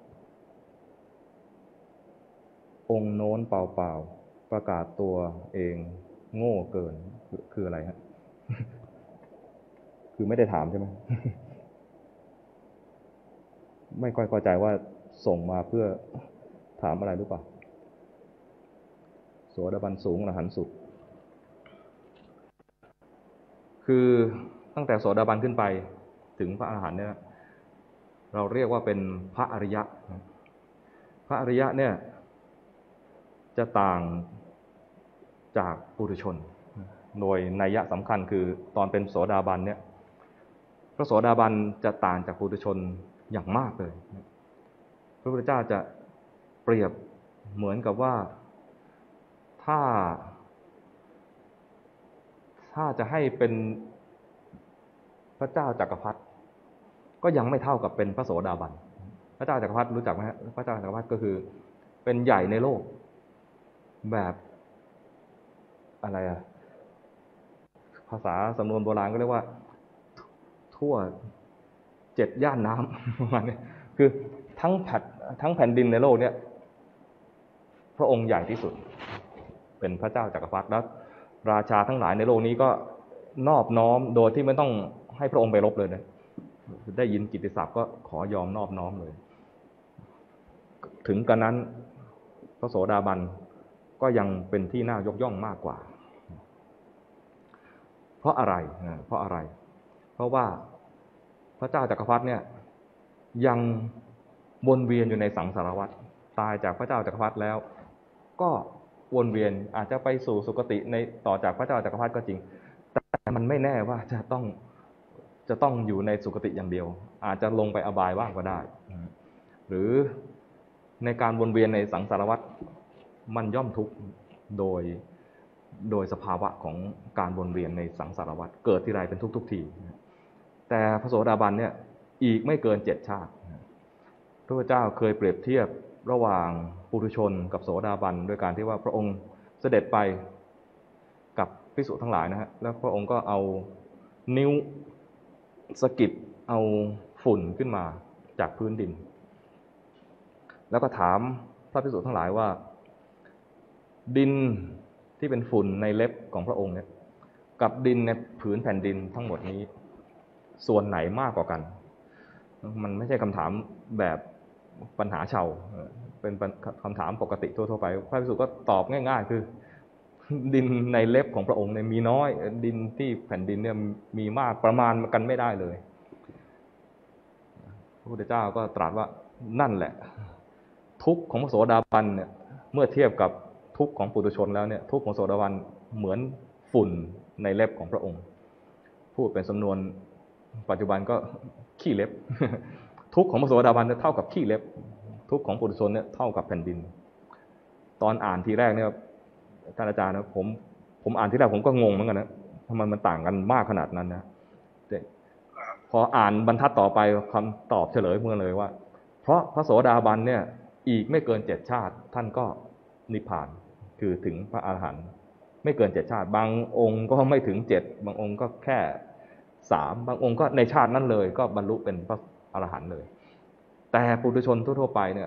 องค์โน้นเปล่าๆประกาศตัวเองโง่เกินคือคืออะไรฮะ คือไม่ได้ถามใช่ไหม ไม่ค่อยเข้าใจว่าส่งมาเพื่อถามอะไรหรือเปล่าโสดาบันสูงอรหันต์สุดคือตั้งแต่โสดาบันขึ้นไปถึงพระอรหันต์เนี่ยเราเรียกว่าเป็นพระอริยะพระอริยะเนี่ยจะต่างจากปุถุชนโดยนัยยะสำคัญคือตอนเป็นโสดาบันเนี่ยพระโสดาบันจะต่างจากปุถุชนอย่างมากเลยพระพุทธเจ้าจะเปรียบเหมือนกับว่าถ้าถ้าจะให้เป็นพระเจ้าจักรพรรดิก็ยังไม่เท่ากับเป็นพระโสดาบันพระเจ้าจักรพรรดิรู้จักไหมฮะพระเจ้าจักรพรรดิก็คือเป็นใหญ่ในโลกแบบอะไรอะภาษาสำนวนโบราณก็เรียกว่าทั่วเจ็ดย่านน้ำประมาณนี้คือทั้งแผ่นทั้งแผ่นดินในโลกเนี่ยพระองค์ใหญ่ที่สุดเป็นพระเจ้าจักรพรรดิแล้วราชาทั้งหลายในโลกนี้ก็นอบน้อมโดยที่ไม่ต้องให้พระองค์ไปรบเลยนะได้ยินกิตติศัพท์ก็ขอยอมนอบน้อมเลยถึงกระนั้นพระโสดาบันก็ยังเป็นที่น่ายกย่องมากกว่าเพราะอะไรเพราะอะไรเพราะว่าพระเจ้าจักรพรรดิเนี่ยยังวนเวียนอยู่ในสังสารวัฏตายจากพระเจ้าจักรพรรดิแล้วก็วนเวียนอาจจะไปสู่สุคติในต่อจากพระเจ้าจักรพรรดิก็จริงแต่มันไม่แน่ว่าจะต้องจะต้องอยู่ในสุคติอย่างเดียวอาจจะลงไปอบายบ้างก็ได้หรือในการวนเวียนในสังสารวัฏมันย่อมทุกข์โดยโดยสภาวะของการวนเวียนในสังสารวัฏเกิดทีไรเป็นทุกทุกทีแต่พระโสดาบันเนี่ยอีกไม่เกินเจ็ดชาติพระพุทธเจ้าเคยเปรียบเทียบระหว่างปุถุชนกับโสดาบันด้วยการที่ว่าพระองค์เสด็จไปกับภิกษุทั้งหลายนะฮะแล้วพระองค์ก็เอานิ้วสะกิดเอาฝุ่นขึ้นมาจากพื้นดินแล้วก็ถามพระภิกษุทั้งหลายว่าดินที่เป็นฝุ่นในเล็บของพระองค์เนี่ยกับดินในผืนแผ่นดินทั้งหมดนี้ส่วนไหนมากกว่ากันมันไม่ใช่คำถามแบบปัญหาชาวเป็นคำถามปกติทั่วๆไปพระภิกษุก็ตอบง่ายๆคือดินในเล็บของพระองค์เนี่ยมีน้อยดินที่แผ่นดินเนี่ยมีมากประมาณกันไม่ได้เลยพระพุทธเจ้าก็ตรัสว่านั่นแหละทุกข์ของพระโสดาบันเนี่ยเมื่อเทียบกับทุกข์ของปุถุชนแล้วเนี่ยทุกข์ของโสดาบันเหมือนฝุ่นในเล็บของพระองค์พูดเป็นสำนวนปัจจุบันก็ขี้เล็บทุกข์ของพระโสดาบันเท่ากับขี้เล็บทุกข์ของปุถุชนเนี่ยเท่ากับแผ่นดินตอนอ่านทีแรกเนี่ยท่านอาจารย์นะผมผมอ่านทีแรกผมก็งงเหมือนกันนะทำไมมันต่างกันมากขนาดนั้นนะแต่พออ่านบรรทัดต่อไปคำตอบเฉลยเมื่อเลยว่าเพราะพระโสดาบันเนี่ยอีกไม่เกินเจ็ดชาติท่านก็นิพพานคือถึงพระอรหันต์ไม่เกินเจ็ดชาติบางองค์ก็ไม่ถึงเจ็ดบางองค์ก็แค่สามบางองค์ก็ในชาตินั้นเลยก็บรรลุเป็นพระอรหันต์เลยแต่ปุถุชนทั่วๆไปเนี่ย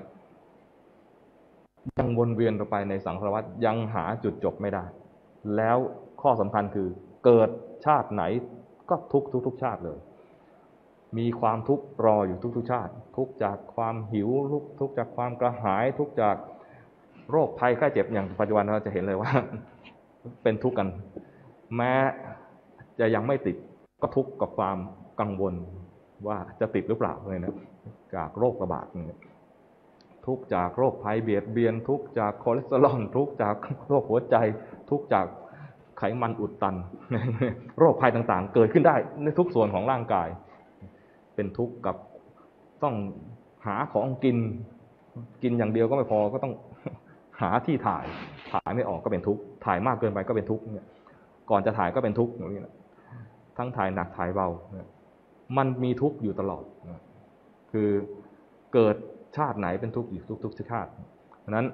ยังวนเวียนไปในสังสารวัฏยังหาจุดจบไม่ได้แล้วข้อสำคัญคือเกิดชาติไหนก็ทุกข์ทุกๆชาติเลยมีความทุกข์รออยู่ทุกๆชาติทุกข์จากความหิวทุกข์จากความกระหายทุกข์จากโรคภัยไข้เจ็บอย่างปัจจุบันเราจะเห็นเลยว่าเป็นทุกข์กันแม้จะยังไม่ติดก็ทุกข์กับความกังวลว่าจะติดหรือเปล่าเลยนะจากโรคระบาดเนี่ยทุกข์จากโรคภัยเบียดเบียนทุกข์จากคอเลสเตอรอลทุกข์จากโรคหัวใจทุกข์จากไขมันอุดตันโรคภัยต่างๆเกิดขึ้นได้ในทุกส่วนของร่างกายเป็นทุกข์กับต้องหาของกินกินอย่างเดียวก็ไม่พอก็ต้องหาที่ถ่ายถ่ายไม่ออกก็เป็นทุกข์ถ่ายมากเกินไปก็เป็นทุกข์เนี่ยก่อนจะถ่ายก็เป็นทุกข์อย่างนี้นะทั้งถ่ายหนักถ่ายเบามันมีทุกข์อยู่ตลอดคือเกิดชาติไหนเป็นทุกข์อยู่ทุกๆชาติฉะนั้น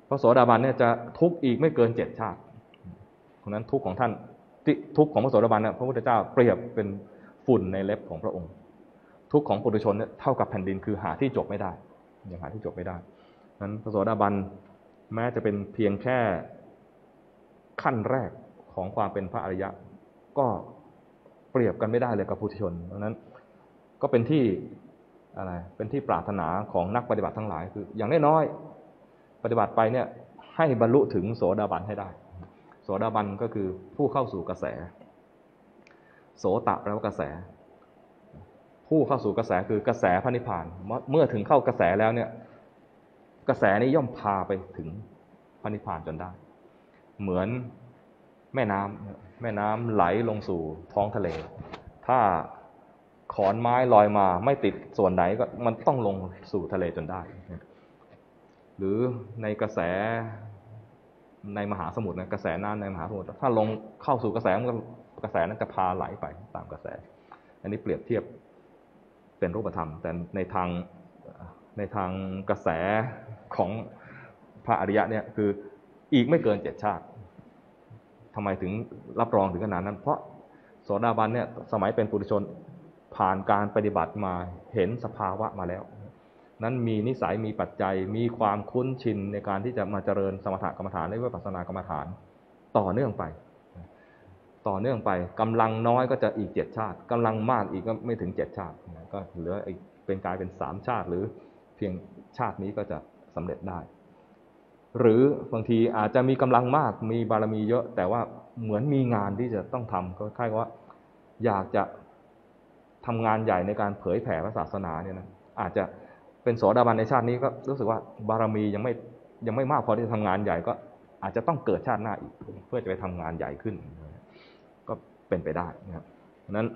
พระโสดาบันเนี่ยจะทุกข์อีกไม่เกินเจ็ดชาติเพราะนั้นทุกข์ของท่านทุกข์ของพระโสดาบันเนี่ยพระพุทธเจ้าเปรียบเป็นฝุ่นในเล็บของพระองค์ทุกข์ของปุถุชนเนี่ยเท่ากับแผ่นดินคือหาที่จบไม่ได้ยังหาที่จบไม่ได้นั้นพระโสดาบันแม้จะเป็นเพียงแค่ขั้นแรกของความเป็นพระอริยะก็เปรียบกันไม่ได้เลยกับปุถุชนเพราะนั้นก็เป็นที่อะไรเป็นที่ปรารถนาของนักปฏิบัติทั้งหลายคืออย่างน้อยๆปฏิบัติไปเนี่ยให้บรรลุถึงโสดาบันให้ได้โสดาบันก็คือผู้เข้าสู่กระแสโสตะแปลว่ากระแสผู้เข้าสู่กระแสคือกระแสพระนิพพานเมื่อถึงเข้ากระแสแล้วเนี่ยกระแสนี้ย่อมพาไปถึงพระนิพพานจนได้เหมือนแม่น้ำแม่น้ำไหลลงสู่ท้องทะเลถ้าขอนไม้ลอยมาไม่ติดส่วนไหนก็มันต้องลงสู่ทะเลจนได้หรือในกระแสในมหาสมุทรนะกระแสน้ำในมหาสมุทรถ้าลงเข้าสู่กระแสมันกระแสนั้นจะพาไหลไปตามกระแสอันนี้เปรียบเทียบเป็นรูปธรรมแต่ในทางในทางกระแสของพระอริยะเนี่ยคืออีกไม่เกินเจ็ดชาติทำไมถึงรับรองถึงขนาดนั้นเพราะโสดาบันเนี่ยสมัยเป็นปุถุชนผ่านการปฏิบัติมาเห็นสภาวะมาแล้วนั้นมีนิสัยมีปัจจัยมีความคุ้นชินในการที่จะมาเจริญสมถกรรมฐานและวิปัสสนากรรมฐานต่อเนื่องไปต่อเนื่องไปกำลังน้อยก็จะอีกเจ็ดชาติกำลังมากอีกก็ไม่ถึงเจ็ดชาติก็เหลืออีกเป็นกลายเป็นสามชาติหรือเพียงชาตินี้ก็จะสำเร็จได้หรือบางทีอาจจะมีกำลังมากมีบารมีเยอะแต่ว่าเหมือนมีงานที่จะต้องทำก็คล้ายๆว่าอยากจะทำงานใหญ่ในการเผยแผ่พระศาสนาเนี่ยนะอาจจะเป็นโสดาบันในชาตินี้ก็รู้สึกว่าบารมียังไม่ยังไม่มากพอที่จะทำงานใหญ่ก็อาจจะต้องเกิดชาติหน้าอีกเพื่อจะไปทำงานใหญ่ขึ้นก็เป็นไปได้นะครับนั้น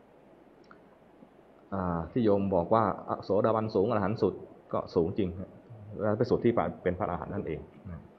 ที่โยมบอกว่าโสดาบันสูงอรหันต์สุดก็สูงจริงแล้วไปสุดที่เป็นพระอรหันต์นั่นเอง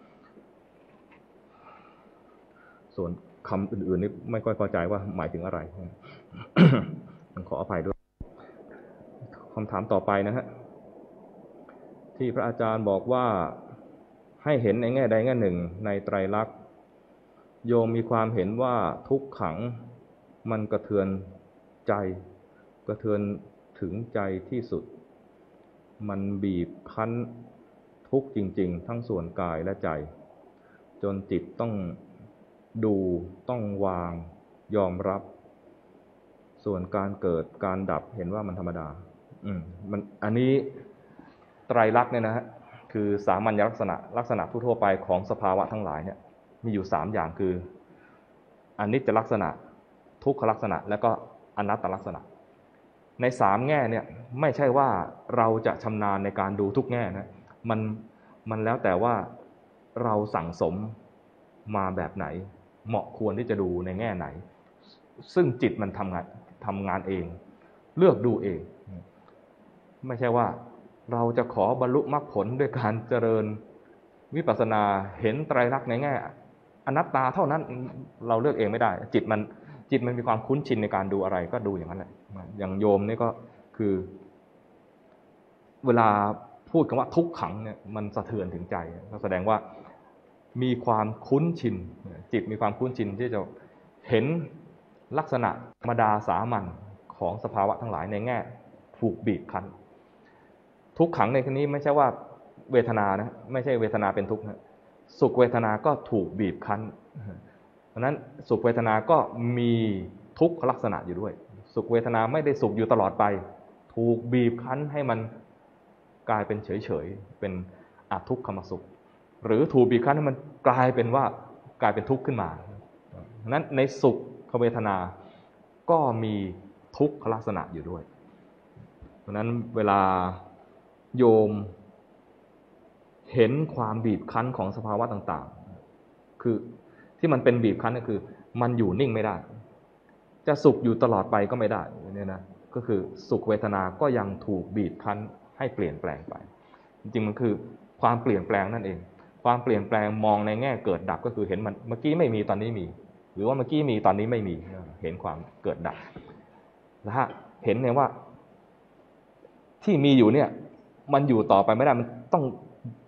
ส่วนคำอื่นๆนี่ไม่ค่อยเข้าใจว่าหมายถึงอะไร ขออภัยด้วยคำถามต่อไปนะฮะที่พระอาจารย์บอกว่าให้เห็นในแง่ใดแง่หนึ่งในไตรลักษณ์โยมมีความเห็นว่าทุกขังมันกระเทือนใจกระเทือนถึงใจที่สุดมันบีบคั้นทุกข์จริงๆทั้งส่วนกายและใจจนจิตต้องดูต้องวางยอมรับส่วนการเกิดการดับเห็นว่ามันธรรมดาอืมมันอันนี้ไตรลักษณ์เนี่ยนะฮะคือสามัญลักษณะลักษณะทั่วๆไปของสภาวะทั้งหลายเนี่ยมีอยู่สามอย่างคืออนิจจลักษณะทุกขลักษณะและก็อนัตตลักษณะในสามแง่เนี่ยไม่ใช่ว่าเราจะชำนาญในการดูทุกแง่นะมันมันแล้วแต่ว่าเราสั่งสมมาแบบไหนเหมาะควรที่จะดูในแง่ไหนซึ่งจิตมันทำงานทำงานเองเลือกดูเองไม่ใช่ว่าเราจะขอบรรลุมรรคผลด้วยการเจริญวิปัสสนาเห็นไตรลักษณ์ในแง่อนัตตาเท่านั้นเราเลือกเองไม่ได้จิตมันจิตมันมีความคุ้นชินในการดูอะไรก็ดูอย่างนั้นแหละอย่างโยมนี่ก็คือเวลาพูดคำว่าทุกขังเนี่ยมันสะเทือนถึงใจก็แสดงว่ามีความคุ้นชินจิตมีความคุ้นชินที่จะเห็นลักษณะธรรมดาสามัญของสภาวะทั้งหลายในแง่ถูกบีบคั้นทุกขังในที่นี้ไม่ใช่ว่าเวทนานะไม่ใช่เวทนาเป็นทุกข์นะสุขเวทนาก็ถูกบีบคั้นเพราะนั้นสุขเวทนาก็มีทุกขลักษณะอยู่ด้วยสุขเวทนาไม่ได้สุขอยู่ตลอดไปถูกบีบคั้นให้มันกลายเป็นเฉยๆเป็นอทุกขมสุขหรือถูกบีบคั้นให้มันกลายเป็นว่ากลายเป็นทุกข์ขึ้นมาเพราะนั้นในสุขเวทนาก็มีทุกขลักษณะอยู่ด้วยเพราะนั้นเวลาโยมเห็นความบีบคั้นของสภาวะต่างๆคือที่มันเป็นบีบคั้นก็คือมันอยู่นิ่งไม่ได้จะสุขอยู่ตลอดไปก็ไม่ได้เนี่ยนะก็คือสุขเวทนาก็ยังถูกบีบคั้นให้เปลี่ยนแปลงไปจริงๆมันคือความเปลี่ยนแปลงนั่นเองความเปลี่ยนแปลงมองในแง่เกิดดับก็คือเห็นมันเมื่อกี้ไม่มีตอนนี้มีหรือว่าเมื่อกี้มีตอนนี้ไม่มีเห็นความเกิดดับนะฮะเห็นเนี่ยว่าที่มีอยู่เนี่ยมันอยู่ต่อไปไม่ได้มันต้อง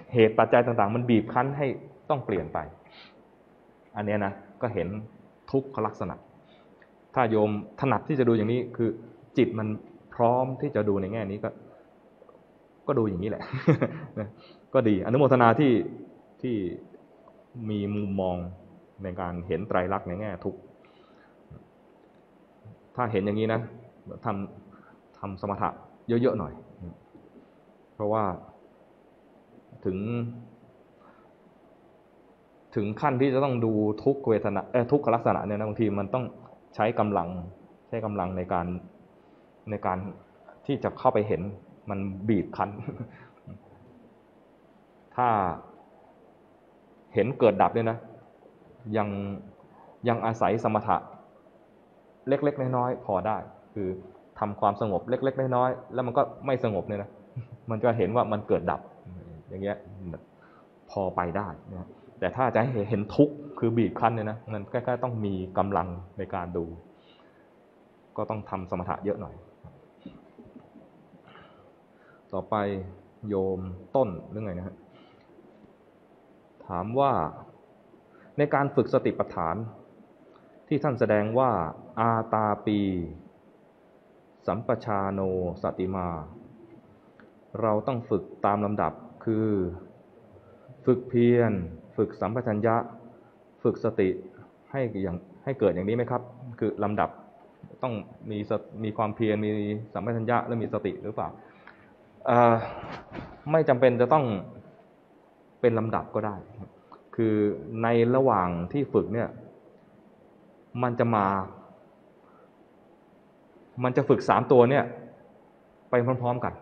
เหตุปัจจัยต่างๆมันบีบคั้นให้ต้องเปลี่ยนไปอันนี้นะก็เห็นทุกขลักษณะถ้าโยมถนัดที่จะดูอย่างนี้คือจิตมันพร้อมที่จะดูในแง่นี้ก็ก็ดูอย่างนี้แหละ ก็ดีอนุโมทนาที่ที่มีมุมมองในการเห็นไตรลักษณ์ในแง่ทุกข์ถ้าเห็นอย่างนี้นะทำทำสมถะเยอะๆหน่อยเพราะว่าถึงถึงขั้นที่จะต้องดูทุกขเวทนาเอ่อทุกขลักษณะเนี่ยนะบางทีมันต้องใช้กำลังใช้กำลังในการในการที่จะเข้าไปเห็นมันบีบคั้น ถ้าเห็นเกิดดับเนี่ยนะยังยังอาศัยสมถะเล็กๆน้อยๆพอได้คือทำความสงบเล็กๆน้อยๆแล้วมันก็ไม่สงบเนี่ยนะมันก็เห็นว่ามันเกิดดับอย่างเงี้ยพอไปได้นะแต่ถ้าจะให้เห็นทุกข์คือบีบคั้นเนี่ยนะมันก็ต้องมีกำลังในการดูก็ต้องทำสมถะเยอะหน่อยต่อไปโยมต้นเรื่องไงนะฮะถามว่าในการฝึกสติปัฏฐานที่ท่านแสดงว่าอาตาปีสัมปชาโนสติมาเราต้องฝึกตามลำดับคือฝึกเพียรฝึกสัมปชัญญะฝึกสติให้อย่างให้เกิดอย่างนี้ไหมครับคือลำดับต้องมีมีความเพียรมีสัมปชัญญะและมีสติหรือเปล่าไม่จำเป็นจะต้องเป็นลำดับก็ได้คือในระหว่างที่ฝึกเนี่ยมันจะมามันจะฝึกสามตัวเนี่ยไปพร้อมๆกัน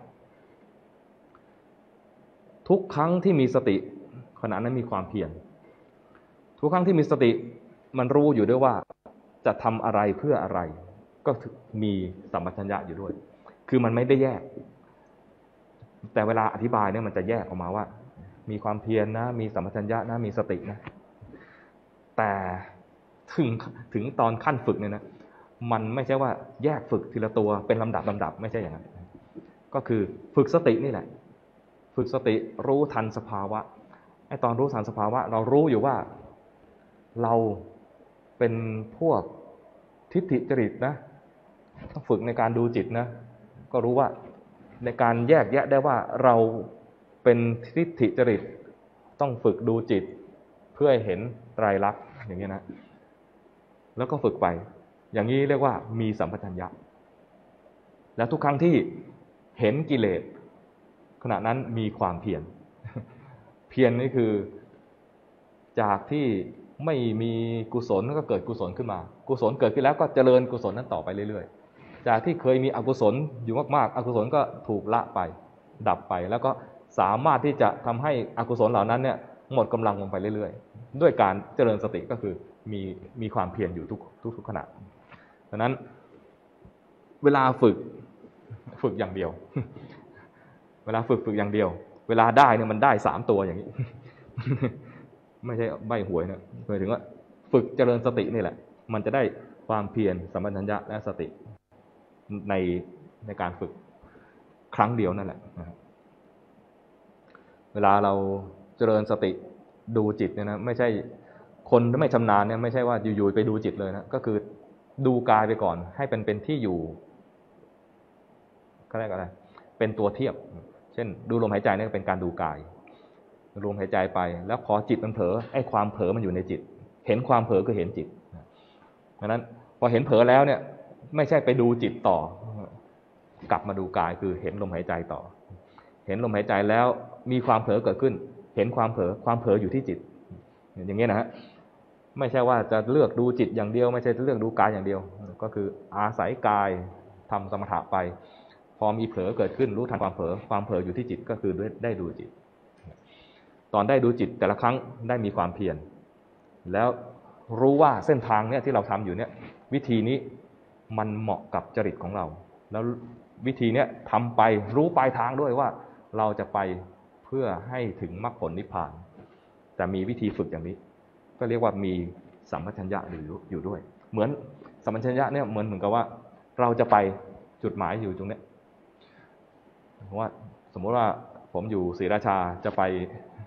ทุกครั้งที่มีสติขณะนั้นมีความเพียรทุกครั้งที่มีสติมันรู้อยู่ด้วยว่าจะทำอะไรเพื่ออะไรก็มีสัมปชัญญะอยู่ด้วยคือมันไม่ได้แยกแต่เวลาอธิบายเนี่ยมันจะแยกออกมาว่ามีความเพียรนะมีสัมปชัญญะนะมีสตินะแต่ถึงถึงตอนขั้นฝึกเนี่ยนะมันไม่ใช่ว่าแยกฝึกทีละตัวเป็นลำดับลำดับไม่ใช่อย่างนั้นก็คือฝึกสตินี่แหละฝึกสติรู้ทันสภาวะไอ้ตอนรู้ทันสภาวะเรารู้อยู่ว่าเราเป็นพวกทิฏฐิจริตนะต้องฝึกในการดูจิตนะก็รู้ว่าในการแยกแยะได้ว่าเราเป็นทิฏฐิจริตต้องฝึกดูจิตเพื่อให้เห็นไตรลักษณ์อย่างนี้นะแล้วก็ฝึกไปอย่างนี้เรียกว่ามีสัมปชัญญะและทุกครั้งที่เห็นกิเลสขณะนั้นมีความเพียรเพียรนี่คือจากที่ไม่มีกุศลก็เกิดกุศลขึ้นมากุศลเกิดขึ้นแล้วก็เจริญกุศลนั้นต่อไปเรื่อยๆจากที่เคยมีอกุศลอยู่มากๆอกุศลก็ถูกละไปดับไปแล้วก็สามารถที่จะทำให้อกุศลเหล่านั้นเนี่ยหมดกำลังลงไปเรื่อยๆด้วยการเจริญสติก็คือมีมีความเพียรอยู่ทุกทุกทุกขณะดังนั้นเวลาฝึกฝึกอย่างเดียวเวลาฝึกฝึกอย่างเดียวเวลาได้เนี่ยมันได้สามตัวอย่างนี้ ไม่ใช่ใบหวยนะหมายถึงว่าฝึกเจริญสตินี่แหละมันจะได้ความเพียรสัมปชัญญะและสติในในการฝึกครั้งเดียวนั่นแหละนะครับเวลาเราเจริญสติดูจิตเนี่ยนะไม่ใช่คนที่ไม่ชำนาญเนี่ยไม่ใช่ว่าอยู่ๆไปดูจิตเลยนะก็คือดูกายไปก่อนให้เป็นเป็นที่อยู่ก็เรียกอะไรเป็นตัวเทียบเช่นดูลมหายใจเนี่ยเป็นการดูกายลมหายใจไปแล้วพอจิตมันเผลอไอ้ความเผลอมันอยู่ในจิตเห็นความเผลอก็เห็นจิตดังนั้นพอเห็นเผลอแล้วเนี่ยไม่ใช่ไปดูจิตต่อกลับมาดูกายคือเห็นลมหายใจต่อเห็นลมหายใจแล้วมีความเผลอเกิดขึ้นเห็นความเผลอความเผลออยู่ที่จิตอย่างนี้นะฮะไม่ใช่ว่าจะเลือกดูจิตอย่างเดียวไม่ใช่จะเลือกดูกายอย่างเดียวก็คืออาศัยกายทำสมถะไปพอมีเผลอเกิดขึ้นรู้ทันความเผลอความเผลออยู่ที่จิตก็คือได้ดูจิตตอนได้ดูจิตแต่ละครั้งได้มีความเพียรแล้วรู้ว่าเส้นทางเนี้ยที่เราทำอยู่เนี้ยวิธีนี้มันเหมาะกับจริตของเราแล้ววิธีเนี้ยทำไปรู้ปลายทางด้วยว่าเราจะไปเพื่อให้ถึงมรรคผลนิพพานแต่มีวิธีฝึกอย่างนี้ก็เรียกว่ามีสัมปชัญญะอยู่ด้วยเหมือนสัมปชัญญะเนี่ยเหมือนเหมือนกับว่าเราจะไปจุดหมายอยู่ตรงนี้เพราะว่าสมมติว่าผมอยู่ศรีราชาจะไป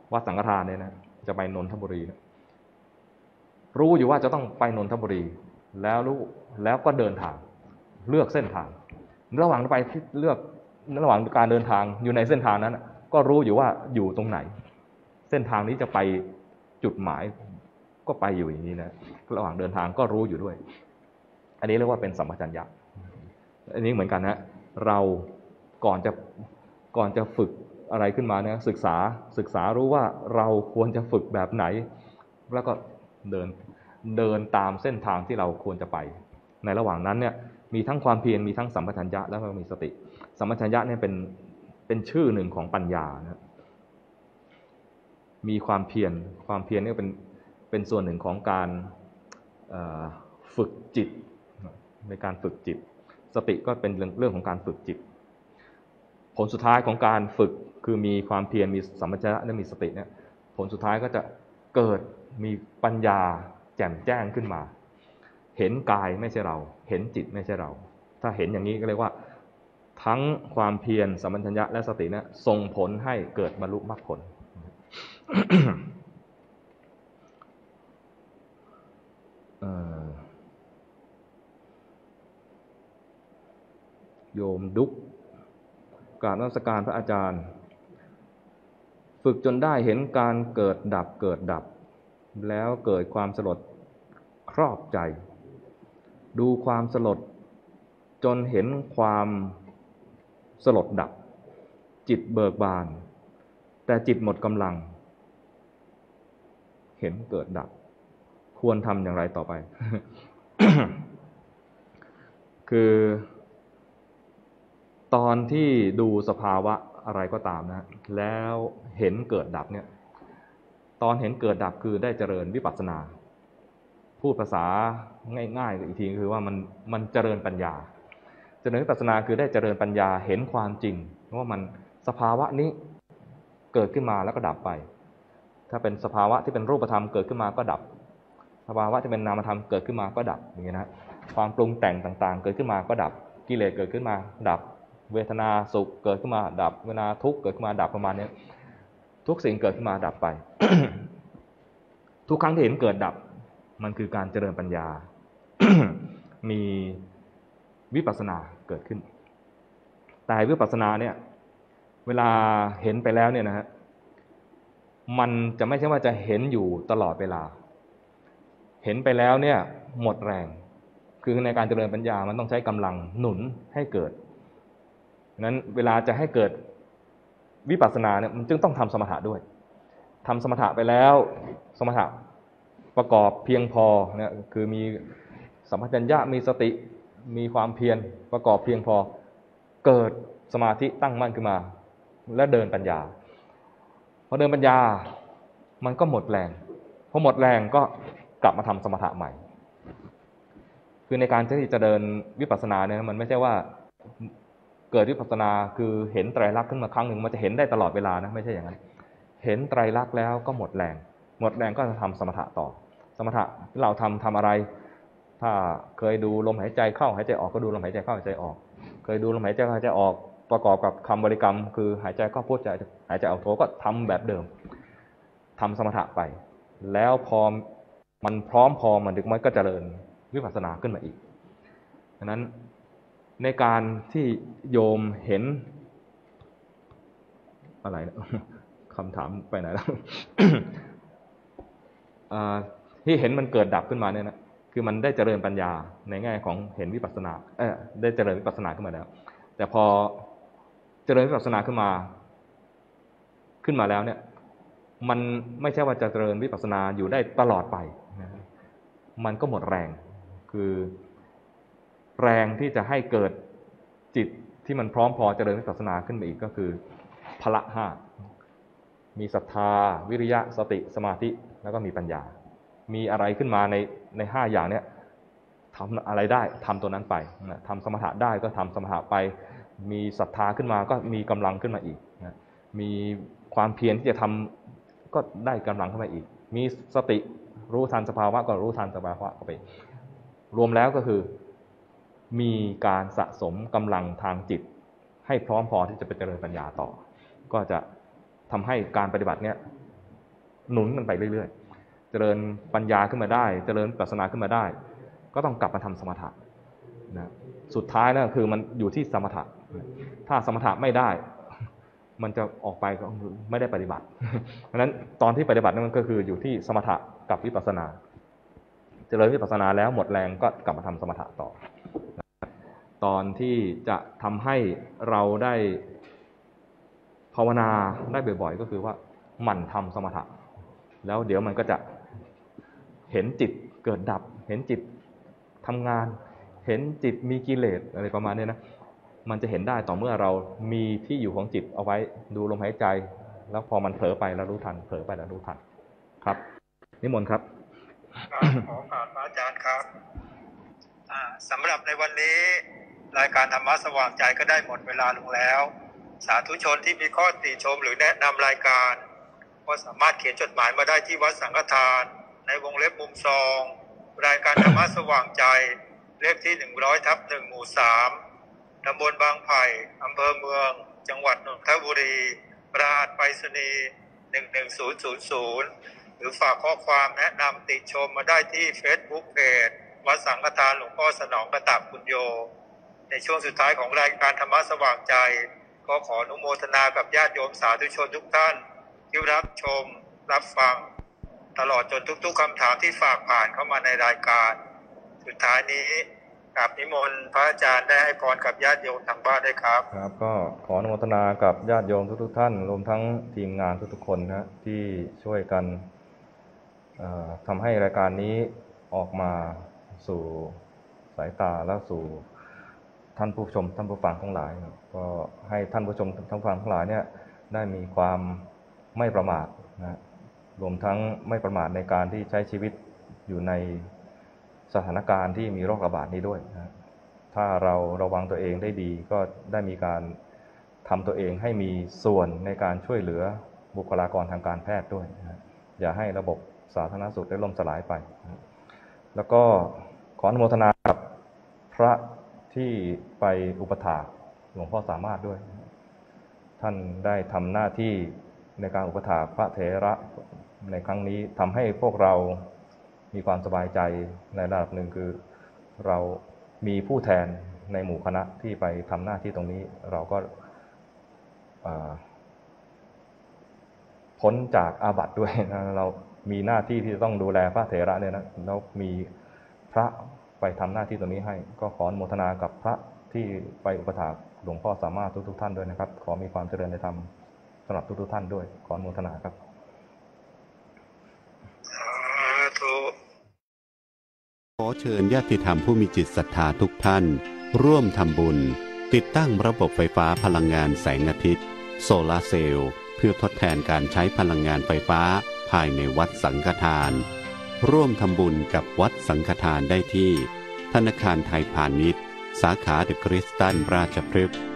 วัดสังฆทานเนี่ยนะจะไปนนทบุรีนะรู้อยู่ว่าจะต้องไปนนทบุรีแล้วรู้แล้วก็เดินทางเลือกเส้นทางระหว่างไปเลือกระหว่างการเดินทางอยู่ในเส้นทางนั้นก็รู้อยู่ว่าอยู่ตรงไหนเส้นทางนี้จะไปจุดหมายก็ไปอยู่อย่างนี้นะระหว่างเดินทางก็รู้อยู่ด้วยอันนี้เรียกว่าเป็นสัมปชัญญะอันนี้เหมือนกันนะเราก่อนจะก่อนจะฝึกอะไรขึ้นมาเนี่ยศึกษาศึกษารู้ว่าเราควรจะฝึกแบบไหนแล้วก็เดินเดินตามเส้นทางที่เราควรจะไปในระหว่างนั้นเนี่ยมีทั้งความเพียรมีทั้งสัมปชัญญะแล้วก็มีสติสัมปชัญญะเนี่ยเป็นเป็นชื่อหนึ่งของปัญญานะมีความเพียรความเพียรเนี่ยเป็นเป็นส่วนหนึ่งของการฝึกจิตในการฝึกจิตสติก็เป็นเรื่องของการฝึกจิตผลสุดท้ายของการฝึกคือมีความเพียรมีสัมปชัญญะและมีสติเนี่ยผลสุดท้ายก็จะเกิดมีปัญญาแจ่มแจ้งขึ้นมาเห็นกายไม่ใช่เราเห็นจิตไม่ใช่เราถ้าเห็นอย่างนี้ก็เรียกว่าทั้งความเพียรสัมปชัญญะและสติเนี่ยส่งผลให้เกิดบรรลุมรรคผล โยมดุ๊กกราบนมัสการพระอาจารย์ฝึกจนได้เห็นการเกิดดับเกิดดับแล้วเกิดความสลดครอบใจดูความสลดจนเห็นความสลดดับจิตเบิกบานแต่จิตหมดกำลังเห็นเกิดดับควรทำอย่างไรต่อไป คือตอนที่ดูสภาวะอะไรก็ตามนะแล้วเห็นเกิดดับเนี่ยตอนเห็นเกิดดับคือได้เจริญวิปัสสนาพูดภาษาง่ายๆอีกทีคือว่ามันมันเจริญปัญญาเจริญวิปัสสนาคือได้เจริญปัญญาเห็นความจริงว่ามันสภาวะนี้เกิดขึ้นมาแล้วก็ดับไปถ้าเป็นสภาวะที่เป็นรูปธรรมเกิดขึ้นมาก็ดับสภาวะที่เป็นนามธรรมเกิดขึ้นมาก็ดับอย่างนี้นะความปรุงแต่งต่างๆเกิดขึ้นมาก็ดับกิเลสเกิดขึ้นมาดับเวทนาสุขเกิดขึ้นมาดับเวทนาทุกข์เกิดขึ้นมาดับประมาณนี้ทุกสิ่งเกิดขึ้นมาดับไป ทุกครั้งที่เห็นเกิดดับมันคือการเจริญปัญญา มีวิปัสสนาเกิดขึ้นแต่วิปัสสนาเนี่ยเวลาเห็นไปแล้วเนี่ยนะฮะมันจะไม่ใช่ว่าจะเห็นอยู่ตลอดเวลาเห็นไปแล้วเนี่ยหมดแรงคือในการเจริญปัญญามันต้องใช้กำลังหนุนให้เกิดนั้นเวลาจะให้เกิดวิปัสสนาเนี่ยมันจึงต้องทำสมถะด้วยทำสมถะไปแล้วสมถะประกอบเพียงพอเนี่ยคือมีสัมปชัญญะมีสติมีความเพียรประกอบเพียงพอเกิดสมาธิตั้งมั่นขึ้นมาและเดินปัญญาพอเดินปัญญามันก็หมดแรงพอหมดแรงก็กลับมาทำสมถะใหม่คือในการที่จะเดินวิปัสสนาเนี่ยมันไม่ใช่ว่าเกิดวิปัสสนาคือเห็นไตรลักษณ์ขึ้นมาครั้งหนึ่งมันจะเห็นได้ตลอดเวลานะไม่ใช่อย่างนั้นเห็นไตรลักษณ์แล้วก็หมดแรงหมดแรงก็จะทำสมถะต่อสมถะที่เราทำทำอะไรถ้าเคยดูลมหายใจเข้าหายใจออกก็ดูลมหายใจเข้าหายใจออกเคยดูลมหายใจเข้าหายใจออกประกอบกับคำบริกรรมคือหายใจเข้าพุทหายใจหายใจออกโทก็ทำแบบเดิมทำสมถะไปแล้วพอมันพร้อมพอมันดึกมันก็เจริญวิปัสสนาขึ้นมาอีกดังนั้นในการที่โยมเห็นอะไรนะคำถามไปไหนแล้ว ที่เห็นมันเกิดดับขึ้นมาเนี่ยนะคือมันได้เจริญปัญญาในแง่ของเห็นวิปัสสนาเออได้เจริญวิปัสสนาขึ้นมาแล้วแต่พอเจริญวิปัสสนาขึ้นมาขึ้นมาแล้วเนี่ยมันไม่ใช่ว่าจะเจริญวิปัสสนาอยู่ได้ตลอดไปนะมันก็หมดแรงคือแรงที่จะให้เกิดจิตที่มันพร้อมพอเจริญวิปัสสนาขึ้นมาอีกก็คือพละห้ามีศรัทธาวิริยะสติสมาธิแล้วก็มีปัญญามีอะไรขึ้นมาในในห้าอย่างเนี้ยทำอะไรได้ทำตัวนั้นไปนะทำสมถะได้ก็ทำสมถะไปมีศรัทธาขึ้นมาก็มีกำลังขึ้นมาอีกนะมีความเพียรที่จะทำก็ได้กำลังขึ้นมาอีกมีสติรู้ทันสภาวะก็รู้ทันสภาวะก็ไปรวมแล้วก็คือมีการสะสมกำลังทางจิตให้พร้อมพอที่จะไปเจริญปัญญาต่อก็จะทำให้การปฏิบัติเนี้ยหนุนกันไปเรื่อยๆเจริญปัญญาขึ้นมาได้เจริญวิปัสสนาขึ้นมาได้ก็ต้องกลับมาทำสมถะนะสุดท้ายนะคือมันอยู่ที่สมถะถ้าสมถะไม่ได้มันจะออกไปก็ไม่ได้ปฏิบัติเพราะฉะนั้นตอนที่ปฏิบัตินั่นก็คืออยู่ที่สมถะกับวิปัสสนาเจริญวิปัสสนาแล้วหมดแรงก็กลับมาทำสมถะต่อตอนที่จะทำให้เราได้ภาวนาได้บ่อยๆก็คือว่าหมั่นทำสมถะแล้วเดี๋ยวมันก็จะเห็นจิตเกิดดับเห็นจิตทำงานเห็นจิตมีกิเลสอะไรประมาณนี้นะมันจะเห็นได้ต่อเมื่อเรามีที่อยู่ของจิตเอาไว้ดูลมหายใจแล้วพอมันเผลอไปแล้วรู้ทันเผลอไปแล้วรู้ทันครับนิมนต์ครับขอการพระอาจารย์ครับสำหรับในวันนี้รายการธรรมะสว่างใจก็ได้หมดเวลาลงแล้วสาธุชนที่มีข้อติชมหรือแนะนำรายการก็สามารถเขียนจดหมายมาได้ที่วัดสังฆทานในวงเล็บมุมซองรายการธรรมะสว่างใจเลขที่หนึ่งร้อยทับหนึ่งหมู่สามตำบลบางไผ่อำเภอเมืองจังหวัดนนทบุรีรหัสไปรษณีย์หนึ่งหนึ่งศูนย์ศูนย์ศูนย์หรือฝากข้อความแนะนำติชมมาได้ที่ Facebook เพจวัดสังฆทานหลวงพ่อสนองกระตับคุณโยในช่วงสุดท้ายของรายการธรรมะสว่างใจก็ขออนุโมทนากับญาติโยมสาธุชนทุกท่านที่รับชมรับฟังตลอดจนทุกๆคำถามที่ฝากผ่านเข้ามาในรายการสุดท้ายนี้กราบนิมนต์พระอาจารย์ได้ให้พรกับญาติโยมทางบ้านด้วยครับครับก็ขออนุโมทนากับญาติโยมทุกๆท่านรวมทั้งทีมงานทุกๆคนนะที่ช่วยกันทำให้รายการนี้ออกมาสู่สายตาและสู่ท่านผู้ชมท่านผู้ฟังทั้งหลายก็ให้ท่านผู้ชมท่านผู้ฟังทั้งหลายเนี่ยได้มีความไม่ประมาทนะรวมทั้งไม่ประมาทในการที่ใช้ชีวิตอยู่ในสถานการณ์ที่มีโรคระบาดนี้ด้วยนะถ้าเราระวังตัวเองได้ดีก็ได้มีการทำตัวเองให้มีส่วนในการช่วยเหลือบุคลากรทางการแพทย์ด้วยนะอย่าให้ระบบสาธารณสุขได้ล่มสลายไปนะแล้วก็ขออนุโมทนากับพระที่ไปอุปถากหลวงพ่อสามารถด้วยท่านได้ทำหน้าที่ในการอุปถากพระเถระในครั้งนี้ทำให้พวกเรามีความสบายใจในระดับหนึ่งคือเรามีผู้แทนในหมู่คณะที่ไปทำหน้าที่ตรงนี้เราก็พ้นจากอาบัติด้วยนะเรามีหน้าที่ที่จะต้องดูแลพระเถระเนี่ยนะแล้วมีพระไปทำหน้าที่ตรงนี้ให้ก็ขออนุโมทนากับพระที่ไปอุปถากหลวงพ่อสามารถทุกๆท่านด้วยนะครับขอมีความเจริญในธรรมสำหรับทุกๆท่านด้วยขออนุโมทนาครับขอเชิญญาติธรรมผู้มีจิตศรัทธาทุกท่านร่วมทำบุญติดตั้งระบบไฟฟ้าพลังงานแสงอาทิตย์โซลาร์เซลล์เพื่อทดแทนการใช้พลังงานไฟฟ้าภายในวัดสังฆทานร่วมทำบุญกับวัดสังฆทานได้ที่ธนาคารไทยพาณิชย์สาขาเดอะคริสตัลราชพฤกษ์